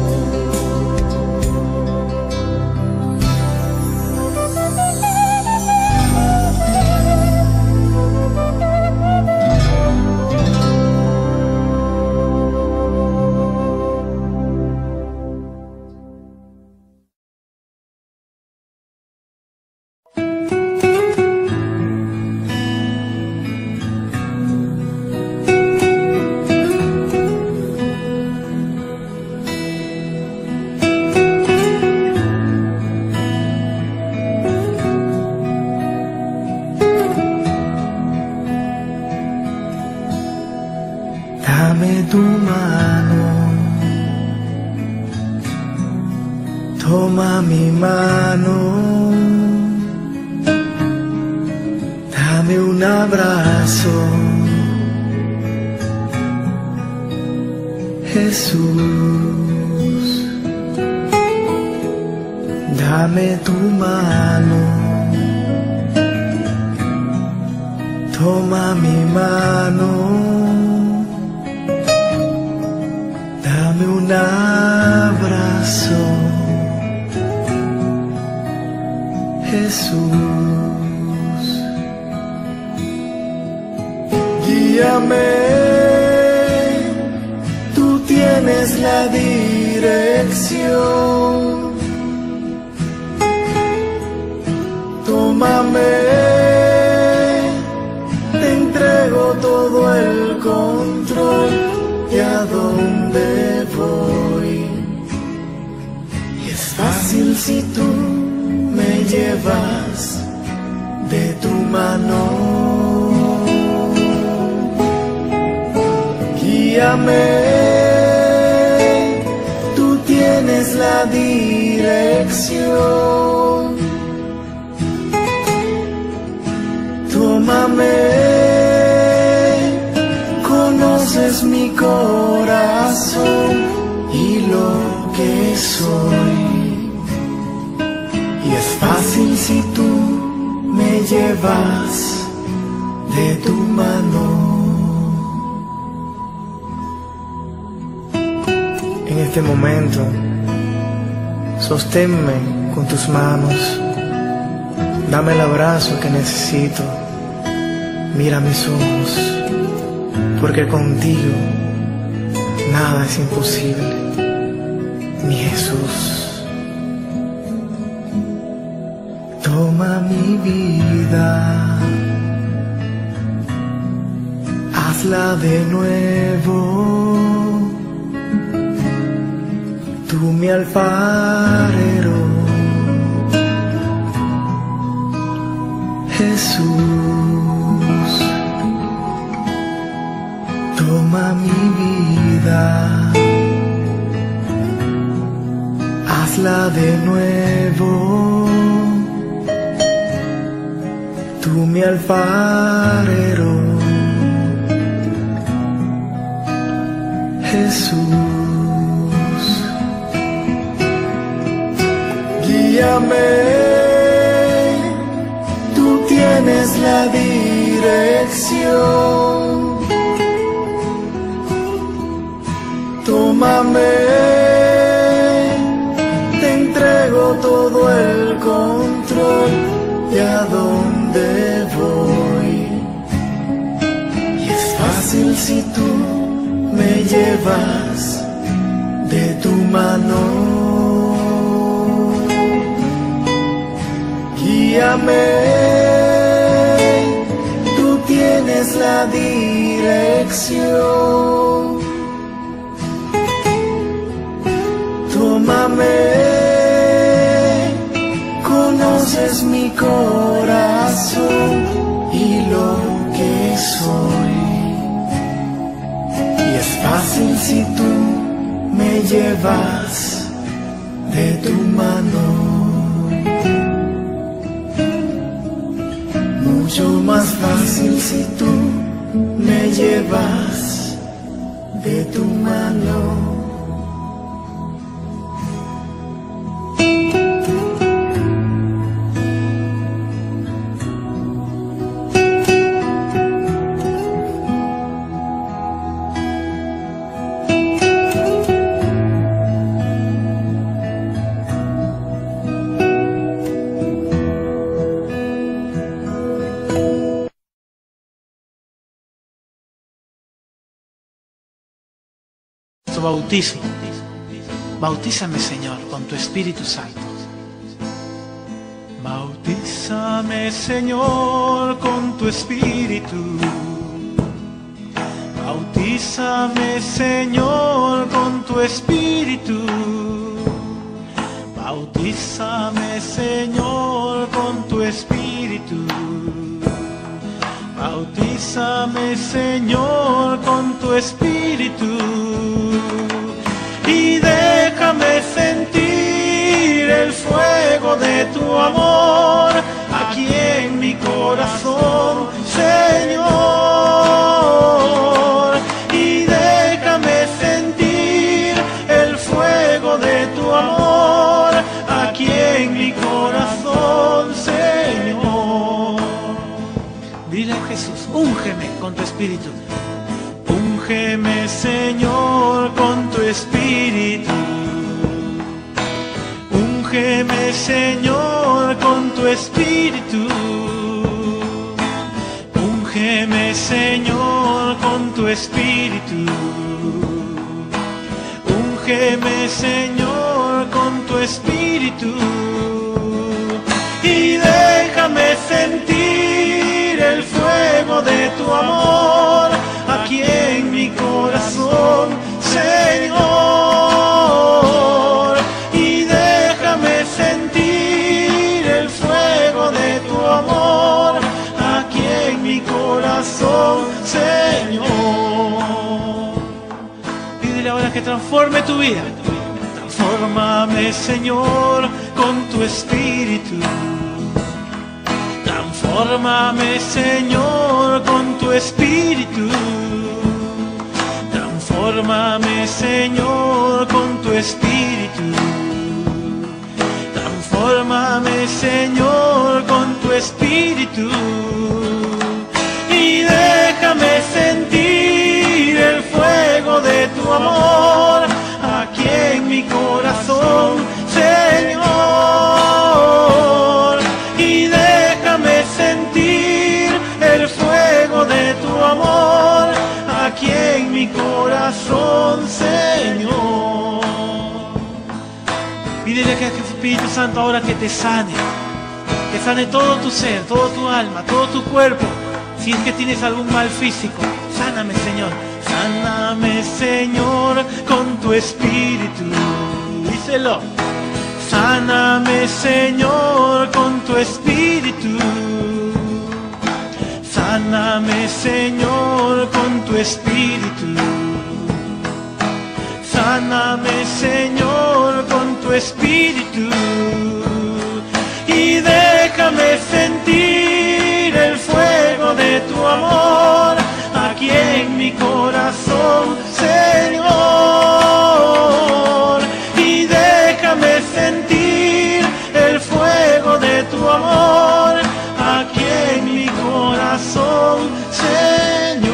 Dame tu mano, toma mi mano, dame un abrazo, Jesús. Dame tu mano, toma mi mano, dame un abrazo, la dirección. Tómame, te entrego todo el control de a dónde voy. Y es fácil si tú me llevas de tu mano. Guíame, tú tienes la dirección. Tómame, conoces mi corazón y lo que soy. Y es fácil si tú me llevas de tu mano. En este momento, sosténme con tus manos, dame el abrazo que necesito, mira mis ojos, porque contigo nada es imposible, mi Jesús. Toma mi vida, hazla de nuevo. Tú mi alfarero, Jesús. Toma mi vida, hazla de nuevo. Tú mi alfarero, Jesús. Guíame, tú tienes la dirección. Tómame, te entrego todo el control de a dónde voy. Y es fácil si tú me llevas de tu mano. Guíame, tú tienes la dirección. Tómame, conoces mi corazón y lo que soy. Y es fácil si tú me llevas de tu mano. Mucho más fácil si tú me llevas de tu mano. Bautismo. Bautízame, Señor, con tu Espíritu Santo. Bautízame, Señor, con tu Espíritu. Bautízame, Señor, con tu Espíritu. Bautízame, Señor, con tu Espíritu. Bautízame, Señor, con tu Espíritu. Y déjame sentir el fuego de tu amor aquí en mi corazón, Señor. Y déjame sentir el fuego de tu amor aquí en mi corazón, Señor. Dile a Jesús, úngeme con tu Espíritu. Úngeme, Señor, con tu Espíritu. Úngeme, Señor, con tu Espíritu. Úngeme, Señor, con tu Espíritu. envuélveme, Señor, con tu espíritu y déjame sentir el fuego de tu amor aquí en mi corazón, Señor, y déjame sentir el fuego de tu amor aquí en mi corazón, Señor. Pídele ahora que transforme tu vida. Transfórmame, Señor, con tu espíritu. Transfórmame, Señor, con tu espíritu. Transfórmame, Señor, con tu espíritu. Transfórmame, Señor, con tu espíritu. Y déjame sentir el fuego de tu amor aquí en mi corazón, Señor. Y déjame sentir el fuego de tu amor aquí en mi corazón, Señor. Pídele que el Espíritu Santo ahora que te sane todo tu ser, todo tu alma, todo tu cuerpo. Si es que tienes algún mal físico, sáname, Señor. Sáname, Señor, con tu espíritu. Díselo. Sáname, Señor, con tu espíritu. Sáname, Señor, con tu espíritu. Sáname, Señor, con tu espíritu. Y déjame sentir el fuego de tu amor aquí en mi corazón, Señor. Y déjame sentir el fuego de tu amor aquí en mi corazón, Señor.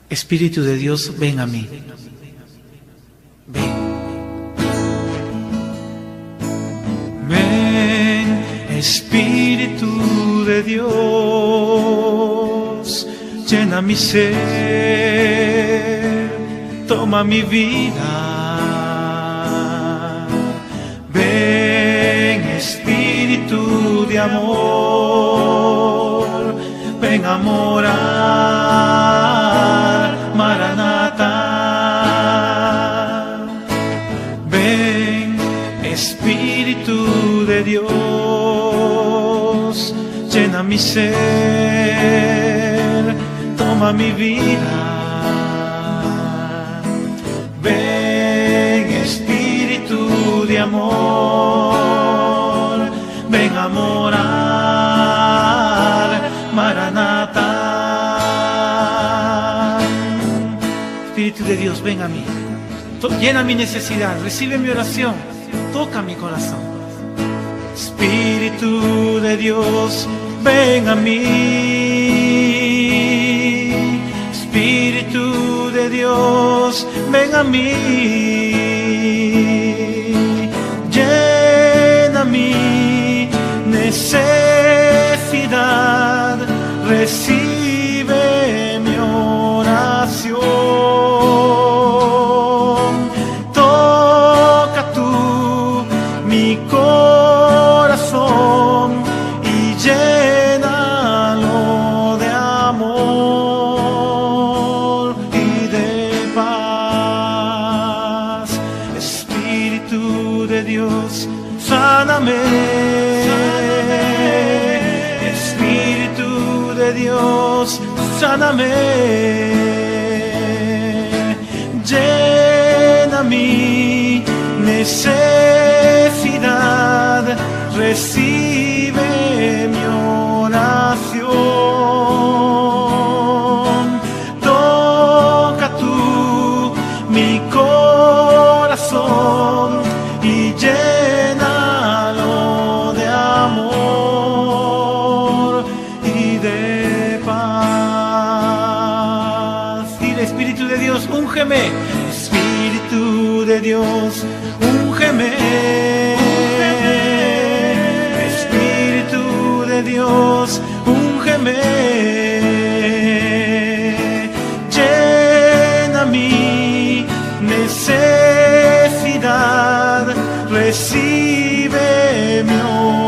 Espíritu de Dios, ven a mí. Ven. Ven, Espíritu de Dios, llena mi ser, toma mi vida. Ven, Espíritu de amor, ven a morar, Maranatha. Ven, Espíritu de Dios, llena mi ser, toma mi vida. Ven, Espíritu de amor, ven a morar, Maranatha. Espíritu de Dios, ven a mí. Llena mi necesidad, recibe mi oración, toca mi corazón. Espíritu de Dios, ven a mí. Espíritu de Dios, ven a mí. Llena mi necesidad, recibe mi oración. Toca tú mi corazón y llénalo de amor y de paz. Espíritu de Dios, sáname. Espíritu de Dios, sáname. Llena mi necesidad, recibe mi oración. Toca tú mi corazón y llénalo de amor y de paz. Dile, Espíritu de Dios, úngeme. Espíritu de Dios, úngeme. Espíritu de Dios, úngeme. Llena mi necesidad, recibe mi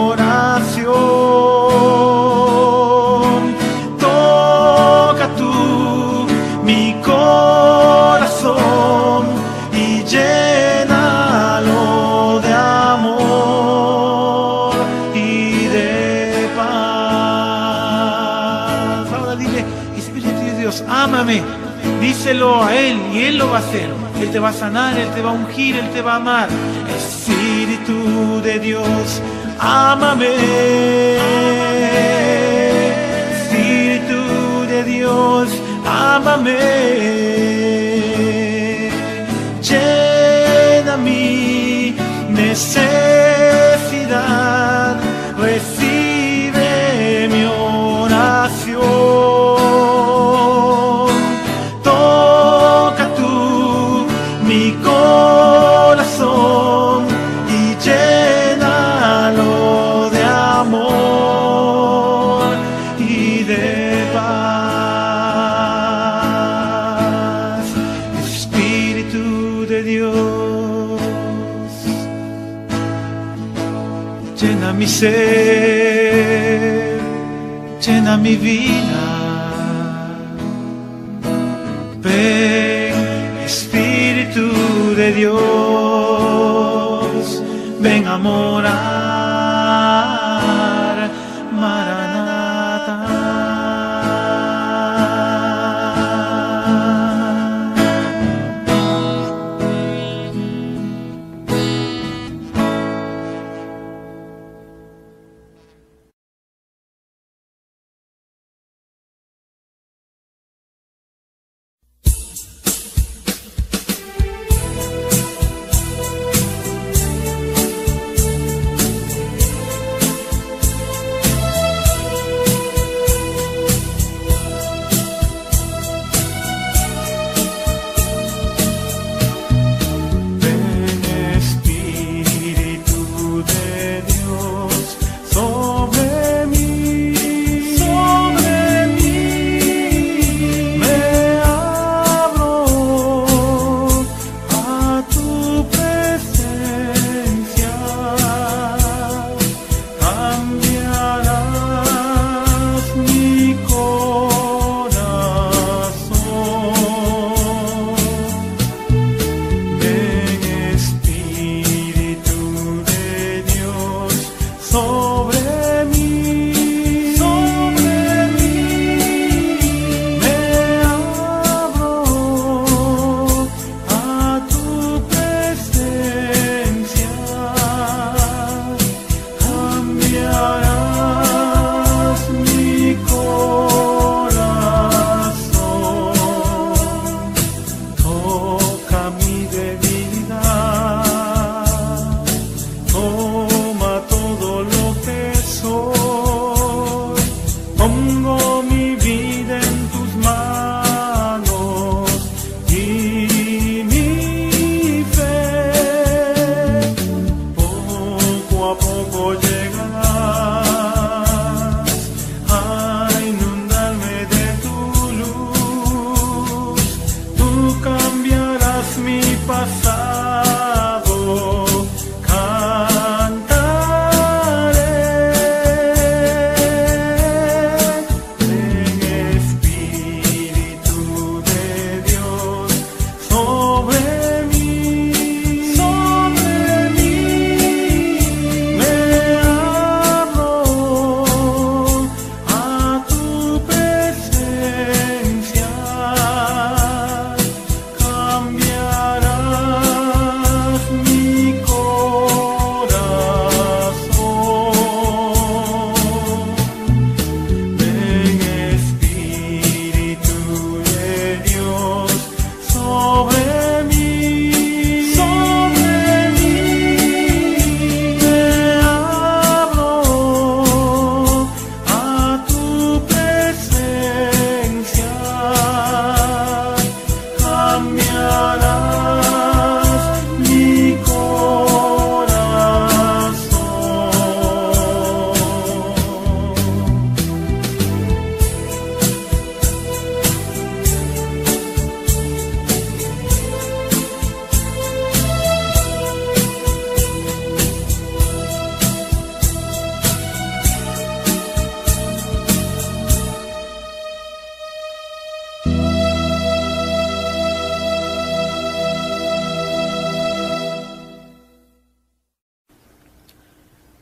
oración. Toca tú mi corazón y llénalo de amor y de paz. Ahora dile, Espíritu de Dios, ámame. Díselo a Él y Él lo va a hacer. Él te va a sanar, Él te va a ungir, Él te va a amar. Espíritu de Dios, ámame. Espíritu de Dios, ámame. Llena mi necesidad, recibe mi oración. Toca tú mi corazón y llénalo de amor y de paz. Espíritu de Dios, llena mi ser, llena mi vida. Ven, Espíritu de Dios, ven a morar, Maranatha.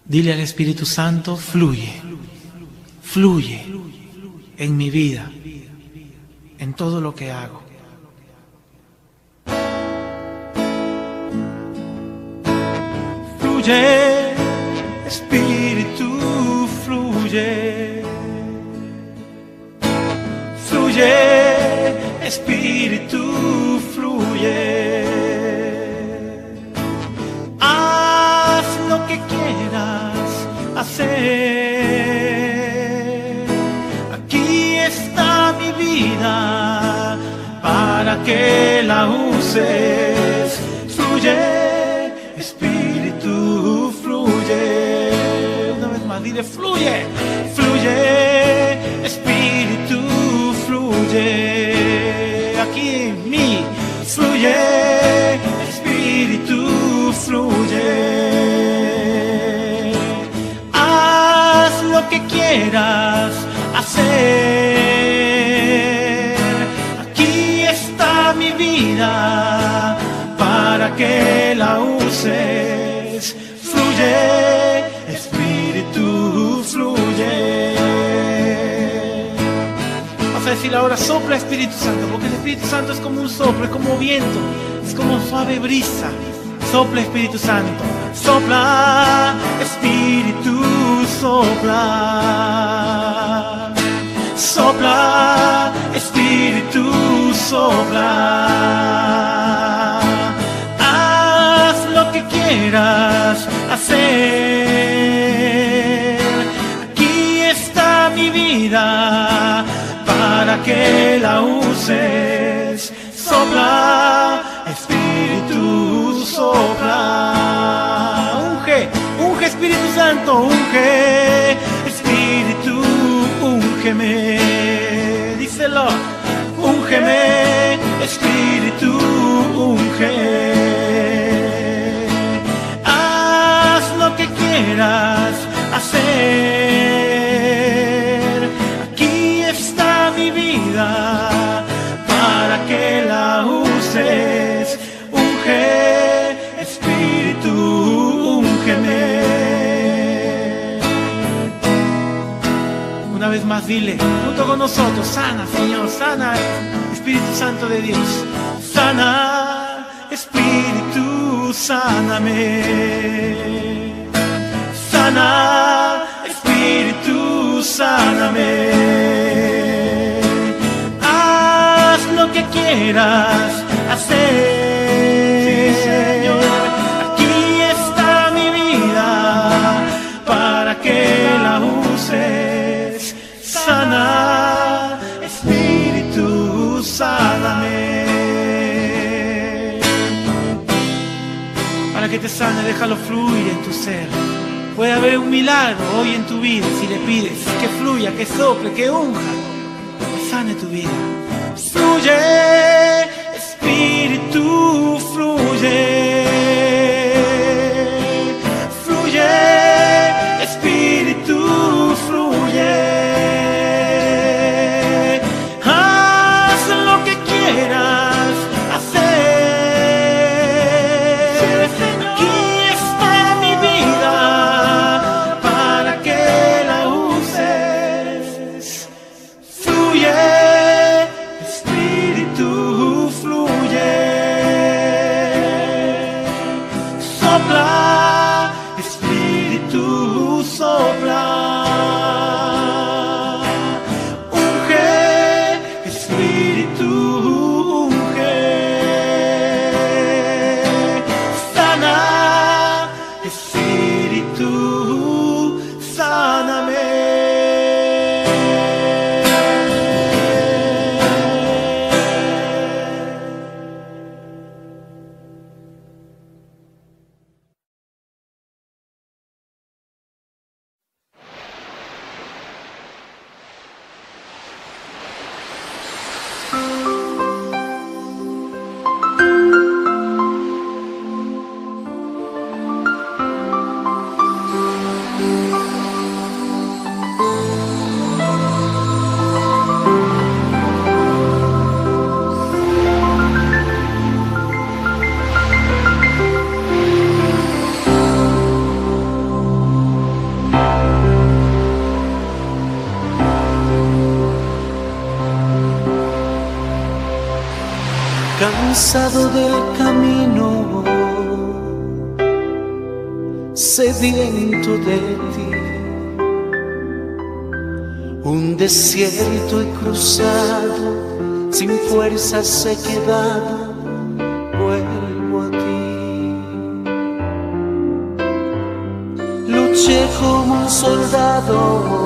Dile al Espíritu Santo, fluye, fluye en mi vida, en todo lo que hago. Fluye, Espíritu, fluye. Fluye, Espíritu, fluye. Haz lo que quieras hacer. Aquí está mi vida para que la uses. Fluye, Espíritu, fluye. Una vez más, dile, fluye, fluye, Espíritu, fluye. Aquí en mí, fluye, Espíritu, fluye. Haz lo que quieras hacer. Aquí está mi vida para que la uses. Fluye, Espíritu, fluye. Vas a decir ahora, sopla Espíritu Santo, porque el Espíritu Santo es como un soplo, es como viento, es como suave brisa. Sopla Espíritu Santo, sopla Espíritu, sopla. Sopla Espíritu, sopla. Haz lo que quieras hacer. Aquí está mi vida para que la uses. Sopla Espíritu, sopla. Unge, unge Espíritu Santo, unge Espíritu, úngeme. Díselo, úngeme Espíritu, unge. Haz lo que quieras hacer. Aquí está mi vida para que la uses. Unge Espíritu, úngeme. Una vez más dile, junto con nosotros, sana Señor, sana Espíritu Santo de Dios. Sana Espíritu, sáname. Sana Espíritu, sáname. Haz lo que quieras hacer. Sí, Señor. Aquí está mi vida para que la uses. Sana Espíritu, sáname. Para que te sane, déjalo fluir en tu ser. Puede haber un milagro hoy en tu vida si le pides que fluya, que sople, que unja, que sane tu vida. Fluye, Espíritu, fluye. Fluye, Espíritu, fluye. Haz lo que quieras hacer. Aquí está mi vida para que la uses. Fluye, Espíritu, fluye. cansado del camino, sediento de ti, un desierto he cruzado, sin fuerzas he quedado, vuelvo a ti. Luché como un soldado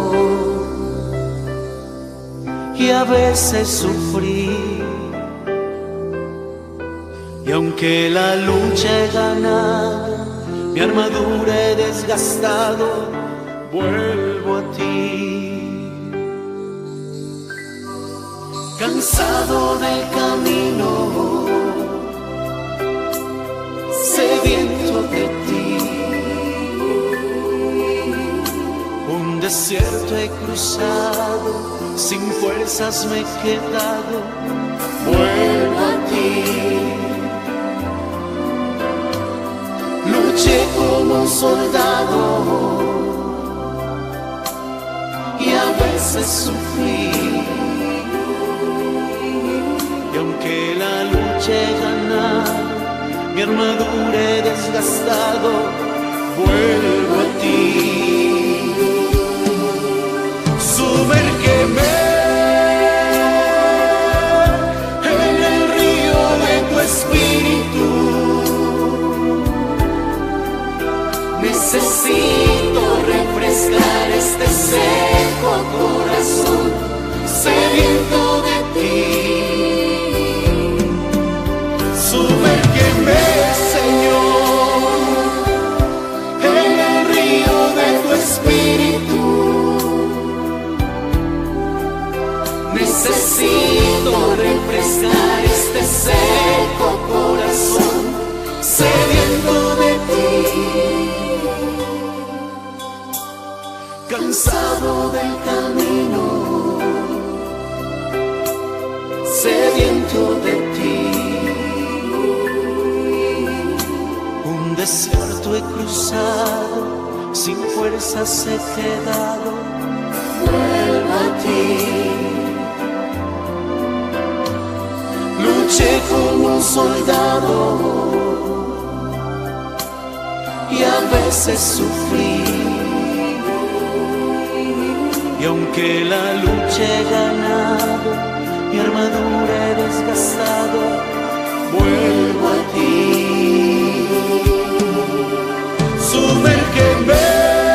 y a veces sufrí, y aunque la lucha he ganado, mi armadura he desgastado, vuelvo a ti. Cansado del camino, sediento de ti, un desierto he cruzado, sin fuerzas me he quedado, vuelvo a ti. Luché como un soldado y a veces sufrí, y aunque la lucha he ganado, mi armadura he desgastado, vuelvo a ti. Sumérgeme en el río de tu espíritu. Necesito refrescar este seco corazón, sediento de ti. Sumérgeme, Señor, en el río de tu espíritu. Necesito refrescar este seco corazón, sediento de ti. Cansado del camino, sediento de ti, un desierto he cruzado, sin fuerzas he quedado, vuelvo a ti. Luché como un soldado y a veces sufrí, y aunque la lucha he ganado, mi armadura he desgastado, vuelvo a ti. Sumérgeme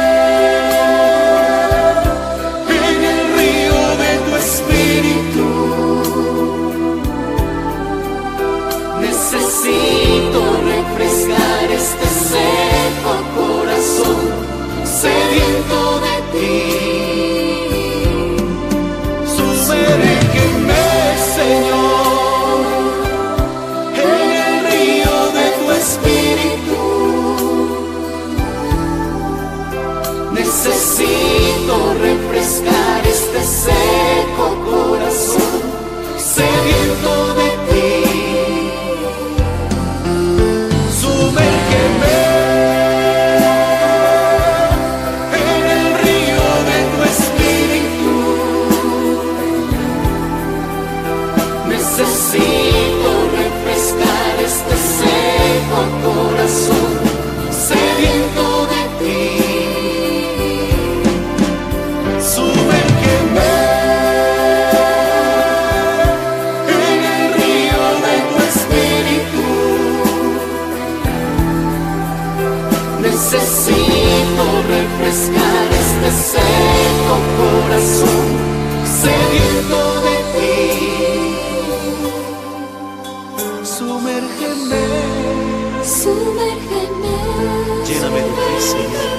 en el río de tu espíritu. Necesito refrescar este seco corazón, sediento de ti. Sumérgeme, Señor, en el río de tu espíritu. Necesito refrescar este seco corazón, sediento de ti. Sumérgeme en el río de tu espíritu. Necesito refrescar este seco corazón, sediento de ti. Sumérgeme en el río de tu espíritu. Necesito refrescar este seco corazón, sediento de ti. Sumérgeme, Sumérgeme, lléname de ti, Señor.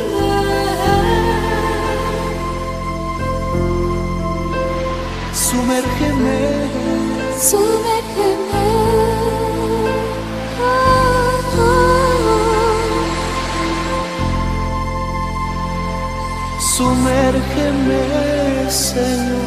Sumérgeme, sumérgeme. sumérgeme, Señor.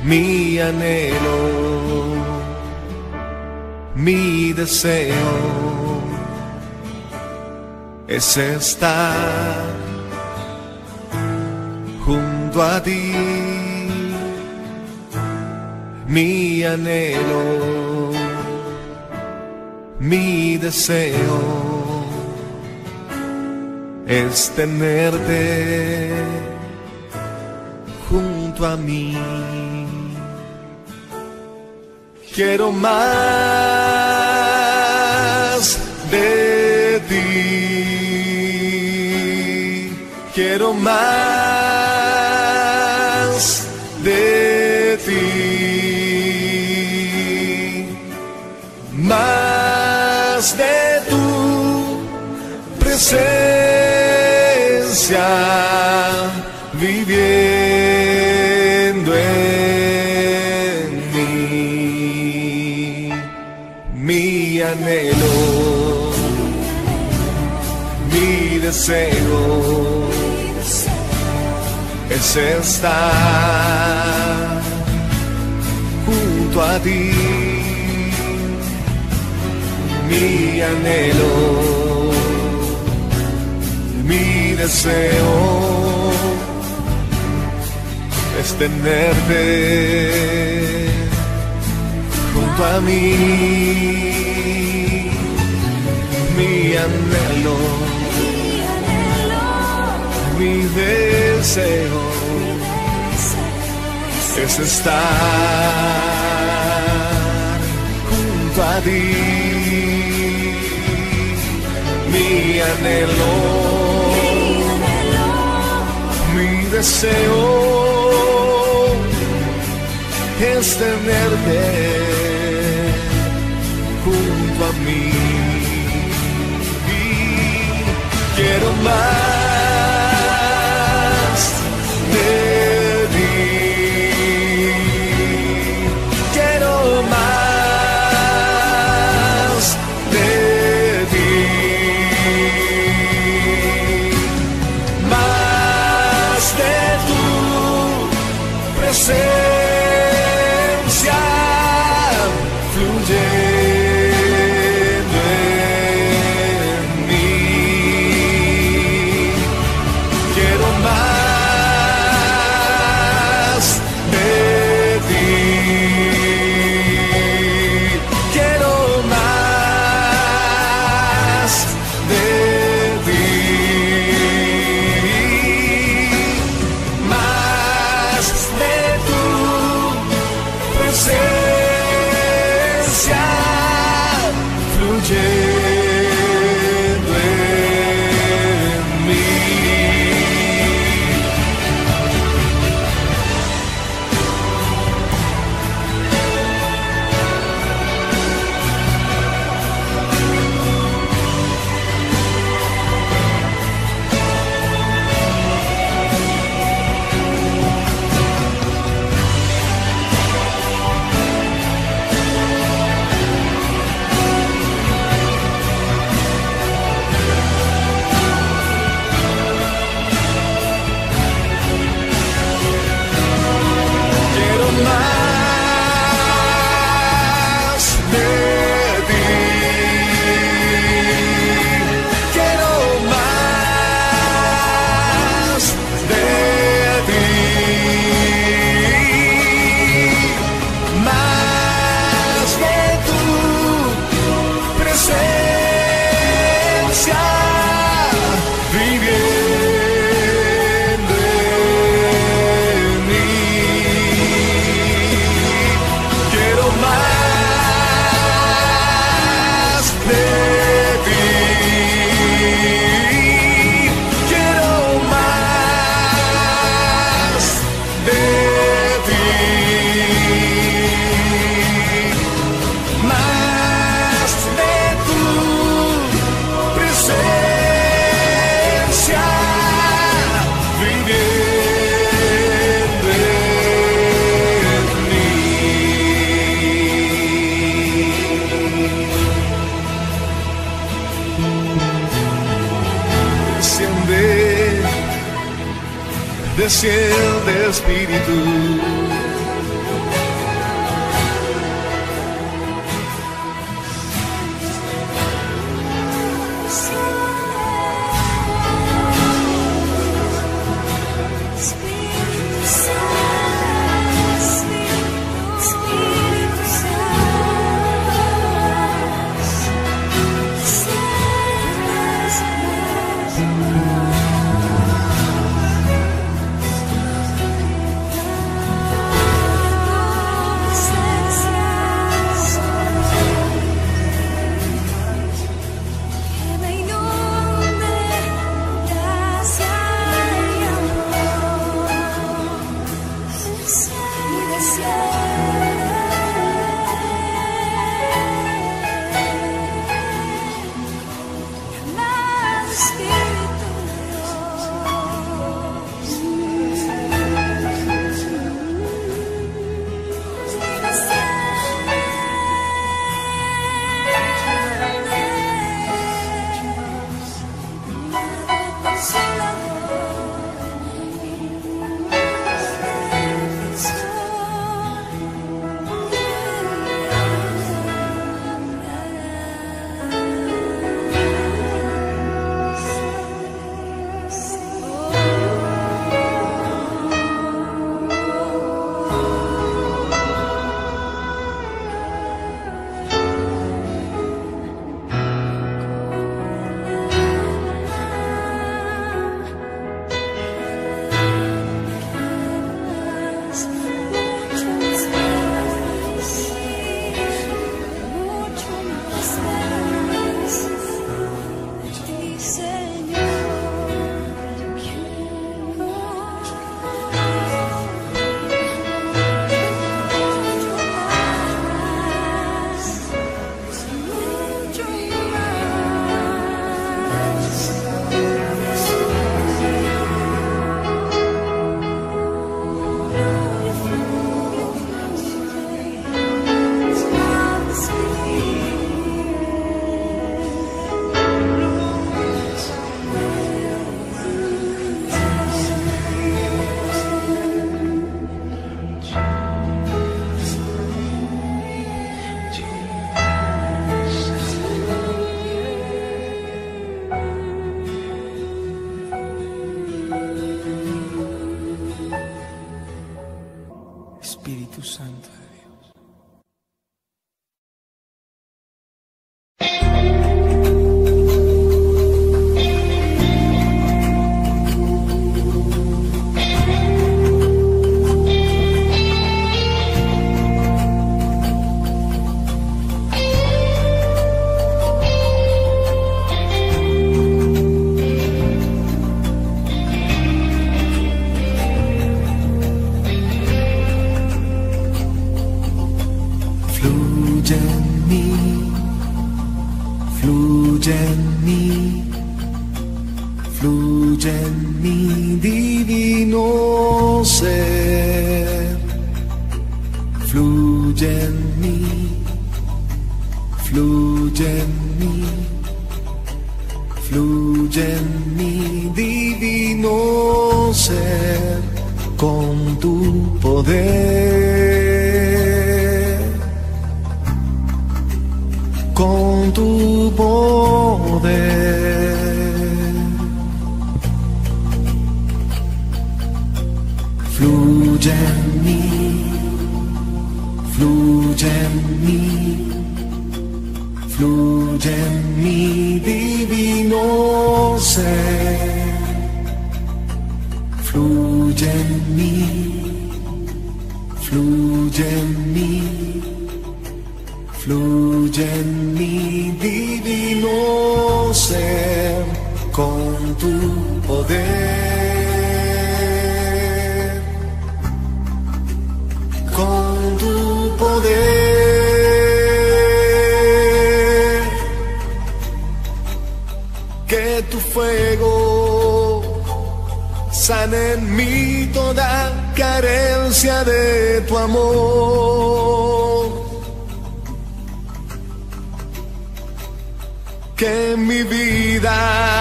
mi anhelo, mi deseo es estar junto a ti. Mi anhelo, mi deseo es tenerte junto a mí. Quiero más de ti, quiero más de ti, más de tu presencia viviendo en mí. Mi anhelo, mi deseo es estar junto a ti. Mi anhelo, mi deseo es tenerte junto a mí. Mi anhelo, mi deseo es estar junto a ti. Mi anhelo, mi deseo es tenerte junto a mí. Quiero más de ti, quiero más de ti, más de tu presencia fluyendo en mí. Quiero más de ti, quiero más de ti, más de tu presencia fluyendo en mí. Quiero más de ti, quiero más de ti, más de tu presencia viviendo en mí. Quiero más de ti, quiero más de ti, más de tu presencia viviendo en mí. Desciende, desciende Espíritu, fluye en mi divino ser, fluye en mí, fluye en mí, fluye en mi divino ser, con tu poder, con tu poder. Fluye en mí, fluye en mí, fluye en mi divino ser, fluye en mí, fluye en mí, fluye en mi divino ser, con tu poder, con tu poder, que tu fuego sane en mí toda carencia de tu amor, que mi vida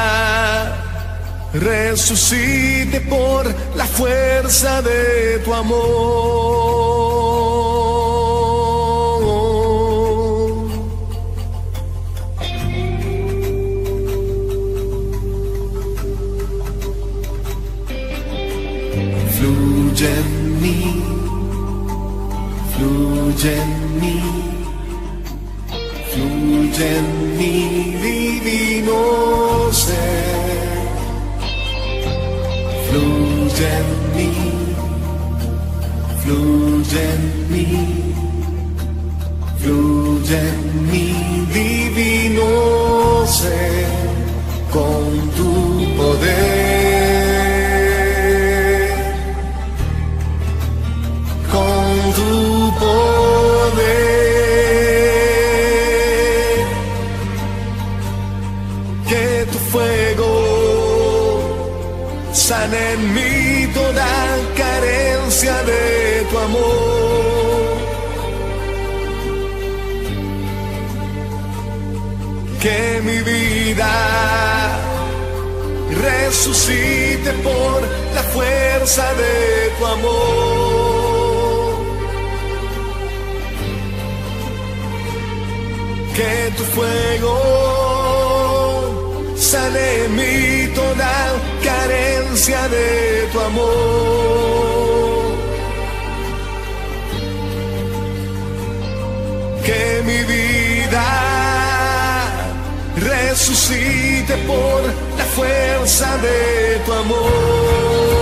resucite por la fuerza de tu amor. Fluye en mí, fluye en mí, fluye en mi divino ser, fluye en mí, fluye en mí, fluye en mi divino ser, con tu poder, con tu poder, que tu fuego sana en mí toda carencia de tu amor, que mi vida resucite por la fuerza de tu amor, que tu fuego sane en mí toda carencia de tu amor, que mi vida resucite por la fuerza de tu amor.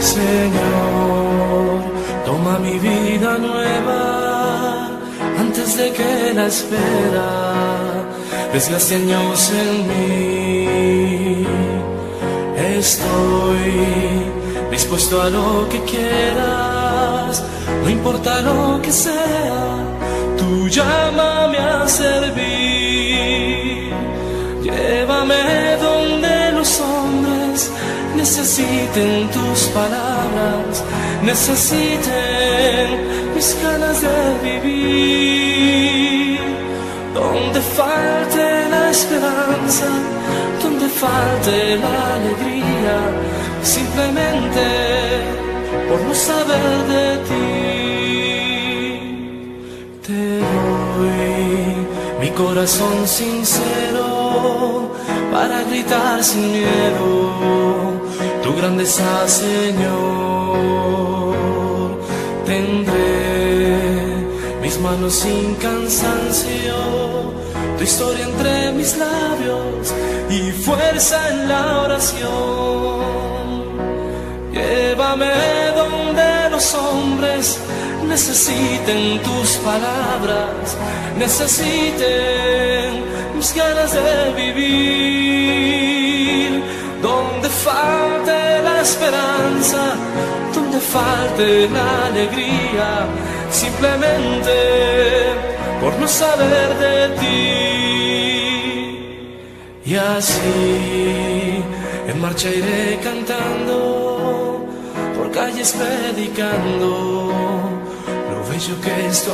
Señor, toma mi vida nueva antes de que la espera desgaste años en mí. Estoy dispuesto a lo que quieras, no importa lo que sea, tú llámame a servir. Llévame donde los hombres necesiten tus palabras, necesiten mis ganas de vivir. Donde falte la esperanza, donde falte la alegría, simplemente por no saber de ti. Te doy mi corazón sincero para gritar sin miedo tu grandeza, Señor. Tendré mis manos sin cansancio, tu historia entre mis labios y fuerza en la oración. Llévame donde los hombres necesiten tus palabras, necesiten mis ganas de vivir. Donde falte la esperanza, donde falte la alegría, simplemente por no saber de ti. Y así en marcha iré cantando, por calles predicando lo bello que es tu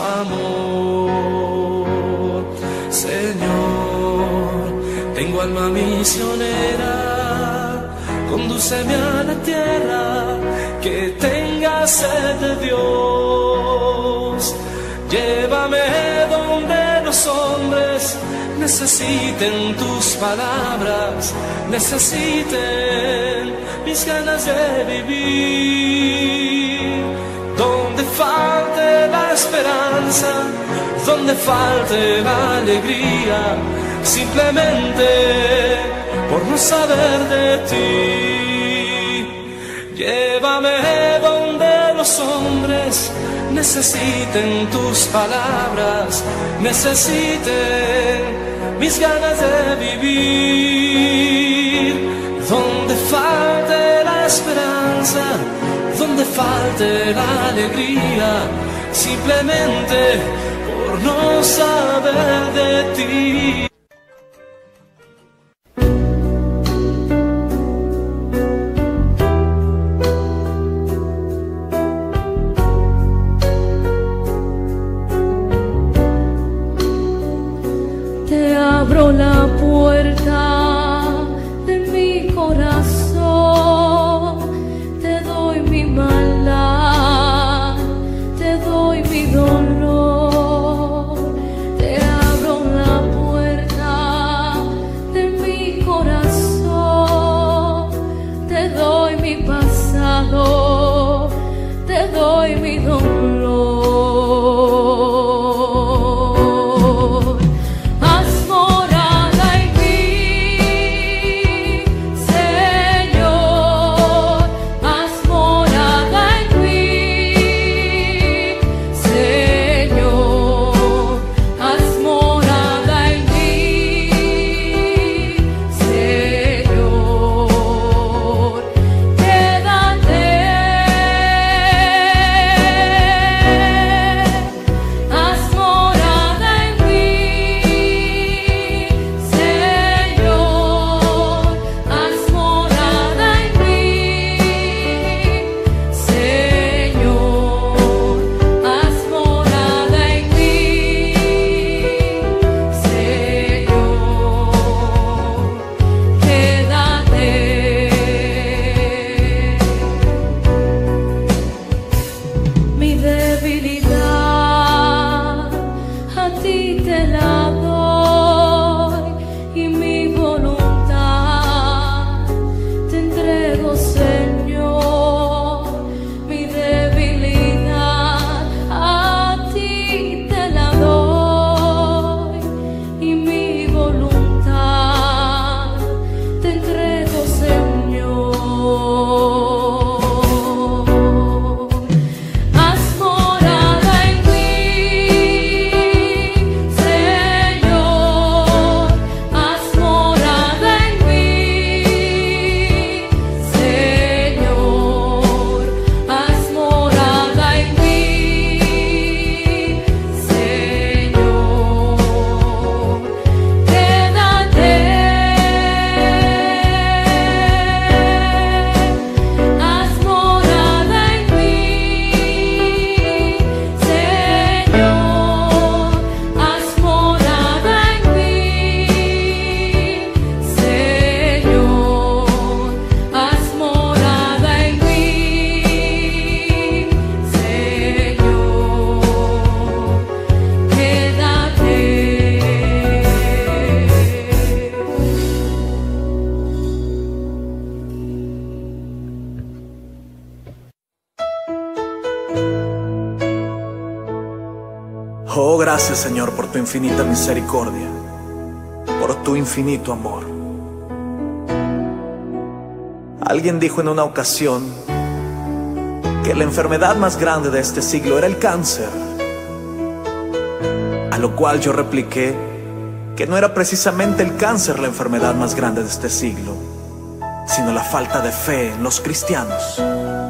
amor. Señor, tengo alma misionera, condúceme a la tierra que tenga sed de Dios. Llévame donde los hombres necesiten tus palabras, necesiten mis ganas de vivir. Donde falte la esperanza, donde falte la alegría, simplemente por no saber de ti. Llévame donde los hombres necesiten tus palabras, necesiten mis ganas de vivir. Donde falte la esperanza, donde falte la alegría, simplemente por no saber de ti. Abro la puerta de mi corazón, te doy mi maldad, te doy mi dolor. Te abro la puerta Oh, gracias, Señor, por tu infinita misericordia, por tu infinito amor. Alguien dijo en una ocasión que la enfermedad más grande de este siglo era el cáncer, a lo cual yo repliqué que no era precisamente el cáncer la enfermedad más grande de este siglo, sino la falta de fe en los cristianos.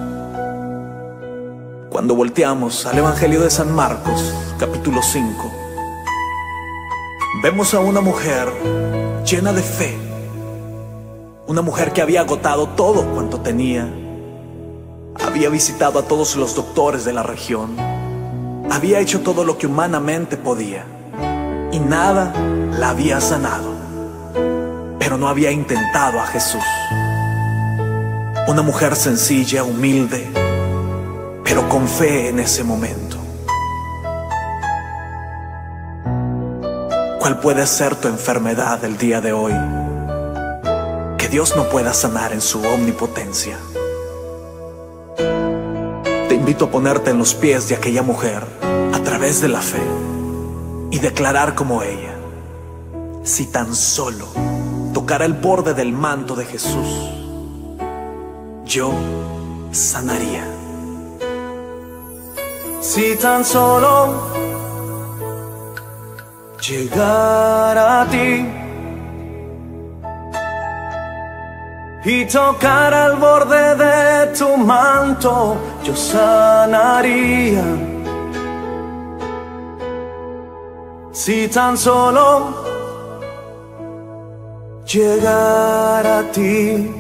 Cuando volteamos al Evangelio de San Marcos, capítulo 5, vemos a una mujer llena de fe, una mujer que había agotado todo cuanto tenía, había visitado a todos los doctores de la región, había hecho todo lo que humanamente podía y nada la había sanado, pero no había intentado a Jesús. Una mujer sencilla, humilde, pero con fe en ese momento. ¿Cuál puede ser tu enfermedad el día de hoy que Dios no pueda sanar en su omnipotencia? Te invito a ponerte en los pies de aquella mujer a través de la fe y declarar como ella: si tan solo tocara el borde del manto de Jesús, yo sanaría. Si tan solo llegara a ti y tocara el borde de tu manto, yo sanaría. Si tan solo llegara a ti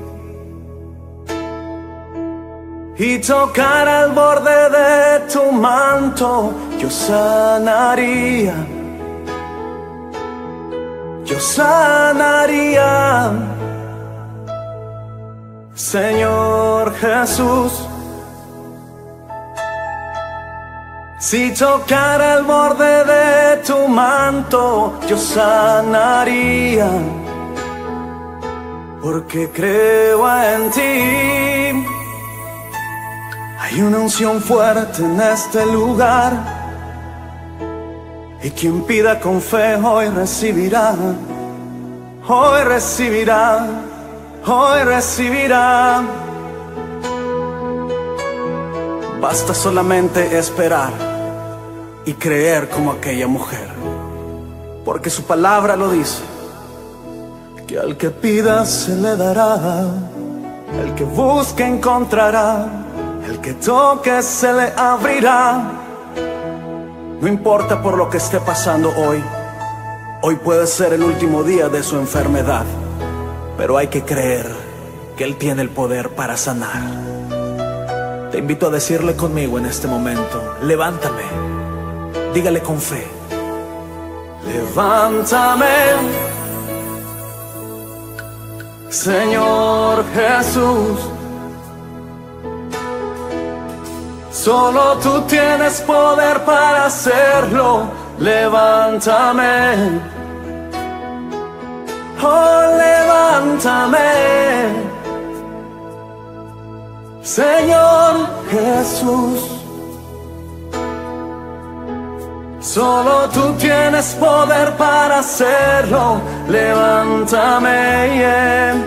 y tocara el borde de tu manto, yo sanaría. Yo sanaría. Señor Jesús, si tocara el borde de tu manto, yo sanaría, porque creo en ti. Hay una unción fuerte en este lugar, y quien pida con fe hoy recibirá, hoy recibirá, hoy recibirá. Basta solamente esperar y creer como aquella mujer, porque su palabra lo dice, que al que pida se le dará, el que busque encontrará, el que toque se le abrirá. No importa por lo que esté pasando hoy, hoy puede ser el último día de su enfermedad, pero hay que creer que Él tiene el poder para sanar. Te invito a decirle conmigo en este momento: levántame. Dígale con fe: levántame, Señor Jesús. Solo tú tienes poder para hacerlo. Levántame, oh, levántame, Señor Jesús. Solo tú tienes poder para hacerlo. Levántame, yeah.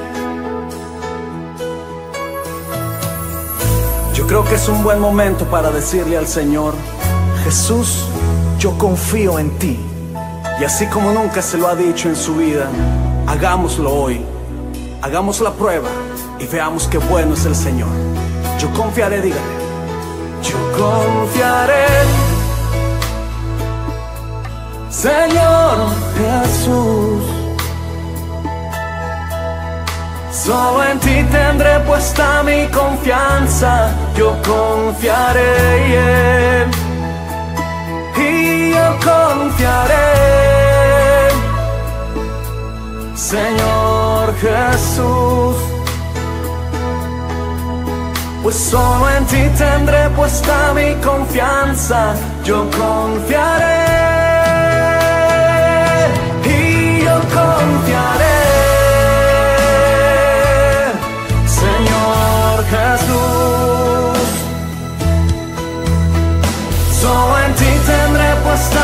Yo creo que es un buen momento para decirle al Señor: Jesús, yo confío en ti. Y así como nunca se lo ha dicho en su vida, hagámoslo hoy. Hagamos la prueba y veamos qué bueno es el Señor. Yo confiaré, dígale. Yo confiaré, Señor Jesús. Solo en ti tendré puesta mi confianza. Yo confiaré, yeah. Y yo confiaré, Señor Jesús. Pues solo en ti tendré puesta mi confianza. Yo confiaré, y yo confiaré, Señor Jesús. Solo en ti tendré puesta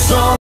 corazón